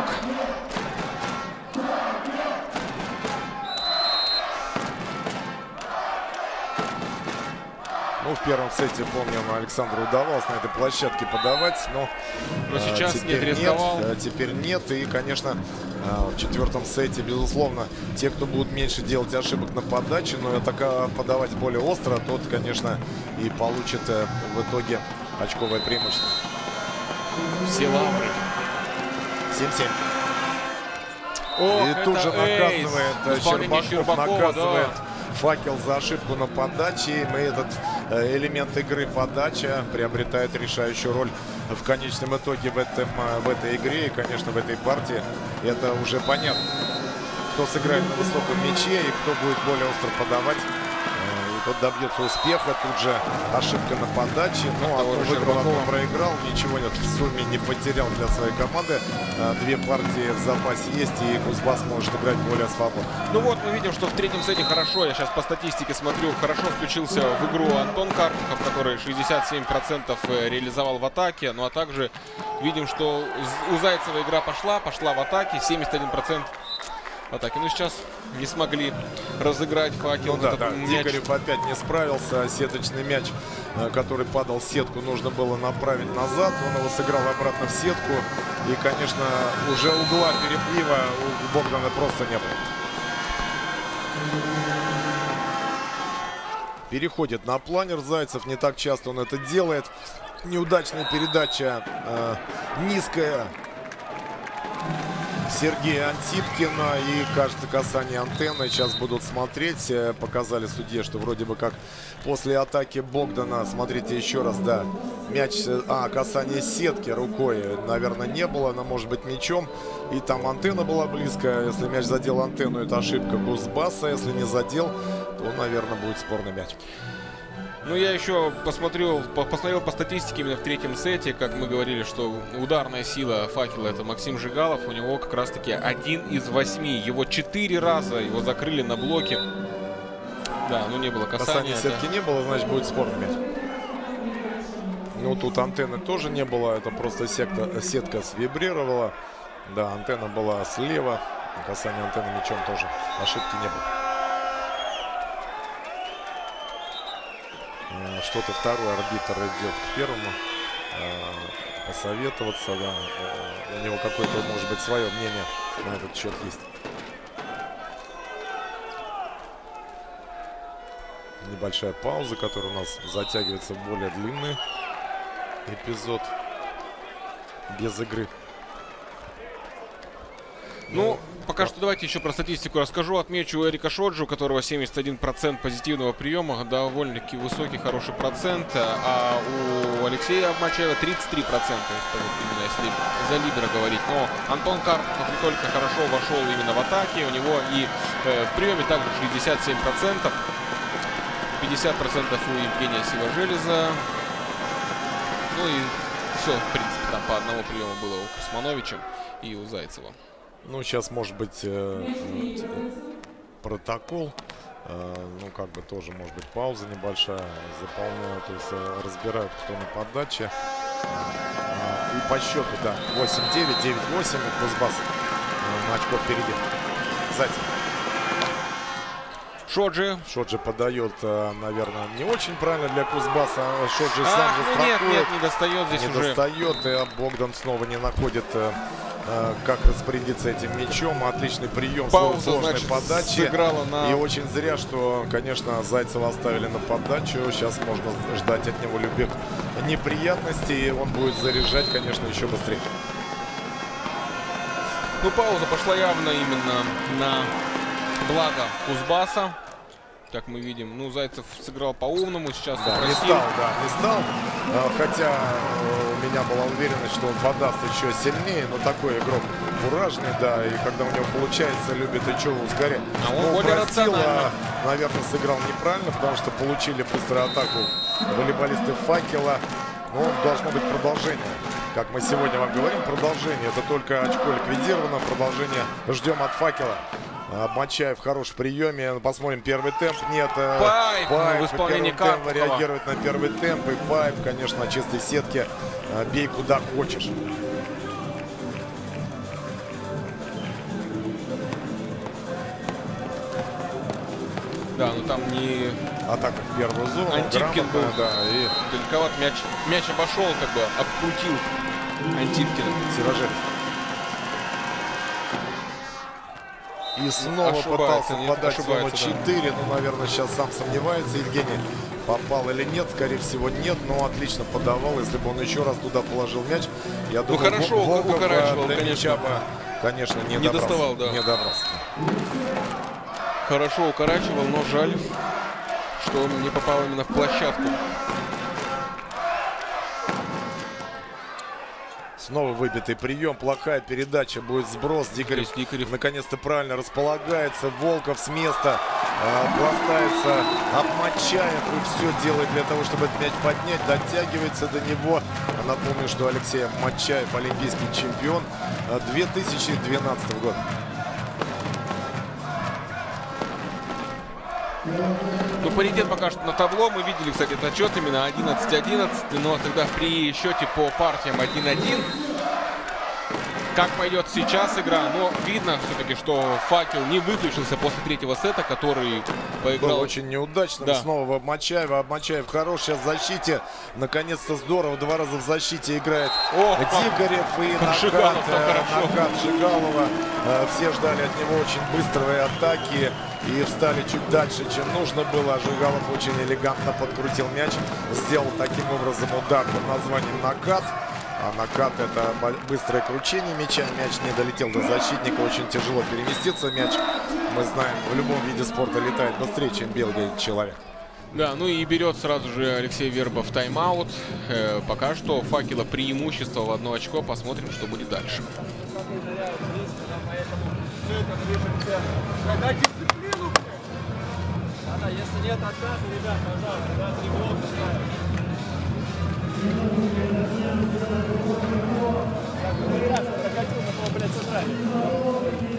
Ну, в первом сете, помним, Александру удавалось на этой площадке подавать, но, Но сейчас э, теперь нет, рисковал. э, теперь нет. И, конечно, э, в четвертом сете, безусловно, те, кто будут меньше делать ошибок на подаче, но так подавать более остро, тот, конечно, и получит э, в итоге очковое преимущество. Все лавры. семь-семь. Ох, И тут это же эйс. наказывает э, Исполнение Щербаков, Щербакова, наказывает да. Факел за ошибку на подаче. И мы этот э, элемент игры подача приобретает решающую роль в конечном итоге в, этом, э, в этой игре. И, конечно, в этой партии это уже понятно, кто сыграет на высоком мяче и кто будет более остро подавать. Э, и тот добьется успеха. Тут же ошибка на подаче. Ну, а Того кто же выиграл, а кто Щербакова. проиграл. Ничего нет, в сумме не потерял для своей команды. Э, Две партии в запасе есть, и Кузбасс может играть более свободно. Ну вот, мы видим, что в третьем сете хорошо, я сейчас по статистике смотрю, хорошо включился в игру Антон Карпухов, который шестьдесят семь процентов реализовал в атаке. Ну а также видим, что у Зайцева игра пошла, пошла в атаке, семьдесят один процент в атаке. Ну сейчас не смогли разыграть Факел. Ну да, этот да. мяч. Дикарев опять не справился. Сеточный мяч, э, который падал в сетку, нужно было направить назад. Он его сыграл обратно в сетку. И, конечно, уже угла переплива у Богдана просто не было. Переходит на планер Зайцев. Не так часто он это делает. Неудачная передача. Э, низкая. Сергея Антипкина, и, кажется, касание антенны. Сейчас будут смотреть. Показали судье, что вроде бы как после атаки Богдана, смотрите еще раз, да, мяч, а, касание сетки рукой, наверное, не было, она может быть мячом. И там антенна была близко. Если мяч задел антенну, это ошибка Кузбасса. Если не задел, то, наверное, будет спорный мяч. Ну, я еще посмотрел, посмотрел по статистике именно в третьем сете, как мы говорили, что ударная сила Факела — это Максим Жигалов. У него как раз-таки один из восьми. Его четыре раза его закрыли на блоке. Да, ну не было касания. Касания сетки да. не было, значит, будет спорный мяч. Ну, тут антенны тоже не было. Это просто сетка, сетка свибрировала. Да, антенна была слева. Касание антенны мячом тоже. Ошибки не было. Что-то второй арбитр идет к первому. Посоветоваться, да. У него какое-то, может быть, свое мнение на этот счет есть. небольшая пауза, которая у нас затягивается в более длинный эпизод без игры. Ну, пока что давайте еще про статистику расскажу. Отмечу Эрика Шоджи, у которого семьдесят один процент позитивного приема, довольно-таки высокий, хороший процент. А у Алексея Абмачаева тридцать три процента, именно если за лидера говорить. Но Антон Карпов не только хорошо вошел именно в атаке, у него и э, в приеме также шестьдесят семь процентов. пятьдесят процентов у Евгения Сивожелеза. Ну и все, в принципе, там по одному приему было у Космановича и у Зайцева. Ну, сейчас, может быть, э, протокол, э, ну, как бы тоже, может быть, пауза небольшая, заполняют, то есть э, разбирают, кто на подаче. Э, и по счету, да, восемь девять, девять восемь, Кузбасс э, на очко впереди. Зайцев. Шоджи. Шоджи подает, э, наверное, не очень правильно для Кузбасса. Шоджи а, сам же ну страхует. Нет, нет, не достает здесь не уже. Не достает, и Богдан снова не находит... Э, как распорядиться этим мячом. Отличный прием, Пауза, сложной значит, подачи. Сыграла на... И очень зря, что, конечно, Зайцева оставили на подачу. Сейчас можно ждать от него любых неприятностей. И он будет заряжать, конечно, еще быстрее. Ну, пауза пошла явно именно на благо Кузбасса. Как мы видим, ну, Зайцев сыграл по-умному, сейчас да, не стал, да, не стал. Хотя у меня была уверенность, что он подаст еще сильнее, но такой игрок куражный, да, и когда у него получается, любит и что ускорять. А он ну, более простил, рационально. а, наверное, сыграл неправильно, потому что получили быструю атаку волейболисты Факела. Но должно быть продолжение. Как мы сегодня вам говорим, продолжение. Это только очко ликвидировано, продолжение ждем от Факела. Мачаев хорош в приеме. Посмотрим первый темп. Нет, Пайп, Пайп в исполнении Карпова реагирует на первый темп. И Пайп, конечно, на чистой сетке. Бей куда хочешь. Да, ну там не... Атака в первую зону. Антипкин был, да, и... далековат. Мяч, мяч обошел, как бы обкрутил Антипкина. Сивожелез. И снова ошибается, пытался нет, подать в зону четыре. Да. Ну, наверное, сейчас сам сомневается. Евгений, попал или нет. Скорее всего, нет. Но отлично подавал. Если бы он еще раз туда положил мяч, я ну, думаю, хорошо, Волков укорачивал, до конечно. мяча бы, конечно, не, не добрался, доставал, да. Не добрался. Хорошо укорачивал, но жаль, что он не попал именно в площадку. Снова выбитый прием, плохая передача, будет сброс. Дикарев, Дикарев. наконец-то правильно располагается. Волков с места э, пластается об Мачаев и все делает для того, чтобы этот мяч поднять. Дотягивается до него. Напомню, что Алексей Мачаев олимпийский чемпион две тысячи двенадцатого года. Ну, паритет пока что на табло. Мы видели, кстати, этот отчет именно одиннадцать одиннадцать. Но тогда при счете по партиям один один. Как пойдет сейчас игра? Но видно все-таки, что Факел не выключился после третьего сета, который поиграл. Был очень неудачным. Да. Снова Обмачаева. Обмачаев хорош сейчас в защите. Наконец-то здорово. Два раза в защите играет Ох, Дикарев и накат, Жигалов, накат Жигалова. Все ждали от него очень быстрой атаки. И встали чуть дальше, чем нужно было. Жигалов очень элегантно подкрутил мяч. Сделал таким образом удар под названием накат. А накат — это быстрое кручение мяча. Мяч не долетел до защитника. Очень тяжело переместиться. Мяч, мы знаем, в любом виде спорта летает быстрее, чем бегает человек. Да, ну и берет сразу же Алексей Вербов тайм-аут. Э, пока что Факела преимущество в одно очко. Посмотрим, что будет дальше. Если нет отказа, ребят, пожалуйста, да, тревога, как бы раз прокатил на того, блядь, центральный.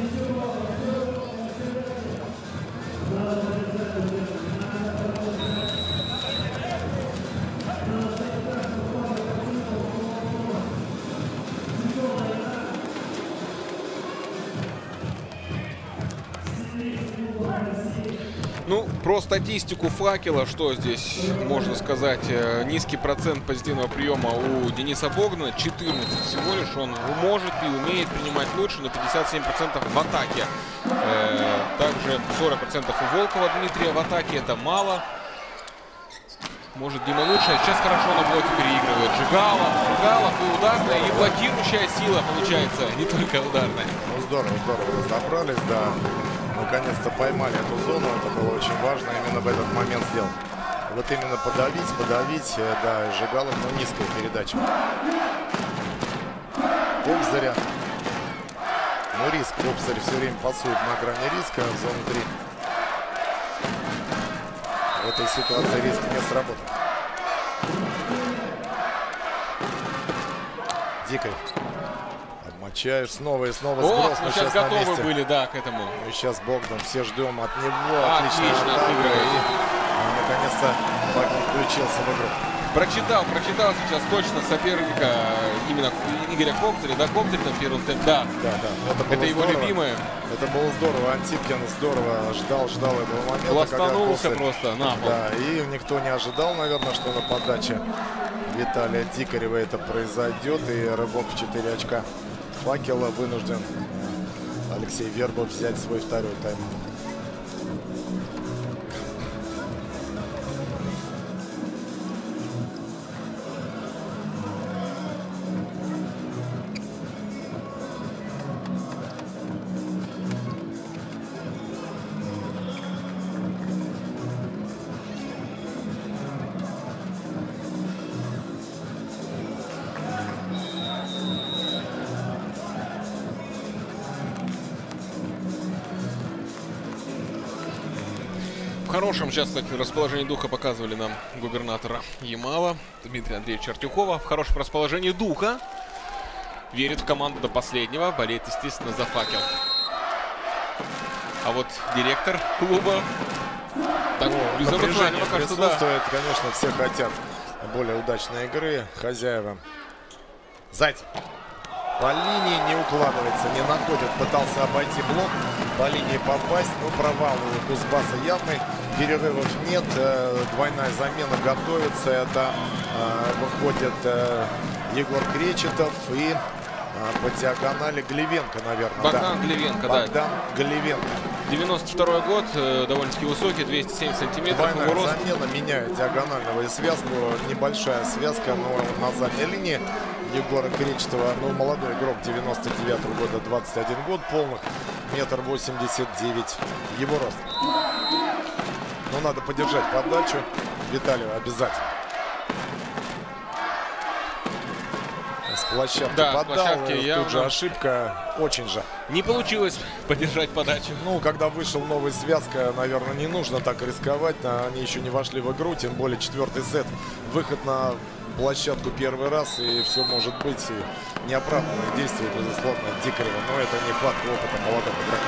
Ну, про статистику Факела, что здесь можно сказать? Низкий процент позитивного приема у Дениса Богдана, четырнадцать всего лишь. Он может и умеет принимать лучше, но пятьдесят семь процентов в атаке. Также сорок процентов у Волкова Дмитрия в атаке, это мало. Может, Дима лучше. А сейчас хорошо на блоке переигрывает. Жигалов, Жигалов и ударная, и блокирующая сила получается, не только ударная. Ну, здорово, здорово разобрались, да. Наконец-то поймали эту зону. Это было очень важно именно в этот момент сделать. Вот именно подавить, подавить, да, Жигалов, но низкая передача. Кобзаря. Ну, риск. Кобзарь все время пасует на грани риска в зону три. В этой ситуации риск не сработал. Дикой. Обмочаешь снова и снова сброс. Ну, сейчас готовы были, да, к этому. Ну, и сейчас Богдан, все ждем от него. Отлично отыгрывает. Наконец-то Богдан включился в игру. Прочитал, прочитал сейчас точно соперника, именно Игоря Кобзаря, да, Кобзарь там первый темп, да. Да, да. Это, это его здорово. любимое. Это было здорово. Антипкин здорово ждал, ждал этого момента. Пластанулся просто на пол. Да, и никто не ожидал, наверное, что на подаче Виталия Дикарева это произойдет. И рывок в четыре очка Факела вынужден Алексей Вербов взять свой второй тайм. В хорошем сейчас, кстати, расположении духа показывали нам губернатора Ямала Дмитрия Андреевича Артюхова. В хорошем расположении духа. Верит в команду до последнего. Болеет, естественно, за Факел. А вот директор клуба так, ну, без напряжение пока что, да. присутствует. Конечно, все хотят более удачной игры. Хозяева. Зайцев. По линии не укладывается, не находит. Пытался обойти блок, по линии попасть. Но провал у Кузбасса явный. Перерывов нет. Двойная замена готовится. Это выходит Егор Кречетов и по диагонали Глевенко, наверное. Богдан да. Глевенко, Богдан да. Глевенко. девяносто второй год, довольно-таки высокий, двести семьдесят сантиметров. Двойная его рост. замена меняет диагонального и связку. Небольшая связка, но на задней линии Егора Кречетова, ну, молодой игрок, девяносто девятого года, двадцать один год, полных, метр восемьдесят девять его рост. Но надо поддержать подачу Виталию обязательно. С площадки да, подал, с площадки тут явно... же ошибка, очень же. Не получилось поддержать подачу. Ну, когда вышел новая связка, наверное, не нужно так рисковать. Они еще не вошли в игру, тем более четвертый сет. Выход на площадку первый раз, и все может быть. И неоправданное действие, безусловно, Дикарева. Но это нехватка опыта молодого игрока.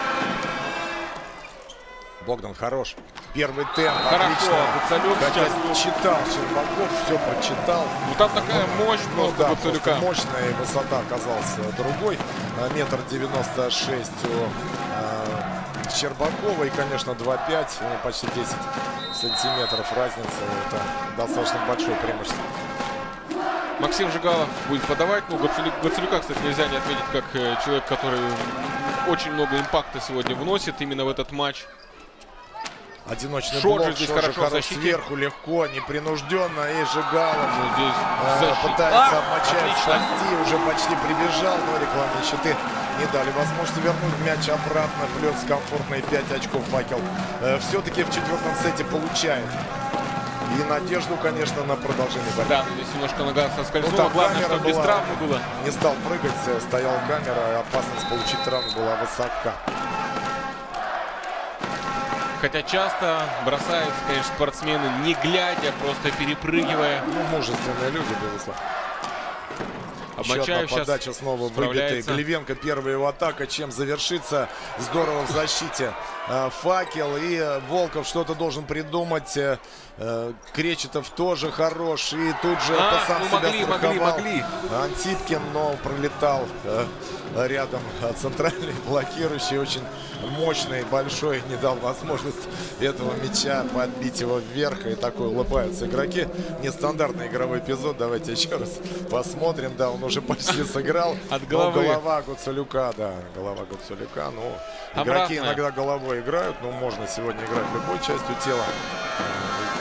Богдан хорош. Первый темп. Хорошо. Отлично. Хотя сейчас читал Щербаков, все прочитал. Ну там такая мощь ну, просто да, Гуцулюка. просто мощная, высота оказалась другой. Метр девяносто шесть у э, Щербакова. И, конечно, два пять, ну, почти десять сантиметров разница. Это достаточно большое преимущество. Максим Жигалов будет подавать. Ну, Гуцулюка, кстати, нельзя не отметить как человек, который очень много импакта сегодня вносит именно в этот матч. Одиночный Шоржи блок, здесь Шоржи хорошо хорош защитит. Сверху легко, непринужденно. И Жигалов ну, здесь э, пытается а, обмочать, спасти. Уже почти прибежал, но рекламные щиты не дали возможности вернуть мяч обратно. Плюс комфортные пять очков Факел э, все-таки в четвертом сете получает. И надежду, конечно, на продолжение борьбы. Да, здесь немножко нога соскользнула. Ну, главное, чтобы без была, травмы было. Не стал прыгать, стояла камера. Опасность получить травму была высока. Хотя часто бросаются, конечно, спортсмены, не глядя, просто перепрыгивая. Ну, мужественные люди, безусловно. Обмочаев подача снова выбитый. Глевенко, первая его атака. Чем завершится? Здорово в защите. Факел и Волков что-то должен придумать. Кречетов тоже хорош. И тут же а, сам ну, себя могли, страховал. могли, могли. Антипкин, но пролетал рядом центральный блокирующий. Очень мощный, большой. Не дал возможность этого мяча подбить его вверх. И такой улыбаются игроки. Нестандартный игровой эпизод. Давайте еще раз посмотрим. Да, он уже почти сыграл. От головы. Но голова Гуцулюка, да, голова Гуцулюка. Ну, игроки Обратная. иногда головой играют. Ну, можно сегодня играть любой частью тела.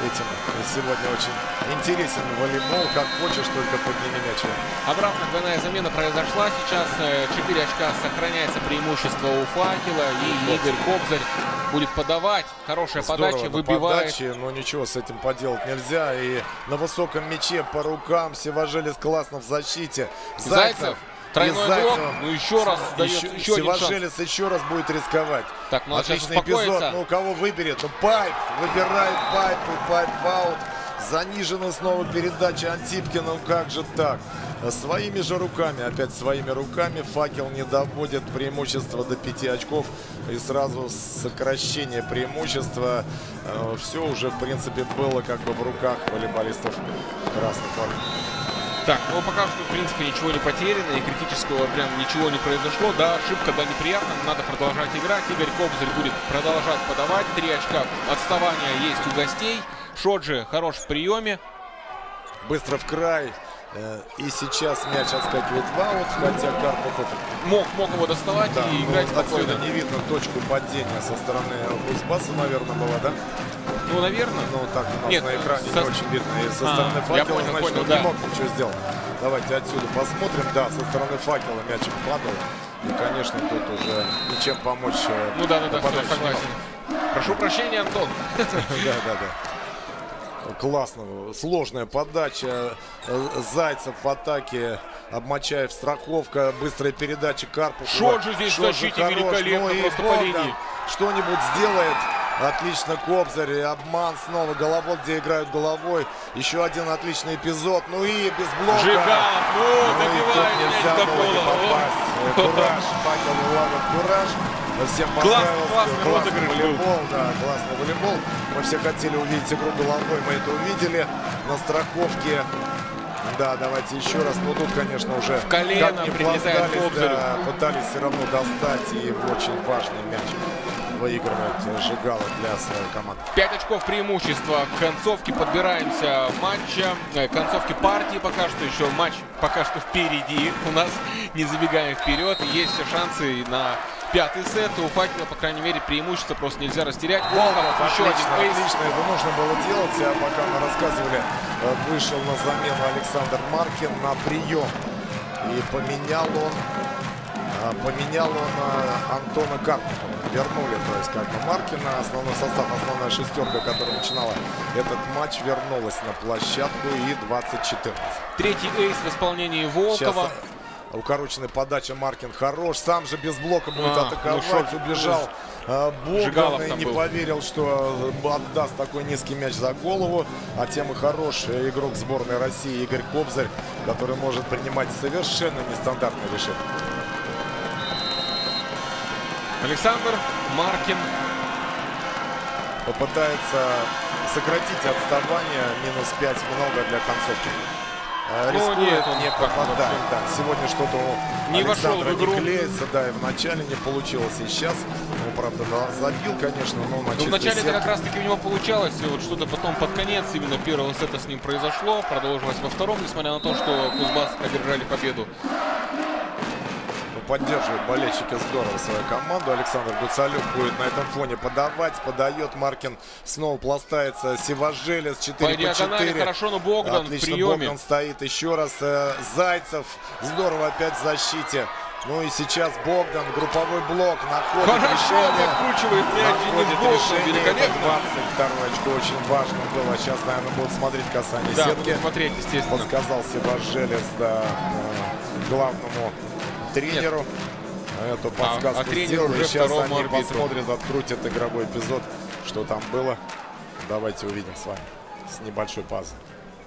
этим. Сегодня очень интересен волейбол. Как хочешь, только подними мяч. Обратно двойная замена произошла. Сейчас четыре очка, сохраняется преимущество у Факела. И Игорь Кобзарь будет подавать. Хорошая Здорово подача, на выбивает. подаче, но ничего с этим поделать нельзя. И на высоком мяче по рукам Севажелец классно в защите. Зайцев. Зайцев. Тройной блок, ну еще раз дает еще, еще один шанс. Севажелец еще раз будет рисковать. Так, ну отличный эпизод. Ну, кого выберет? Ну, Пайп выбирает Пайп, и Пайп в аут. Занижена снова передача Антипкина. Ну, как же так? Своими же руками, опять своими руками Факел не доводит преимущество до пяти очков. И сразу сокращение преимущества. Все уже, в принципе, было как бы в руках волейболистов красных ворот. Так, ну пока что, в принципе, ничего не потеряно, и критического прям ничего не произошло. Да, ошибка, да, неприятно, надо продолжать играть. Игорь Кобзарь будет продолжать подавать. Три очка отставания есть у гостей. Шоджи хорош в приеме. Быстро в край. И сейчас мяч отскакивает в аут, хотя Карпов мог, мог его доставать, да, и играть спокойно. Отсюда не видно точку падения со стороны Кузбасса, наверное, была, да? Ну, наверное. Ну, так у нас Нет, на экране со... не очень видно. И со а, стороны Факела, понял, значит, понял, он да. не мог ничего сделать. Давайте отсюда посмотрим. Да, со стороны Факела мячик падал. И, конечно, тут уже ничем помочь. Ну да, да, да, все, согласен. Прошу прощения, Антон. Да, да, да. Классно, сложная подача. Зайцев в атаке, Обмачаев страховка, быстрая передача Карпов. Шоджи здесь в защите великолепно, ну, просто по линии. Что-нибудь сделает. Отлично Кобзарь, обман снова, головой, где играют головой. Еще один отличный эпизод. Ну и без блока. Жигалов, ну, ну добивает нельзя до было не попасть. Кураж, Факел вылавит кураж. Всем понравился. Классный, классный волейбол, да, классный волейбол. Мы все хотели увидеть игру головой, мы это увидели на страховке. Да, давайте еще раз. Ну тут, конечно, уже в колено прилетает Кобзарю. Да, пытались все равно достать, и очень важный мяч выигрывает Жигалов для своей команды. Пять очков преимущества. К концовке подбираемся матча. К концовке партии пока что еще. Матч пока что впереди. У нас не забегаем вперед. Есть все шансы на пятый сет. У Факела, по крайней мере, преимущество просто нельзя растерять. Волков, еще отлично, один эйс. отлично. Это нужно было делать. А пока мы рассказывали, вышел на замену Александр Маркин на прием. И поменял он поменял он Антона Карпова. Вернули, то есть, как бы Маркина. Основной состав, основная шестерка, которая начинала этот матч, вернулась на площадку. И двадцать четырнадцать. Третий эйс в исполнении Волкова. Сейчас укороченная подача, Маркин хорош. Сам же без блока будет а, атаковать. Ну, убежал а, Богдан и не был. поверил, что отдаст такой низкий мяч за голову. А тем и хорош игрок сборной России Игорь Кобзарь, который может принимать совершенно нестандартные решения. Александр Маркин попытается сократить отставание. Минус пять много для концовки. Рискует, ну, нет, он не попадает. Да, сегодня что-то у не Александра вошел в игру. Не клеится. Да, и вначале не получилось. И сейчас, ну, правда, забил, конечно, но на чистой вначале сетке. это как раз-таки у него получалось. И вот что-то потом под конец именно первого сета с ним произошло. Продолжилось во втором, несмотря на то, что Кузбасс одержали победу. Поддерживают болельщики здорово свою команду. Александр Гуцалюк будет на этом фоне подавать. Подает Маркин. Снова пластается Севажелец. четыре по четыре. Хорошо, но Богдан отлично, в приеме. Богдан стоит еще раз. Зайцев. Здорово опять в защите. Ну и сейчас Богдан. Групповой блок. Находит хорошо, решение. Подкручивает мяч. Находит решение. Это двадцать второе очко. Очень важно было. Сейчас, наверное, будут смотреть касание да, сетки. будут смотреть, естественно. Подсказал Севажелец, да, главному тренеру. Нет. Эту подсказку а, а сделали. Сейчас они арбитру. посмотрят, открутят игровой эпизод, что там было. Давайте увидим с вами с небольшой паузой.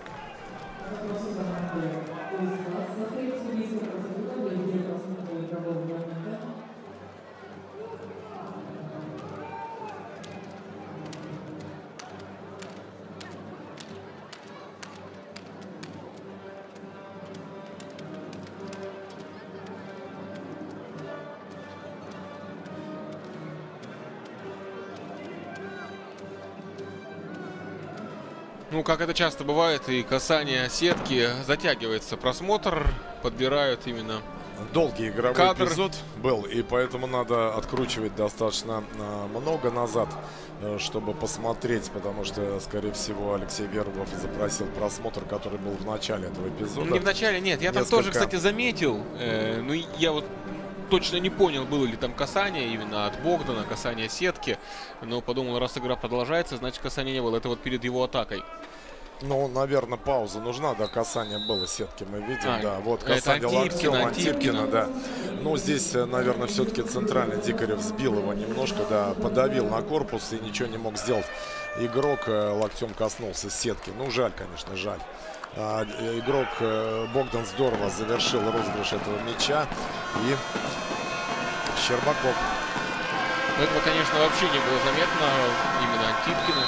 Ну, как это часто бывает, и касание сетки, затягивается просмотр, подбирают именно Долгий игровой Кадр. эпизод был, и поэтому надо откручивать достаточно э, много назад, э, чтобы посмотреть, потому что, скорее всего, Алексей Вербов запросил просмотр, который был в начале этого эпизода. Не в начале, нет. Я там Несколько... тоже, кстати, заметил. Э, ну, я вот точно не понял, было ли там касание именно от Богдана, касание сетки. Но подумал, раз игра продолжается, значит, касания не было. Это вот перед его атакой. Ну, наверное, пауза нужна, да, касание было сетки, мы видим, а, да, вот касание локтем Антипкина, да. Ну, здесь, наверное, все-таки центральный Дикарев сбил его немножко, да, подавил на корпус и ничего не мог сделать. Игрок локтем коснулся сетки, ну, жаль, конечно, жаль. А, игрок Богдан здорово завершил розыгрыш этого мяча, и Щербаков. Этого, конечно, вообще не было заметно, именно Антипкина.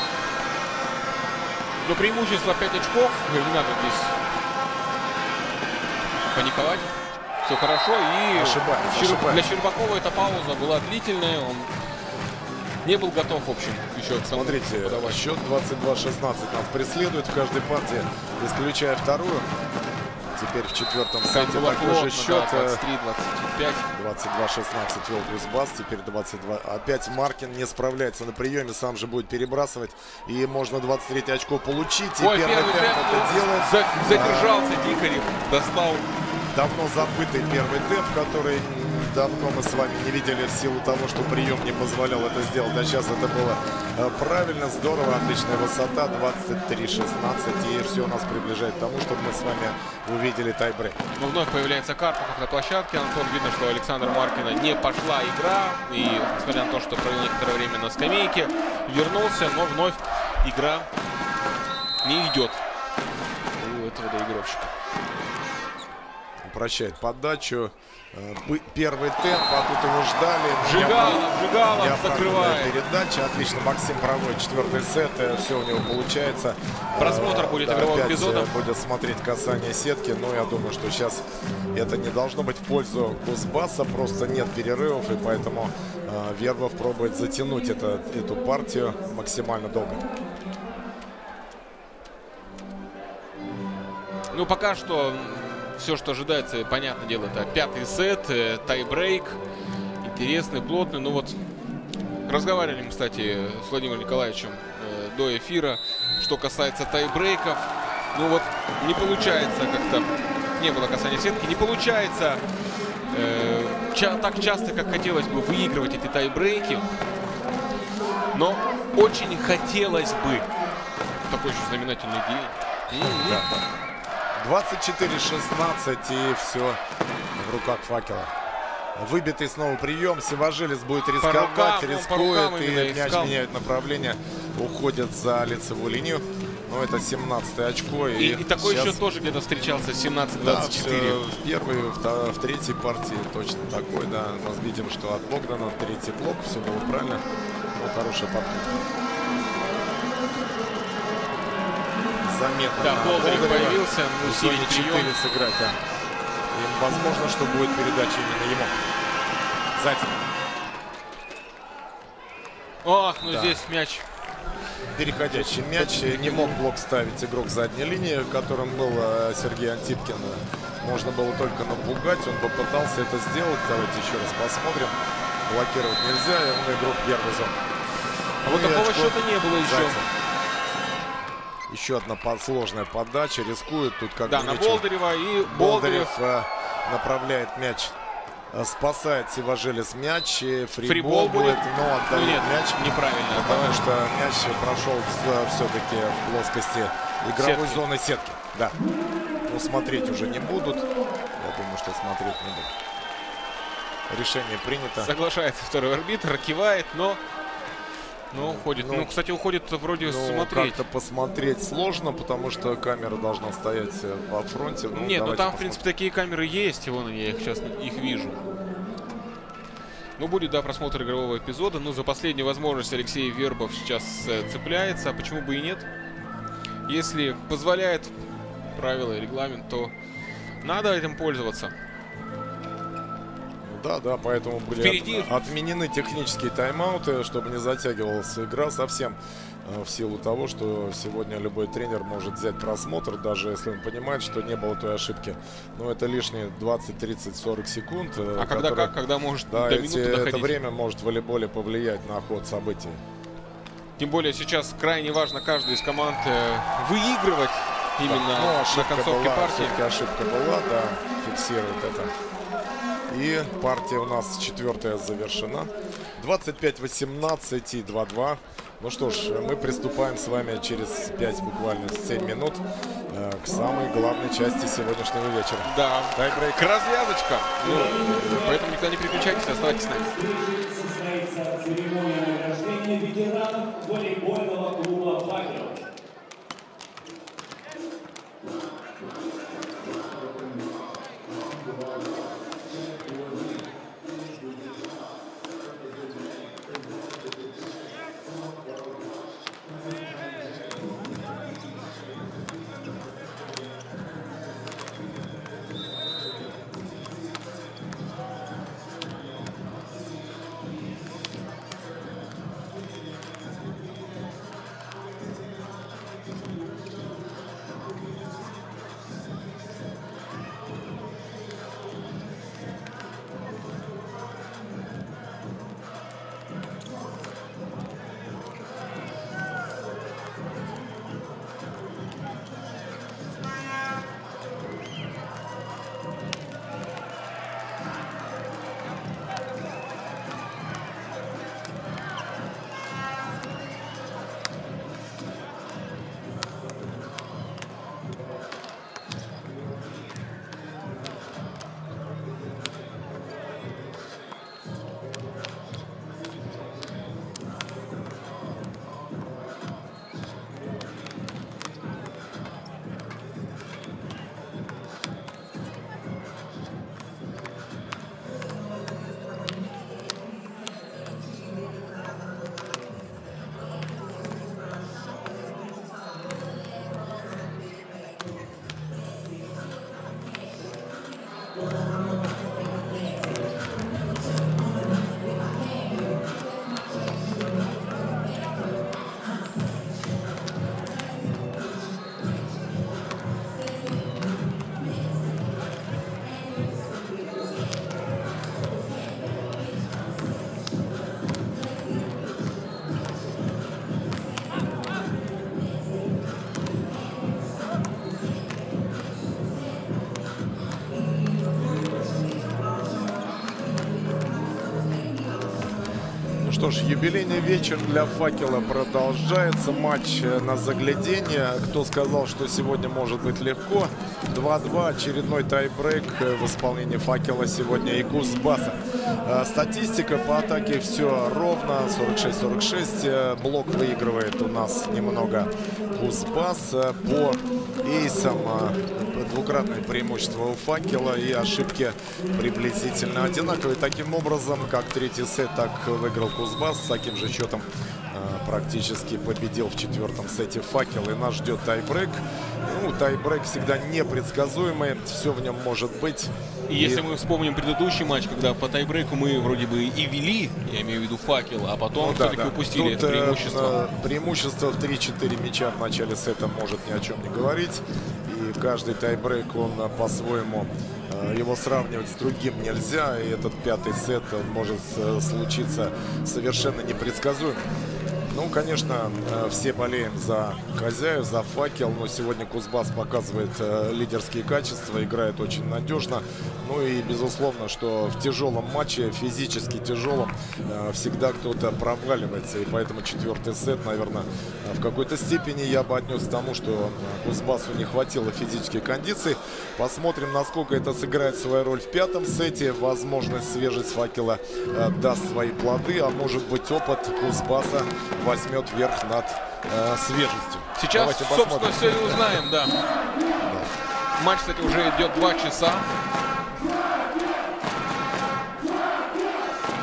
Но преимущество пять очков, не надо здесь паниковать. Все хорошо. И ошибается, Щер... ошибается. Для Щербакова эта пауза была длительная. Он не был готов, в общем, еще к самому Смотрите, подавать. Счет двадцать два шестнадцать нас преследует в каждой партии, исключая вторую. Теперь в четвертом Там сете было такой плотно, же счет. да, двадцать три двадцать пять. двадцать два шестнадцать вел Кузбасс, теперь двадцать два. Опять Маркин не справляется на приеме, сам же будет перебрасывать. И можно двадцать три очко получить. И Ой, первый, первый темп темп это делает. за- задержался а, Дикарев, достал. Давно забытый первый темп, который давно мы с вами не видели в силу того, что прием не позволял это сделать. А сейчас это было правильно, здорово, отличная высота, двадцать три шестнадцать. И все нас приближает к тому, чтобы мы с вами увидели тайбрейк. Но вновь появляется Карпов на площадке. Антон, видно, что Александра Маркина не пошла игра. И несмотря на то, что провел некоторое время на скамейке, вернулся, но вновь игра не идет у этого доигровщика. Прощает подачу. Первый темп, а тут его ждали. Жигалов, Жигалов закрывает. Передача. Отлично, Максим проводит четвертый сет. Все у него получается. Просмотр будет да, игрового опять эпизода. Будет смотреть касание сетки. Но я думаю, что сейчас это не должно быть в пользу Кузбасса. Просто нет перерывов. И поэтому э, Вербов пробует затянуть это, эту партию максимально долго. Ну, пока что все, что ожидается, понятное дело, это пятый сет, э, тайбрейк. Интересный, плотный. Ну вот, разговаривали мы, кстати, с Владимиром Николаевичем э, до эфира. Что касается тайбрейков, ну вот, не получается как-то, не было касания сетки, не получается э, ча так часто, как хотелось бы, выигрывать эти тайбрейки. Но очень хотелось бы такой еще знаменательный день. Да. двадцать четыре шестнадцать, и все в руках Факела. Выбитый снова прием. Севажилец будет рисковать, по рукам, рискует, по и мяч искал. меняет направление, уходит за лицевую линию. Но это семнадцатое очко. И, И, и такой сейчас... счет тоже где-то встречался, семнадцать двадцать четыре. Да, в первой, в, в третьей партии точно такой, да. Мы видим, что от Богдана третий блок, все было правильно. Ну, хорошая попытка. Заметно. Да, Болдырев появился, усилить четыре сыграть, да. И возможно, что будет передача именно ему. Зайцев. Ох, ну да. Здесь мяч. Переходящий мяч. Не мог блок ставить игрок задней линии, которым был Сергей Антипкин. Можно было только напугать. Он попытался это сделать. Давайте еще раз посмотрим. Блокировать нельзя. Он игрок первой зоны. А вот такого счета не было еще. Зайцев. Еще одна сложная подача. Рискует тут как Да, на Болдырева. И Болдырев, Болдырев направляет мяч. Спасает Севажилец мяч. Фрибол, Фрибол будет, но отдает ну нет, мяч. Неправильно. Потому что мяч прошел все-таки в плоскости игровой сетки. зоны сетки. Да. Ну, смотреть уже не будут. Я думаю, что смотреть не будут. Решение принято. Соглашается второй арбитр, кивает, но... Ну, уходит. Ну, ну, кстати, уходит вроде ну, смотреть. Как-то посмотреть сложно, потому что камера должна стоять во фронте. Ну, Нет, ну там, посмотрим. в принципе, такие камеры есть. И вон я их сейчас их вижу. Ну, будет, да, просмотр игрового эпизода. Ну, за последнюю возможность Алексей Вербов сейчас э, цепляется. А почему бы и нет? Если позволяет правила и регламент, то надо этим пользоваться. Да, да, поэтому были Впереди... от, отменены технические тайм-ауты, чтобы не затягивалась игра совсем, э, в силу того, что сегодня любой тренер может взять просмотр, даже если он понимает, что не было той ошибки. Но это лишние двадцать, тридцать, сорок секунд. Э, а когда как, когда может да, до эти, минуты доходить? Это время может в волейболе повлиять на ход событий. Тем более сейчас крайне важно каждой из команд э, выигрывать именно да, ну, на концовке была, партии. Ошибка была, да, фиксирует это. И партия у нас четвертая завершена. двадцать пять восемнадцать и два-два. Ну что ж, мы приступаем с вами через пять, буквально семь минут э, к самой главной части сегодняшнего вечера. Да, тайбрейк. Развязочка. Ну, поэтому никогда не переключайтесь, оставайтесь с нами. Состоится церемония награждения ветеранов волейбольного клуба «Факел». Что ж, юбилейный вечер для «Факела» продолжается. Матч на заглядение. Кто сказал, что сегодня может быть легко? два-два. Очередной тайбрейк в исполнении «Факела» сегодня и Кузбасса. Статистика по атаке все ровно. сорок шесть сорок шесть. Блок выигрывает у нас немного Кузбасс. По эйсам двукратное преимущество у «Факела» и ошибки приблизительно одинаковые. Таким образом, как третий сет, так выиграл Кузбасс. С таким же счетом э, практически победил в четвертом сете «Факел». И нас ждет тайбрейк. Ну, тайбрейк всегда непредсказуемый. Все в нем может быть. И, и если мы вспомним предыдущий матч, когда по тайбрейку мы вроде бы и вели, я имею в виду «Факел», а потом ну, все-таки да, да. упустили Тут, это преимущество. Э, преимущество в три-четыре мяча в начале сета может ни о чем не говорить. И каждый тайбрейк, он по-своему, его сравнивать с другим нельзя. И этот пятый сет может случиться совершенно непредсказуем. Ну, конечно, все болеем за хозяев, за «Факел», но сегодня Кузбасс показывает лидерские качества, играет очень надежно. Ну и, безусловно, что в тяжелом матче, физически тяжелом, всегда кто-то проваливается. И поэтому четвертый сет, наверное, в какой-то степени я бы отнес к тому, что Кузбассу не хватило физических кондиций. Посмотрим, насколько это сыграет свою роль в пятом сете. Возможность, свежесть «Факела» даст свои плоды, а может быть, опыт Кузбасса возьмет верх над э, свежестью. Сейчас, собственно, все и узнаем, да. да. Матч, кстати, уже идет два часа. Ну,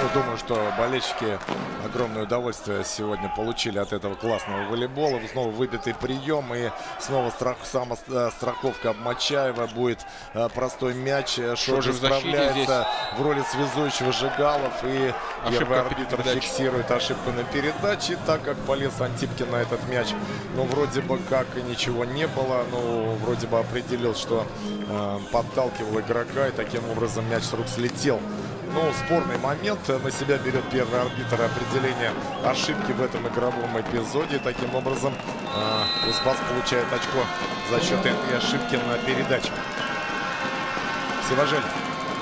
думаю, что болельщики огромное удовольствие сегодня получили от этого классного волейбола. Снова выбитый прием и снова страх, сама страховка Обмочаева. Будет э, простой мяч. Шоджи справляется в роли связующего Жигалов. И ошибка первый арбитр фиксирует ошибку на передаче, так как полез Антипкин на этот мяч. Но вроде бы как и ничего не было. Ну, вроде бы определил, что э, подталкивал игрока, и таким образом мяч с рук слетел. Ну, спорный момент. На себя берет первый арбитр определение ошибки в этом игровом эпизоде. Таким образом, э, Кузбасс получает очко за счет этой ошибки на передаче. Севажель.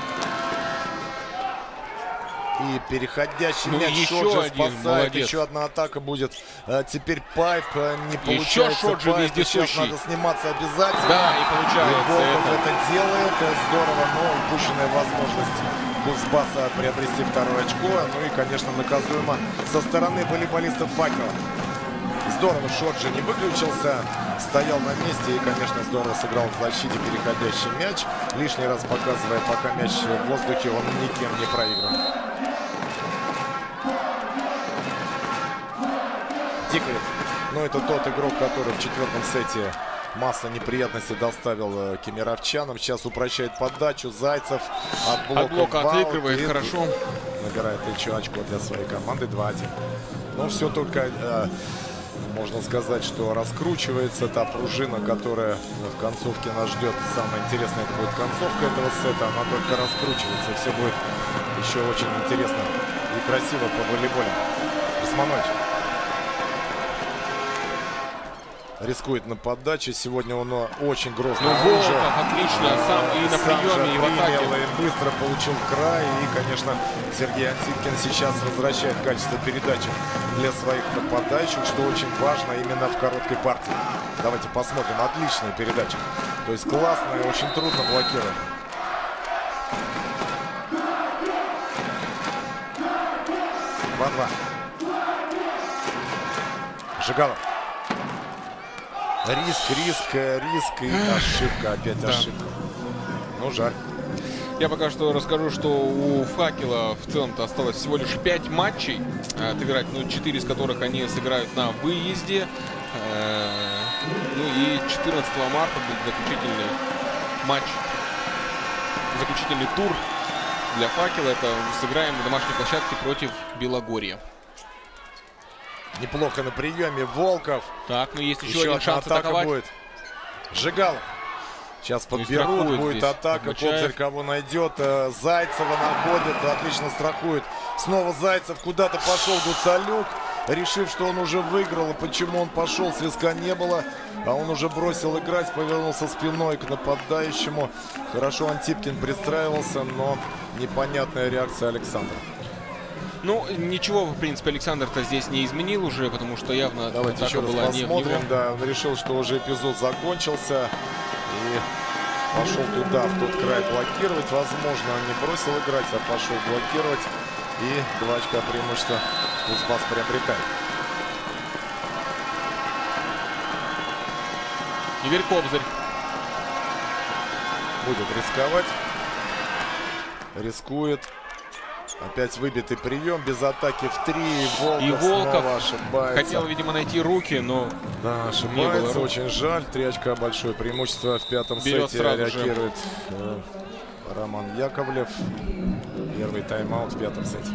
И переходящий ну, мяч Шоджи спасает. Молодец. Еще одна атака будет. А, теперь Пайп не получается. Шоджи Пайп. Сейчас надо сниматься обязательно. Да, и получается. И Волков это. это делает. Здорово, но упущенная возможность Кузбасса приобрести второе очко. Ну и, конечно, наказуемо со стороны волейболистов Факела. Здорово, Шоджи не выключился, стоял на месте и, конечно, здорово сыграл в защите переходящий мяч. Лишний раз показывая, пока мяч в воздухе, он никем не проигран. Дикарев. Ну, это тот игрок, который в четвертом сете масса неприятностей доставил кемеровчанам. Сейчас упрощает подачу. Зайцев от блока, от блока отыгрывает хорошо. Набирает еще очко для своей команды. два один. Но все только, э, можно сказать, что раскручивается та пружина, которая в концовке нас ждет. Самое интересное, это будет концовка этого сета. Она только раскручивается. Все будет еще очень интересно и красиво по волейболу. Османович. Рискует на подаче. Сегодня он очень грозно. Ну, Волков, отлично. Сам и на приеме, и в атаке. И быстро получил край. И, конечно, Сергей Антипкин сейчас возвращает качество передачи для своих нападающих, что очень важно именно в короткой партии. Давайте посмотрим. Отличная передача. То есть классная, очень трудно блокировать. два-два. Жигалов. Риск, риск, риск и ошибка. Опять да. ошибка. Ну, жаль. Я пока что расскажу, что у Факела в целом-то осталось всего лишь пять матчей отыграть. Ну, четыре из которых они сыграют на выезде. Ну и четырнадцатого марта будет заключительный матч, заключительный тур для Факела. Это сыграем на домашней площадке против Белогорья. Неплохо на приеме. Волков. Так, ну есть еще, еще один шанс атаковать. Будет. Жигалов. Сейчас подберут. Будет здесь атака. Кобзарь кого найдет. Зайцева находит. Отлично страхует. Снова Зайцев. Куда-то пошел Гуцалюк, решив, что он уже выиграл. И почему он пошел, свистка не было. А он уже бросил играть. Повернулся спиной к нападающему. Хорошо Антипкин пристраивался, но непонятная реакция Александра. Ну, ничего, в принципе, Александр-то здесь не изменил уже, потому что явно давайте еще раз была посмотрим. Не да, он решил, что уже эпизод закончился. И пошел туда, в тот край блокировать. Возможно, он не бросил играть, а пошел блокировать. И два очка преимущества Кузбасс приобретает. Игорь Кобзарь. Будет рисковать. Рискует. Опять выбитый прием, без атаки в три. Волков, и Волков ошибается. Хотел, видимо, найти руки, но да, ошибается. Очень жаль. Три очка, большое преимущество в пятом Берет сете. Реагирует э, Роман Яковлев. Первый тайм-аут в пятом сете.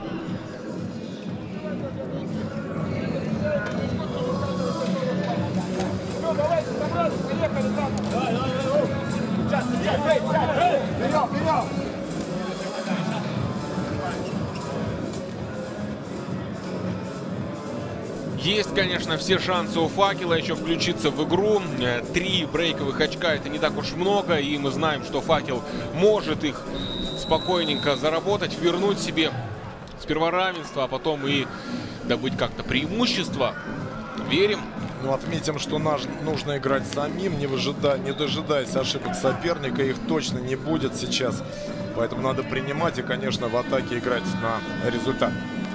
Есть, конечно, все шансы у Факела еще включиться в игру. Три брейковых очка — это не так уж много. И мы знаем, что Факел может их спокойненько заработать, вернуть себе сперва равенство, а потом и добыть как-то преимущество. Верим. Ну, отметим, что наш, нужно играть самим, не, выжида, не дожидаясь ошибок соперника. Их точно не будет сейчас. Поэтому надо принимать и, конечно, в атаке играть на результат.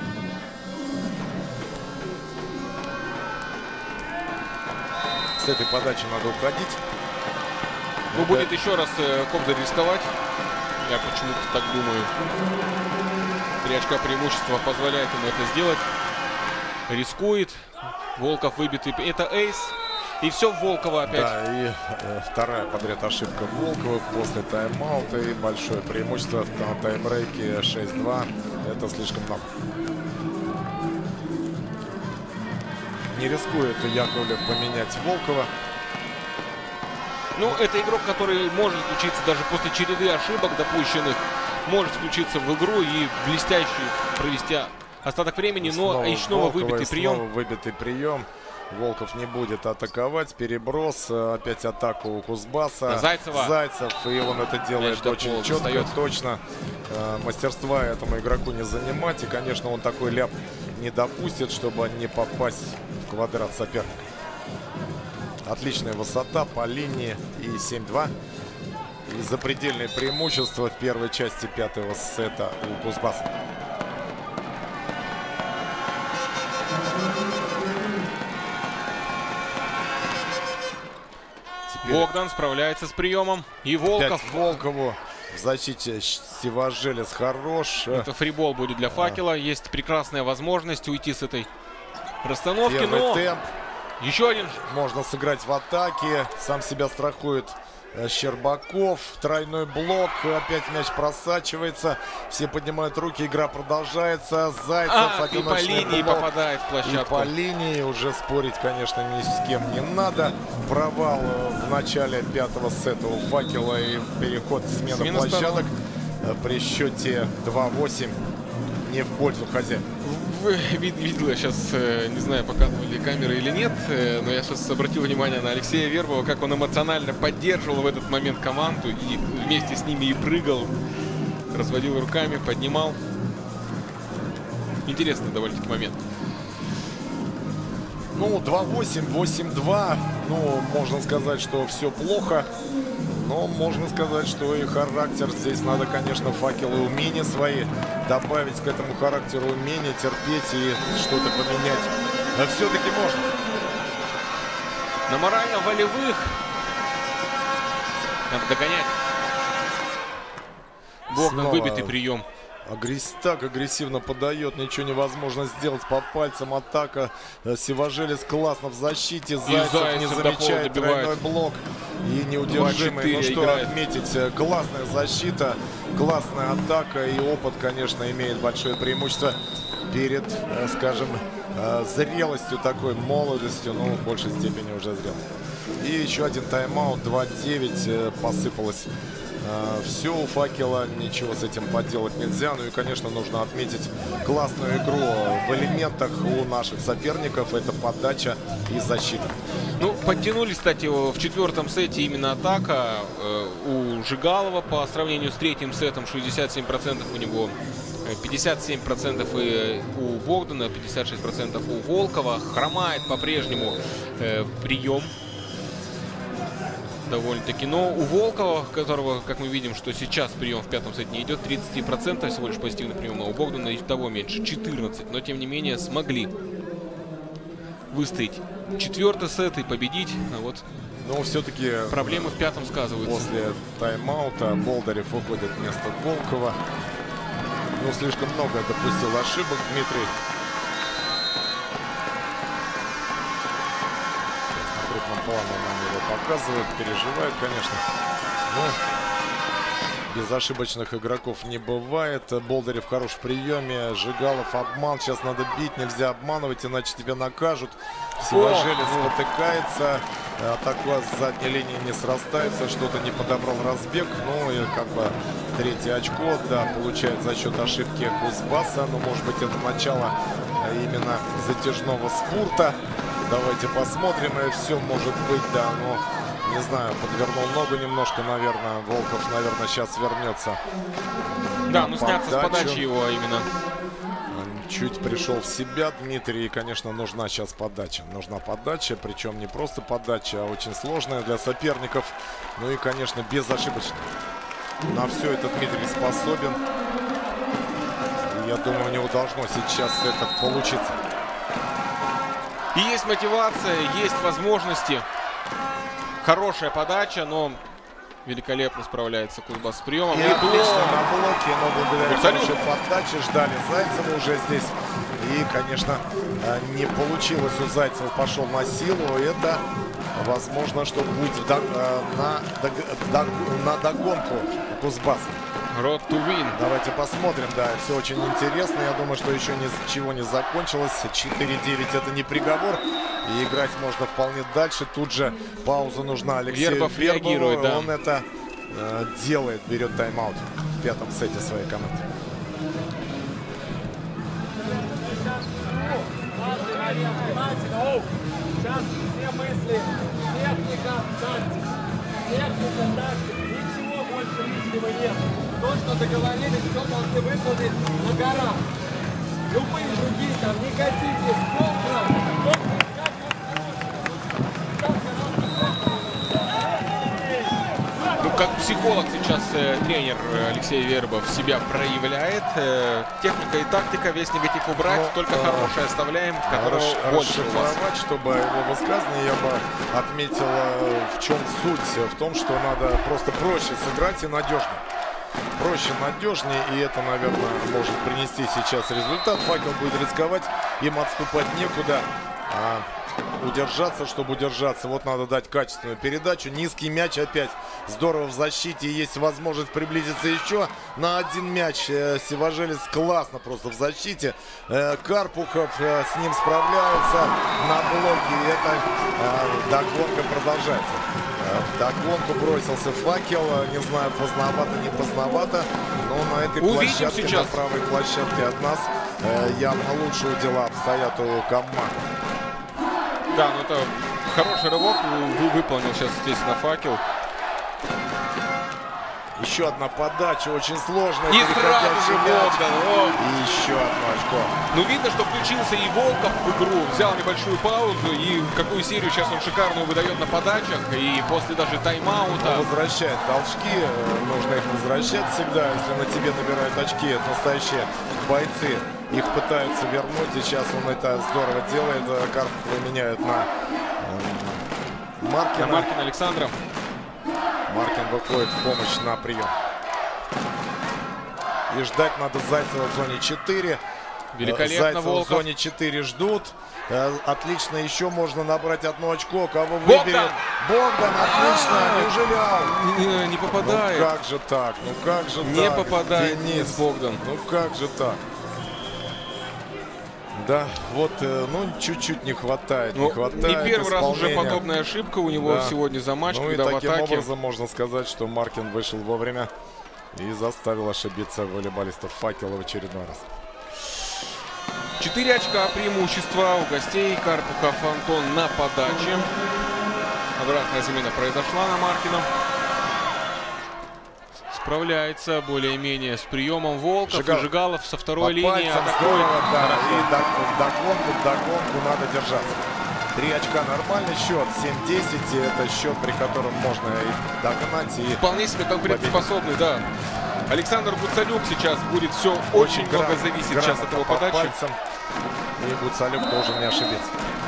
С этой подачи надо уходить. Ну, будет да. еще раз э, Кобзарь рисковать. Я почему-то так думаю. Три очка преимущества позволяет ему это сделать. Рискует. Волков выбитый. Это эйс. И все Волкова опять. Да, и э, вторая подряд ошибка Волкова после тайм-аута. И большое преимущество на тайм-брейке шесть-два. Это слишком много. Не рискует Яковлев поменять Волкова. Ну, это игрок, который может включиться даже после череды ошибок допущенных. Может включиться в игру и блестяще провести остаток времени. Но Снова и снова Волкова, выбитый и прием. Снова выбитый прием. Волков не будет атаковать. Переброс. Опять атака у Кузбасса. Зайцева. Зайцев. И он это делает Мяч очень до пола четко, достает. точно. Мастерства этому игроку не занимать. И, конечно, он такой ляп не допустит, чтобы не попасть в квадрат соперника. Отличная высота по линии. И семь-два. И запредельное преимущество в первой части пятого сета у Кузбасса. Теперь Богдан справляется с приемом. И Волков. опять Волкову. В защите Сиважелец хорош. Это фрибол будет для Факела. Есть прекрасная возможность уйти с этой расстановки. Первый Но темп. еще один. Можно сыграть в атаке. Сам себя страхует Щербаков. Тройной блок. Опять мяч просачивается. Все поднимают руки. Игра продолжается. Зайцев. Ах, и по одиночный линии блок. попадает в И площадку. по линии уже спорить, конечно, ни с кем не надо. Провал в начале пятого сета у Факела и переход смена, Смена площадок при счете два-восемь не в пользу хозяев. Вы вид- видел, я сейчас, э, не знаю, показывали камеры или нет, э, но я сейчас обратил внимание на Алексея Вербова, как он эмоционально поддерживал в этот момент команду и вместе с ними и прыгал, разводил руками, поднимал. Интересный довольно-таки момент. Ну, два-восемь, восемь-два. Ну, можно сказать, что все плохо. Но можно сказать, что и характер здесь надо, конечно, Факелу и умения свои добавить к этому характеру, умение терпеть и что-то поменять. Но все-таки можно. На морально-волевых надо догонять. Богдан Снова выбитый прием. Агресс... Так агрессивно подает, ничего невозможно сделать по пальцам. Атака. Сиважелец классно в защите. Зайцев, Зайцев не до замечает пола тройной блок. И неудержимый. Ну что играет. отметить, классная защита, классная атака. И опыт, конечно, имеет большое преимущество перед, скажем, зрелостью такой, молодостью. Ну, в большей степени уже зрелость. И еще один тайм-аут. два-девять посыпалось. Все у Факела, ничего с этим поделать нельзя. Ну и, конечно, нужно отметить классную игру в элементах у наших соперников. Это подача и защита. Ну, подтянулись, кстати, в четвертом сете именно атака э, у Жигалова по сравнению с третьим сетом. шестьдесят семь процентов у него, пятьдесят семь процентов и у Богдана, пятьдесят шесть процентов у Волкова. Хромает по-прежнему э, прием. Довольно-таки. Но у Волкова, которого, как мы видим, что сейчас прием в пятом сете не идет, тридцать процентов всего лишь позитивный прием, а у Богдана и того меньше, четырнадцать. Но, тем не менее, смогли выстоять четвертый сет и победить. А вот Но все-таки проблемы в пятом сказываются. После тайм-аута Болдырев уходит вместо Волкова. Ну, слишком много допустил ошибок Дмитрий. На крупном плане нам его показывают, переживают, конечно. Но безошибочных игроков не бывает. Болдырев хорош в приеме. Жигалов обман. Сейчас надо бить. Нельзя обманывать, иначе тебя накажут. Сиважелец спотыкается. Атака с задней линии не срастается. Что-то не подобрал разбег. Ну и как бы третье очко, да, получает за счет ошибки Кузбасса. Но может быть это начало именно затяжного спурта. Давайте посмотрим. И все может быть, да, но... Не знаю, подвернул ногу немножко, наверное. Волков, наверное, сейчас вернется. Да, ну сняться с подачи его именно. Чуть пришел в себя Дмитрий. И, конечно, нужна сейчас подача. Нужна подача, причем не просто подача, а очень сложная для соперников. Ну и, конечно, безошибочно. На все это Дмитрий способен. И я думаю, у него должно сейчас это получиться. И есть мотивация, есть возможности. Хорошая подача, но Великолепно справляется Кузбасс с приемом. И И отлично блок. на блоке, но благодаря Абсолютно. хорошей подаче ждали Зайцева уже здесь. И, конечно, не получилось у Зайцева, пошел на силу. Это, возможно, что будет в дог- на, дог- дог- на догонку Кузбасса. Road to win. Давайте посмотрим, да, все очень интересно. Я думаю, что еще ничего не закончилось. четыре девять это не приговор. И играть можно вполне дальше. Тут же пауза нужна Алексею Вербов Вербову. реагирует, да. Он это э, делает, берет тайм-аут в пятом сете своей команды. Сейчас все мысли, техника, тактика. Техника, тактика. Ничего больше лишнего нет. То, что договорились, все должны выполнить на горах. Любые другие там негативные стекла. Ну, как психолог сейчас э, тренер Алексей Вербов себя проявляет. Э, техника и тактика, весь негатив убрать, Но, только э, хорошее оставляем, которого Расш- больше у вас. расшифровать, чтобы его высказывание, я бы отметил, э, в чем суть. В том, что надо просто проще сыграть и надежнее. Проще, надежнее, и это, наверное, может принести сейчас результат. Факел будет рисковать, им отступать некуда. А удержаться, чтобы удержаться, вот надо дать качественную передачу. Низкий мяч опять. Здорово в защите. Есть возможность приблизиться еще на один мяч. Сиважелец классно просто в защите. Карпухов с ним справляется на блоке. И это догонка продолжается. В догонку бросился Факел. Не знаю, поздновато, не поздновато. Но на этой Увидим площадке, сейчас. на правой площадке от нас, явно лучшие дела обстоят у команды. Да, ну это хороший рывок вы выполнил сейчас, естественно, Факел. Еще одна подача, очень сложная. И сразу переходящий же мяч. Богдан. О. И еще одно очко. Ну, видно, что включился и Волков в игру, взял небольшую паузу, и какую серию сейчас он шикарную выдает на подачах, и после даже тайм-аута. Он возвращает толчки, нужно их возвращать всегда, если на тебе набирают очки, это настоящие бойцы. Их пытаются вернуть, и сейчас он это здорово делает. Карпова меняют на э, Маркина. На Маркина Александра. Маркин выходит в помощь на прием. И ждать надо Зайцева в зоне четыре. Великолепно, Зайцева Волков. в зоне четыре ждут. Э, Отлично, еще можно набрать одно очко. Кого Богдан! выберет? Богдан, отлично. А-а-а! Неужели аут? Не, не попадает. Ну как же так? Ну как же Не так? попадает Денис Богдан. Ну как же так? Да, вот, э, ну, чуть-чуть не хватает, Ну, не хватает не первый раз уже исполнения. подобная ошибка у него Да. сегодня за матч, Ну когда и в таким атаке. образом можно сказать, что Маркин вышел вовремя и заставил ошибиться волейболистов Факела в очередной раз. Четыре очка преимущества у гостей. Карпухов Антон на подаче. Обратная замена произошла на Маркина. Справляется более-менее с приемом Волков. Жигал. И Жигалов со второй По линии пальцам атакует. здорово, да, Хорошо. и дог- в догонку, в догонку надо держаться. Три очка нормальный счет, семь десять, это счет, при котором можно и догнать, и Вполне себе конкурентоспособный, да. Александр Гуцалюк сейчас будет все очень, очень много грам- зависит сейчас от грамотно его по подачи. пальцам. И Гуцалюк должен не ошибиться.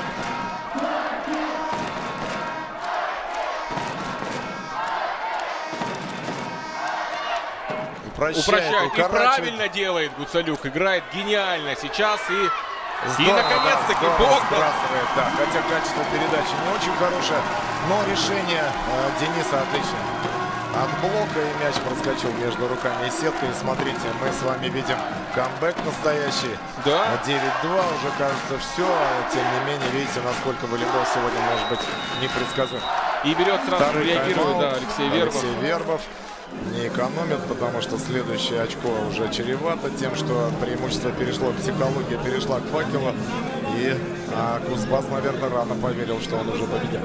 Упрощает, Упрощает. И укорачивает. правильно делает Гуцалюк. Играет гениально сейчас. И, и Здорово, наконец-таки да, здорово Богдан. сбрасывает, да. Хотя качество передачи не очень хорошее, но решение э, Дениса отличное. От блока и мяч проскочил между руками и сеткой. Смотрите, мы с вами видим камбэк настоящий. Да. девять-два уже кажется все. Тем не менее, видите, насколько волейбол сегодня может быть непредсказуем. И берет сразу, Второй реагирует, тайм-аут. да, Алексей Вербов. Алексей Вербов не экономит, потому что следующее очко уже чревато тем, что преимущество перешло, психология перешла к Факелу. И а, Кузбасс, наверное, рано поверил, что он уже победил.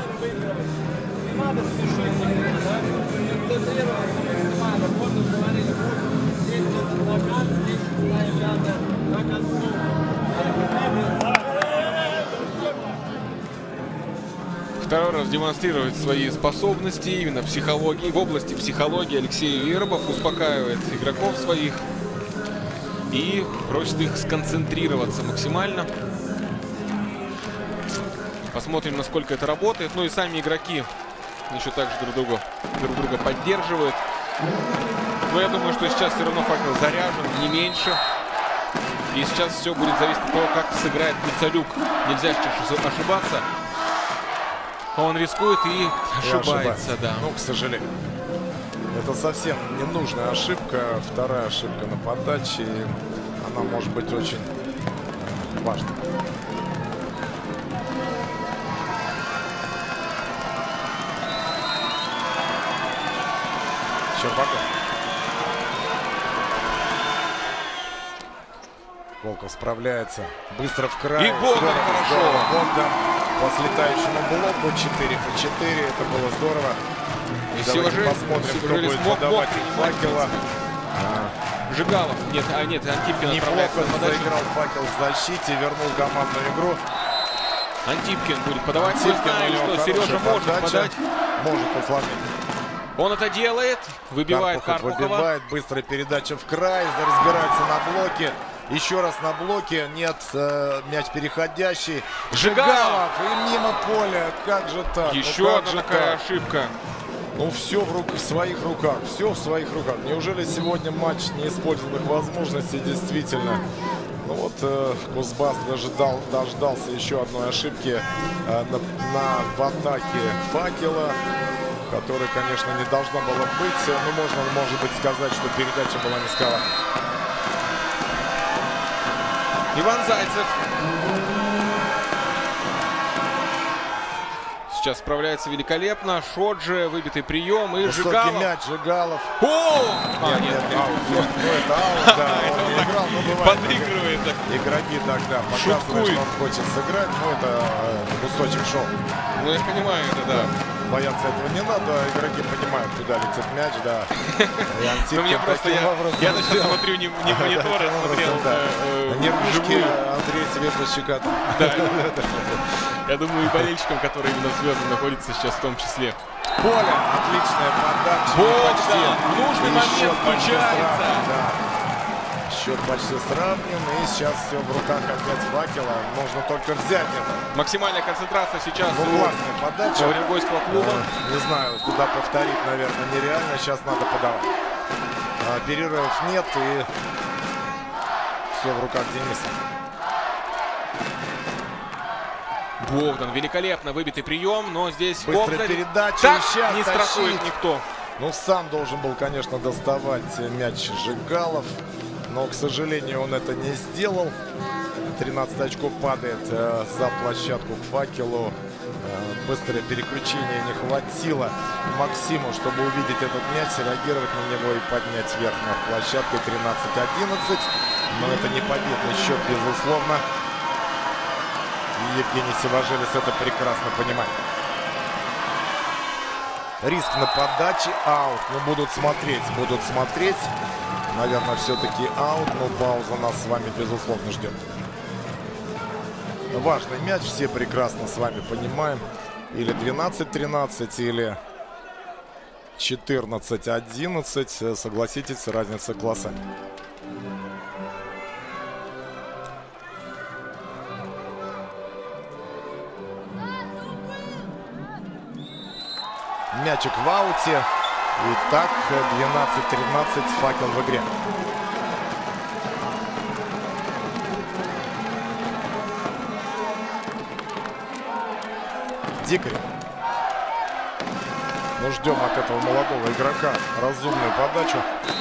Второй раз демонстрирует свои способности именно психологии. В области психологии Алексей Вербов успокаивает игроков своих и просит их сконцентрироваться максимально. Посмотрим, насколько это работает. Ну и сами игроки еще также друг друга, друг друга поддерживают. Но я думаю, что сейчас все равно Факел заряжен, не меньше. И сейчас все будет зависеть от того, как сыграет Мицалюк. Нельзя сейчас ошибаться. Он рискует и ошибается, да. Ну, к сожалению. Это совсем ненужная ошибка. Вторая ошибка на подаче. Она может быть очень важной. Щербаков. Волков справляется. Быстро в край. И Богдан здорово, хорошо. Здорово. Богдан по слетающему блоку. четыре по четыре. Это было здорово. И давайте Силажи, посмотрим, кто будет смог, подавать мог, Факела. А. Жигалов. Нет, а нет, Антипкин отправляется на подачу. Заиграл Факел в защите. Вернул командную игру. Антипкин будет подавать. Мы Антипкин, знаем, у него что Сережа может подача. подать. Может усложнить. Он это делает. Выбивает Карпухов Карпухова. выбивает. Быстрая передача в край. Разбирается на блоке. Еще раз на блоке. Нет, э, мяч переходящий. Жигалов. Жигалов. И мимо поля. Как же так? Еще ну, одна же такая так? ошибка. Ну, все в, рук, в своих руках. Все в своих руках. Неужели сегодня матч неиспользованных возможностей действительно? Ну вот э, Кузбасс дожидал, дождался еще одной ошибки э, на, на, в атаке Факела, которая, конечно, не должна была быть. Но можно, может быть, сказать, что передача была низковата. Иван Зайцев. Сейчас справляется великолепно. Шоджи, выбитый прием и Высокий Жигалов. мяч, Жигалов. О! Нет, А, нет, нет, нет, аут. Ну, это аут, да, он не играл, но бывает. Подыгрывает. Игроки тогда показывают, что он хочет сыграть, но это э, кусочек шоу. Ну, я понимаю это, да. Бояться этого не надо, игроки понимают, куда летит мяч, да. Ну, мне просто, я, я сейчас смотрю не, не в монитор, а смотрел э, нервишки Андрей тебе пощекотал. Да. Я думаю, и болельщикам, которые именно в Звездном находятся сейчас в том числе. Поле, отличная подача. Богдан, в нужный момент включается. Счет почти сравнен, и сейчас все в руках опять Факела. Нужно только взять это. Максимальная концентрация сейчас ну, у классная подача. Уренгойского клуба. А, не знаю, куда повторить, наверное, нереально. Сейчас надо подавать. А, перерывов нет, и все в руках Дениса. Богдан, великолепно выбитый прием, но здесь быстрая Богдан передача. так сейчас не тащит. страхует никто. Ну, сам должен был, конечно, доставать мяч Жигалов, но, к сожалению, он это не сделал. тринадцать очков падает э, за площадку к Факелу. Э, быстрое переключение не хватило Максиму, чтобы увидеть этот мяч, реагировать на него и поднять вверх над площадкой. Тринадцать одиннадцать. Но это не победный счет, безусловно. И Евгений Сиважелис это прекрасно понимает. Риск на подаче, аут. Ну, будут смотреть, будут смотреть. Наверное, все-таки аут, но пауза нас с вами, безусловно, ждет. Важный мяч, все прекрасно с вами понимаем. Или двенадцать тринадцать, или четырнадцать одиннадцать. Согласитесь, разница колоссальная. Мячик в ауте. Итак, двенадцать тринадцать, Факел в игре. Дикарев. Ну, ждем от этого молодого игрока разумную подачу.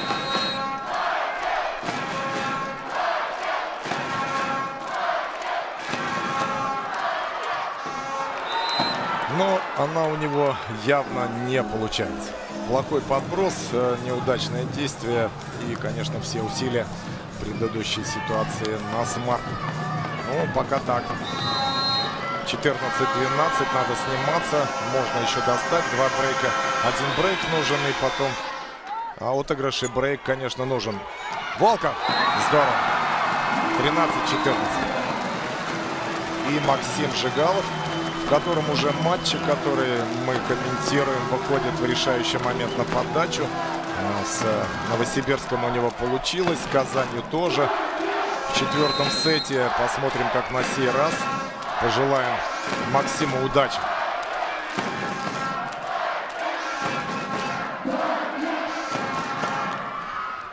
Но она у него явно не получается. Плохой подброс, неудачное действие и, конечно, все усилия в предыдущей ситуации на смарку. Ну, пока так. четырнадцать двенадцать, надо сниматься. Можно еще достать. Два брейка. Один брейк нужен и потом... А отыгрыш и брейк, конечно, нужен. Волков! Здорово. тринадцать четырнадцать. И Максим Жигалов, в котором уже матчи, которые мы комментируем, выходит в решающий момент на подачу. С Новосибирском у него получилось, с Казанью тоже. В четвертом сете посмотрим, как на сей раз. Пожелаем Максиму удачи.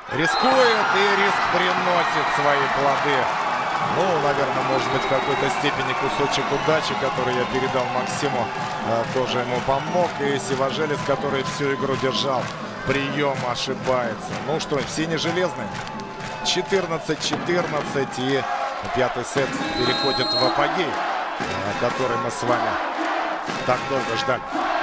Рискует, и риск приносит свои плоды. Ну, наверное, может быть, в какой-то степени кусочек удачи, который я передал Максиму, тоже ему помог. И Сиважелец, который всю игру держал, прием ошибается. Ну что, сине-железный. четырнадцать четырнадцать, и пятый сет переходит в апогей, который мы с вами так долго ждали.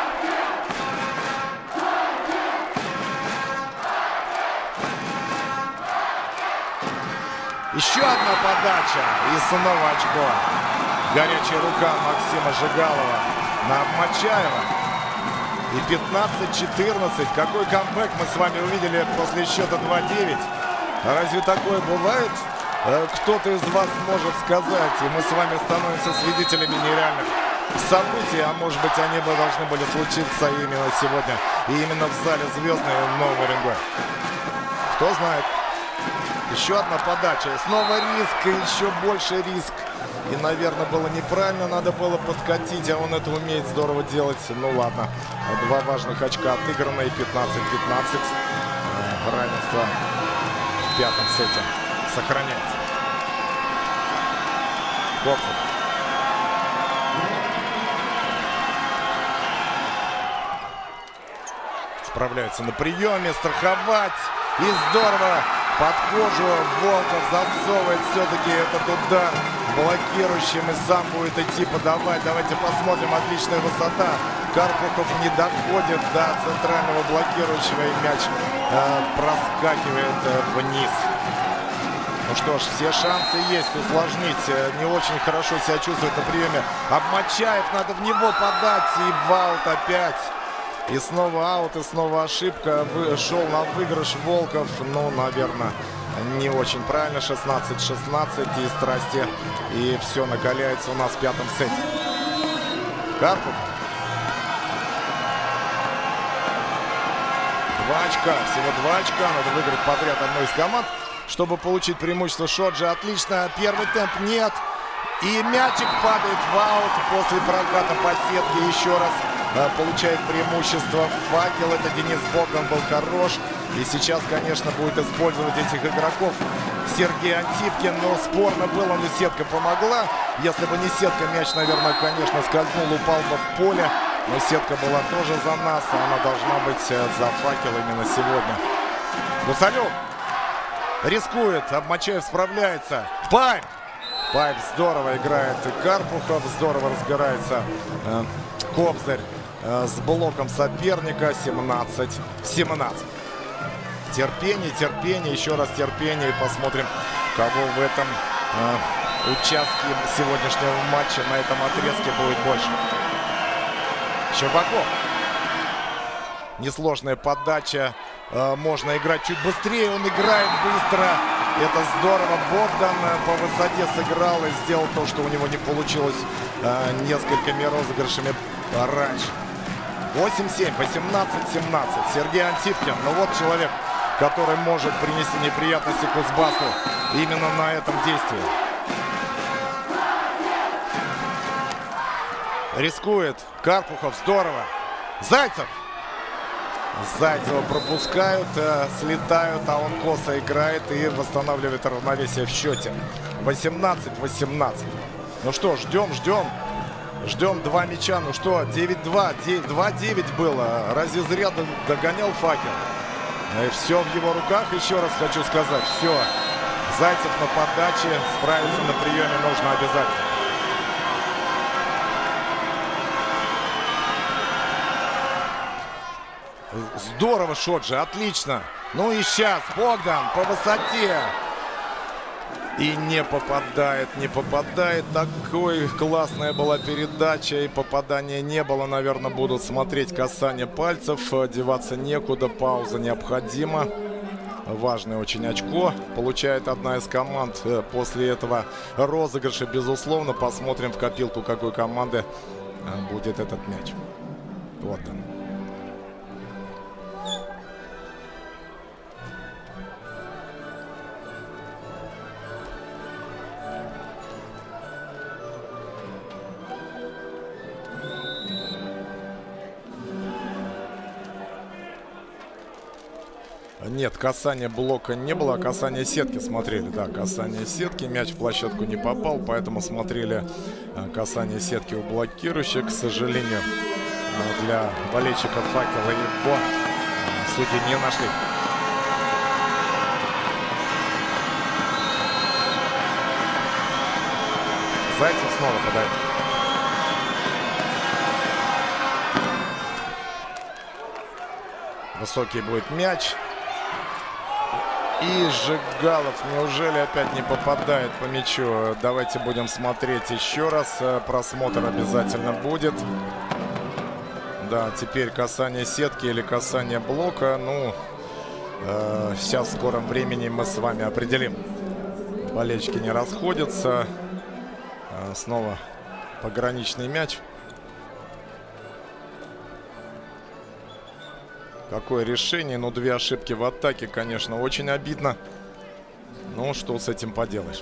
Еще одна подача, и снова очко. Горячая рука Максима Жигалова на Обмачаева. И пятнадцать четырнадцать. Какой камбэк мы с вами увидели после счета два девять. Разве такое бывает? Кто-то из вас может сказать, и мы с вами становимся свидетелями нереальных событий, а может быть, они бы должны были случиться именно сегодня, и именно в зале Звездной Нового Уренгоя. Кто знает. Еще одна подача, и снова риск, и еще больше риск. И, наверное, было неправильно, надо было подкатить, а он это умеет здорово делать. Ну ладно, два важных очка отыграно, и пятнадцать пятнадцать. Равенство в пятом сете сохраняется. Копфер. Справляется на приеме, страховать. И здорово под кожу Волков засовывает все-таки этот удар блокирующим, и сам будет идти подавать. Давайте посмотрим, отличная высота. Карпухов не доходит до центрального блокирующего, и мяч э, проскакивает э, вниз. Ну что ж, все шансы есть усложнить. Не очень хорошо себя чувствует на приеме Обмачаев. Надо в него подать, и в аут опять. И снова аут, и снова ошибка. Шел на выигрыш Волков. Ну, наверное, не очень правильно. шестнадцать шестнадцать, и страсти. И все накаляется у нас в пятом сете. Карпов. Два очка. Всего два очка. Надо выиграть подряд одной из команд, чтобы получить преимущество. Шоджи отлично. Первый темп нет. И мячик падает в аут после проката по сетке. Еще раз получает преимущество Факел. Это Денис Богдан был хорош. И сейчас, конечно, будет использовать этих игроков Сергей Антипкин. Но спорно было, но сетка помогла. Если бы не сетка, мяч, наверное, конечно, скользнул, упал бы в поле. Но сетка была тоже за нас. А она должна быть за Факел именно сегодня. Гусарев рискует. Обмачаев справляется. Пайп! Пайп здорово играет. И Карпухов здорово разбирается. Кобзарь с блоком соперника. семнадцать семнадцать. Терпение, терпение, еще раз терпение. И посмотрим, кого в этом э, участке сегодняшнего матча, на этом отрезке будет больше. Щербаков. Несложная подача. Э, можно играть чуть быстрее. Он играет быстро. Это здорово. Богдан по высоте сыграл и сделал то, что у него не получилось э, несколькими розыгрышами раньше. восемь семь, восемнадцать семнадцать. Сергей Антипкин. Ну вот человек, который может принести неприятности Кузбассу именно на этом действии. Рискует. Карпухов. Здорово. Зайцев. Зайцева пропускают, э, слетают, а он косо играет и восстанавливает равновесие в счете. восемнадцать восемнадцать. Ну что, ждем, ждем. Ждем два мяча. Ну что, девять два. два девять было. Разве зря догонял Факел? И все в его руках, еще раз хочу сказать. Все. Зайцев на подаче. Справиться на приеме нужно обязательно. Здорово, Шоджи, отлично. Ну и сейчас Богдан по высоте. И не попадает, не попадает. Такой классная была передача, и попадания не было. Наверное, будут смотреть касание пальцев. Деваться некуда, пауза необходима. Важное очень очко получает одна из команд после этого розыгрыша. Безусловно, посмотрим в копилку, какой команды будет этот мяч. Вот он. Нет, касания блока не было, а касание сетки смотрели. Да, касание сетки, мяч в площадку не попал, поэтому смотрели касание сетки у блокирующих. К сожалению, для болельщиков «Факела» его судьи не нашли. Зайцев снова подает. Высокий будет мяч. И Жигалов неужели опять не попадает по мячу? Давайте будем смотреть еще раз. Просмотр обязательно будет. Да, теперь касание сетки или касание блока. Ну, э, сейчас в скором времени мы с вами определим. Болельщики не расходятся. Э, снова пограничный мяч. Какое решение, но две ошибки в атаке, конечно, очень обидно. Ну, что с этим поделаешь?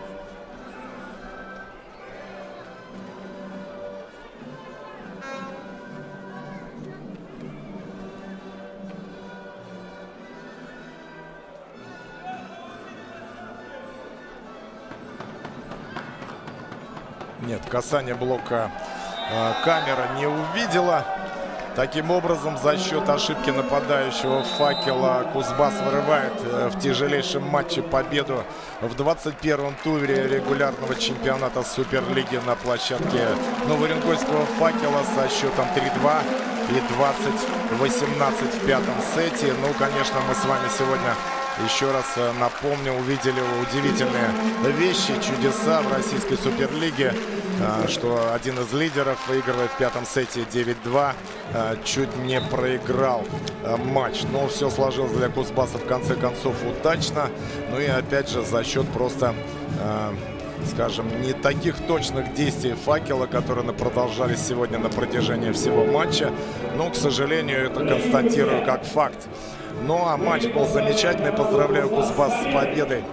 Нет, касание блока э, камера не увидела. Таким образом, за счет ошибки нападающего «Факела» Кузбасс вырывает в тяжелейшем матче победу в двадцать первом туре регулярного чемпионата Суперлиги на площадке Новоуренгойского «Факела» со счетом три-два и двадцать восемнадцать в пятом сете. Ну, конечно, мы с вами сегодня, еще раз напомню, увидели удивительные вещи, чудеса в российской Суперлиге, что один из лидеров, выигрывая в пятом сете девять-два, чуть не проиграл матч. Но все сложилось для Кузбасса в конце концов удачно. Ну и опять же за счет просто, скажем, не таких точных действий «Факела», которые продолжались сегодня на протяжении всего матча. Но, к сожалению, это констатирую как факт. Ну а матч был замечательный. Поздравляю Кузбасс с победой.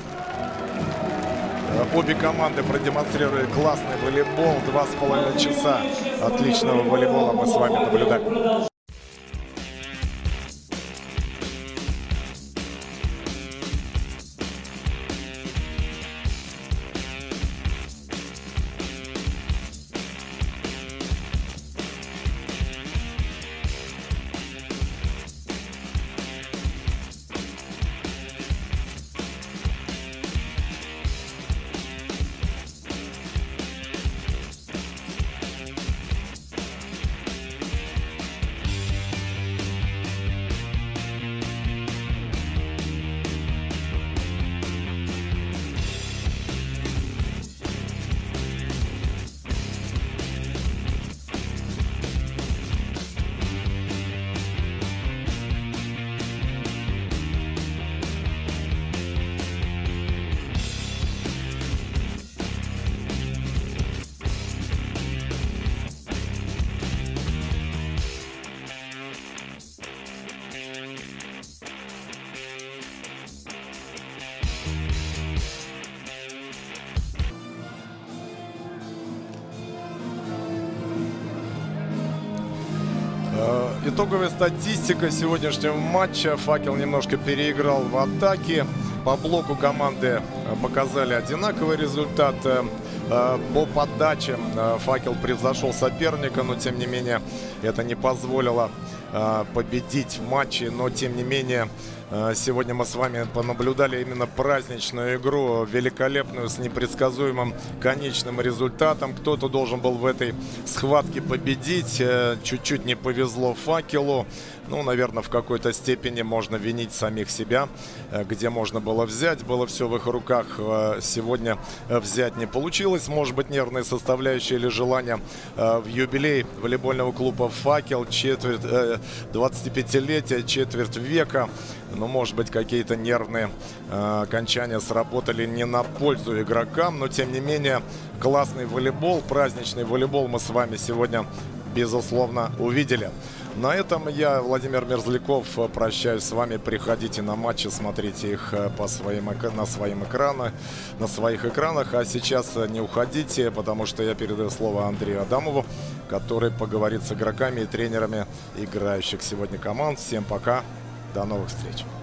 Обе команды продемонстрировали классный волейбол. Два с половиной часа отличного волейбола мы с вами наблюдали. Итоговая статистика сегодняшнего матча. «Факел» немножко переиграл в атаке. По блоку команды показали одинаковый результат. По подаче «Факел» превзошел соперника, но тем не менее это не позволило победить в матче. Но тем не менее сегодня мы с вами понаблюдали именно праздничную игру, великолепную, с непредсказуемым конечным результатом. Кто-то должен был в этой схватке победить. Чуть-чуть не повезло «Факелу». Ну, наверное, в какой-то степени можно винить самих себя, где можно было взять. Было все в их руках. Сегодня взять не получилось. Может быть, нервные составляющие или желание в юбилей волейбольного клуба «Факел». Четверть, двадцатипятилетие, четверть века. Ну, может быть, какие-то нервные э, окончания сработали не на пользу игрокам. Но, тем не менее, классный волейбол, праздничный волейбол мы с вами сегодня, безусловно, увидели. На этом я, Владимир Мерзляков, прощаюсь с вами. Приходите на матчи, смотрите их по своим, на, своим экраны, на своих экранах. А сейчас не уходите, потому что я передаю слово Андрею Адамову, который поговорит с игроками и тренерами играющих сегодня команд. Всем пока, до новых встреч.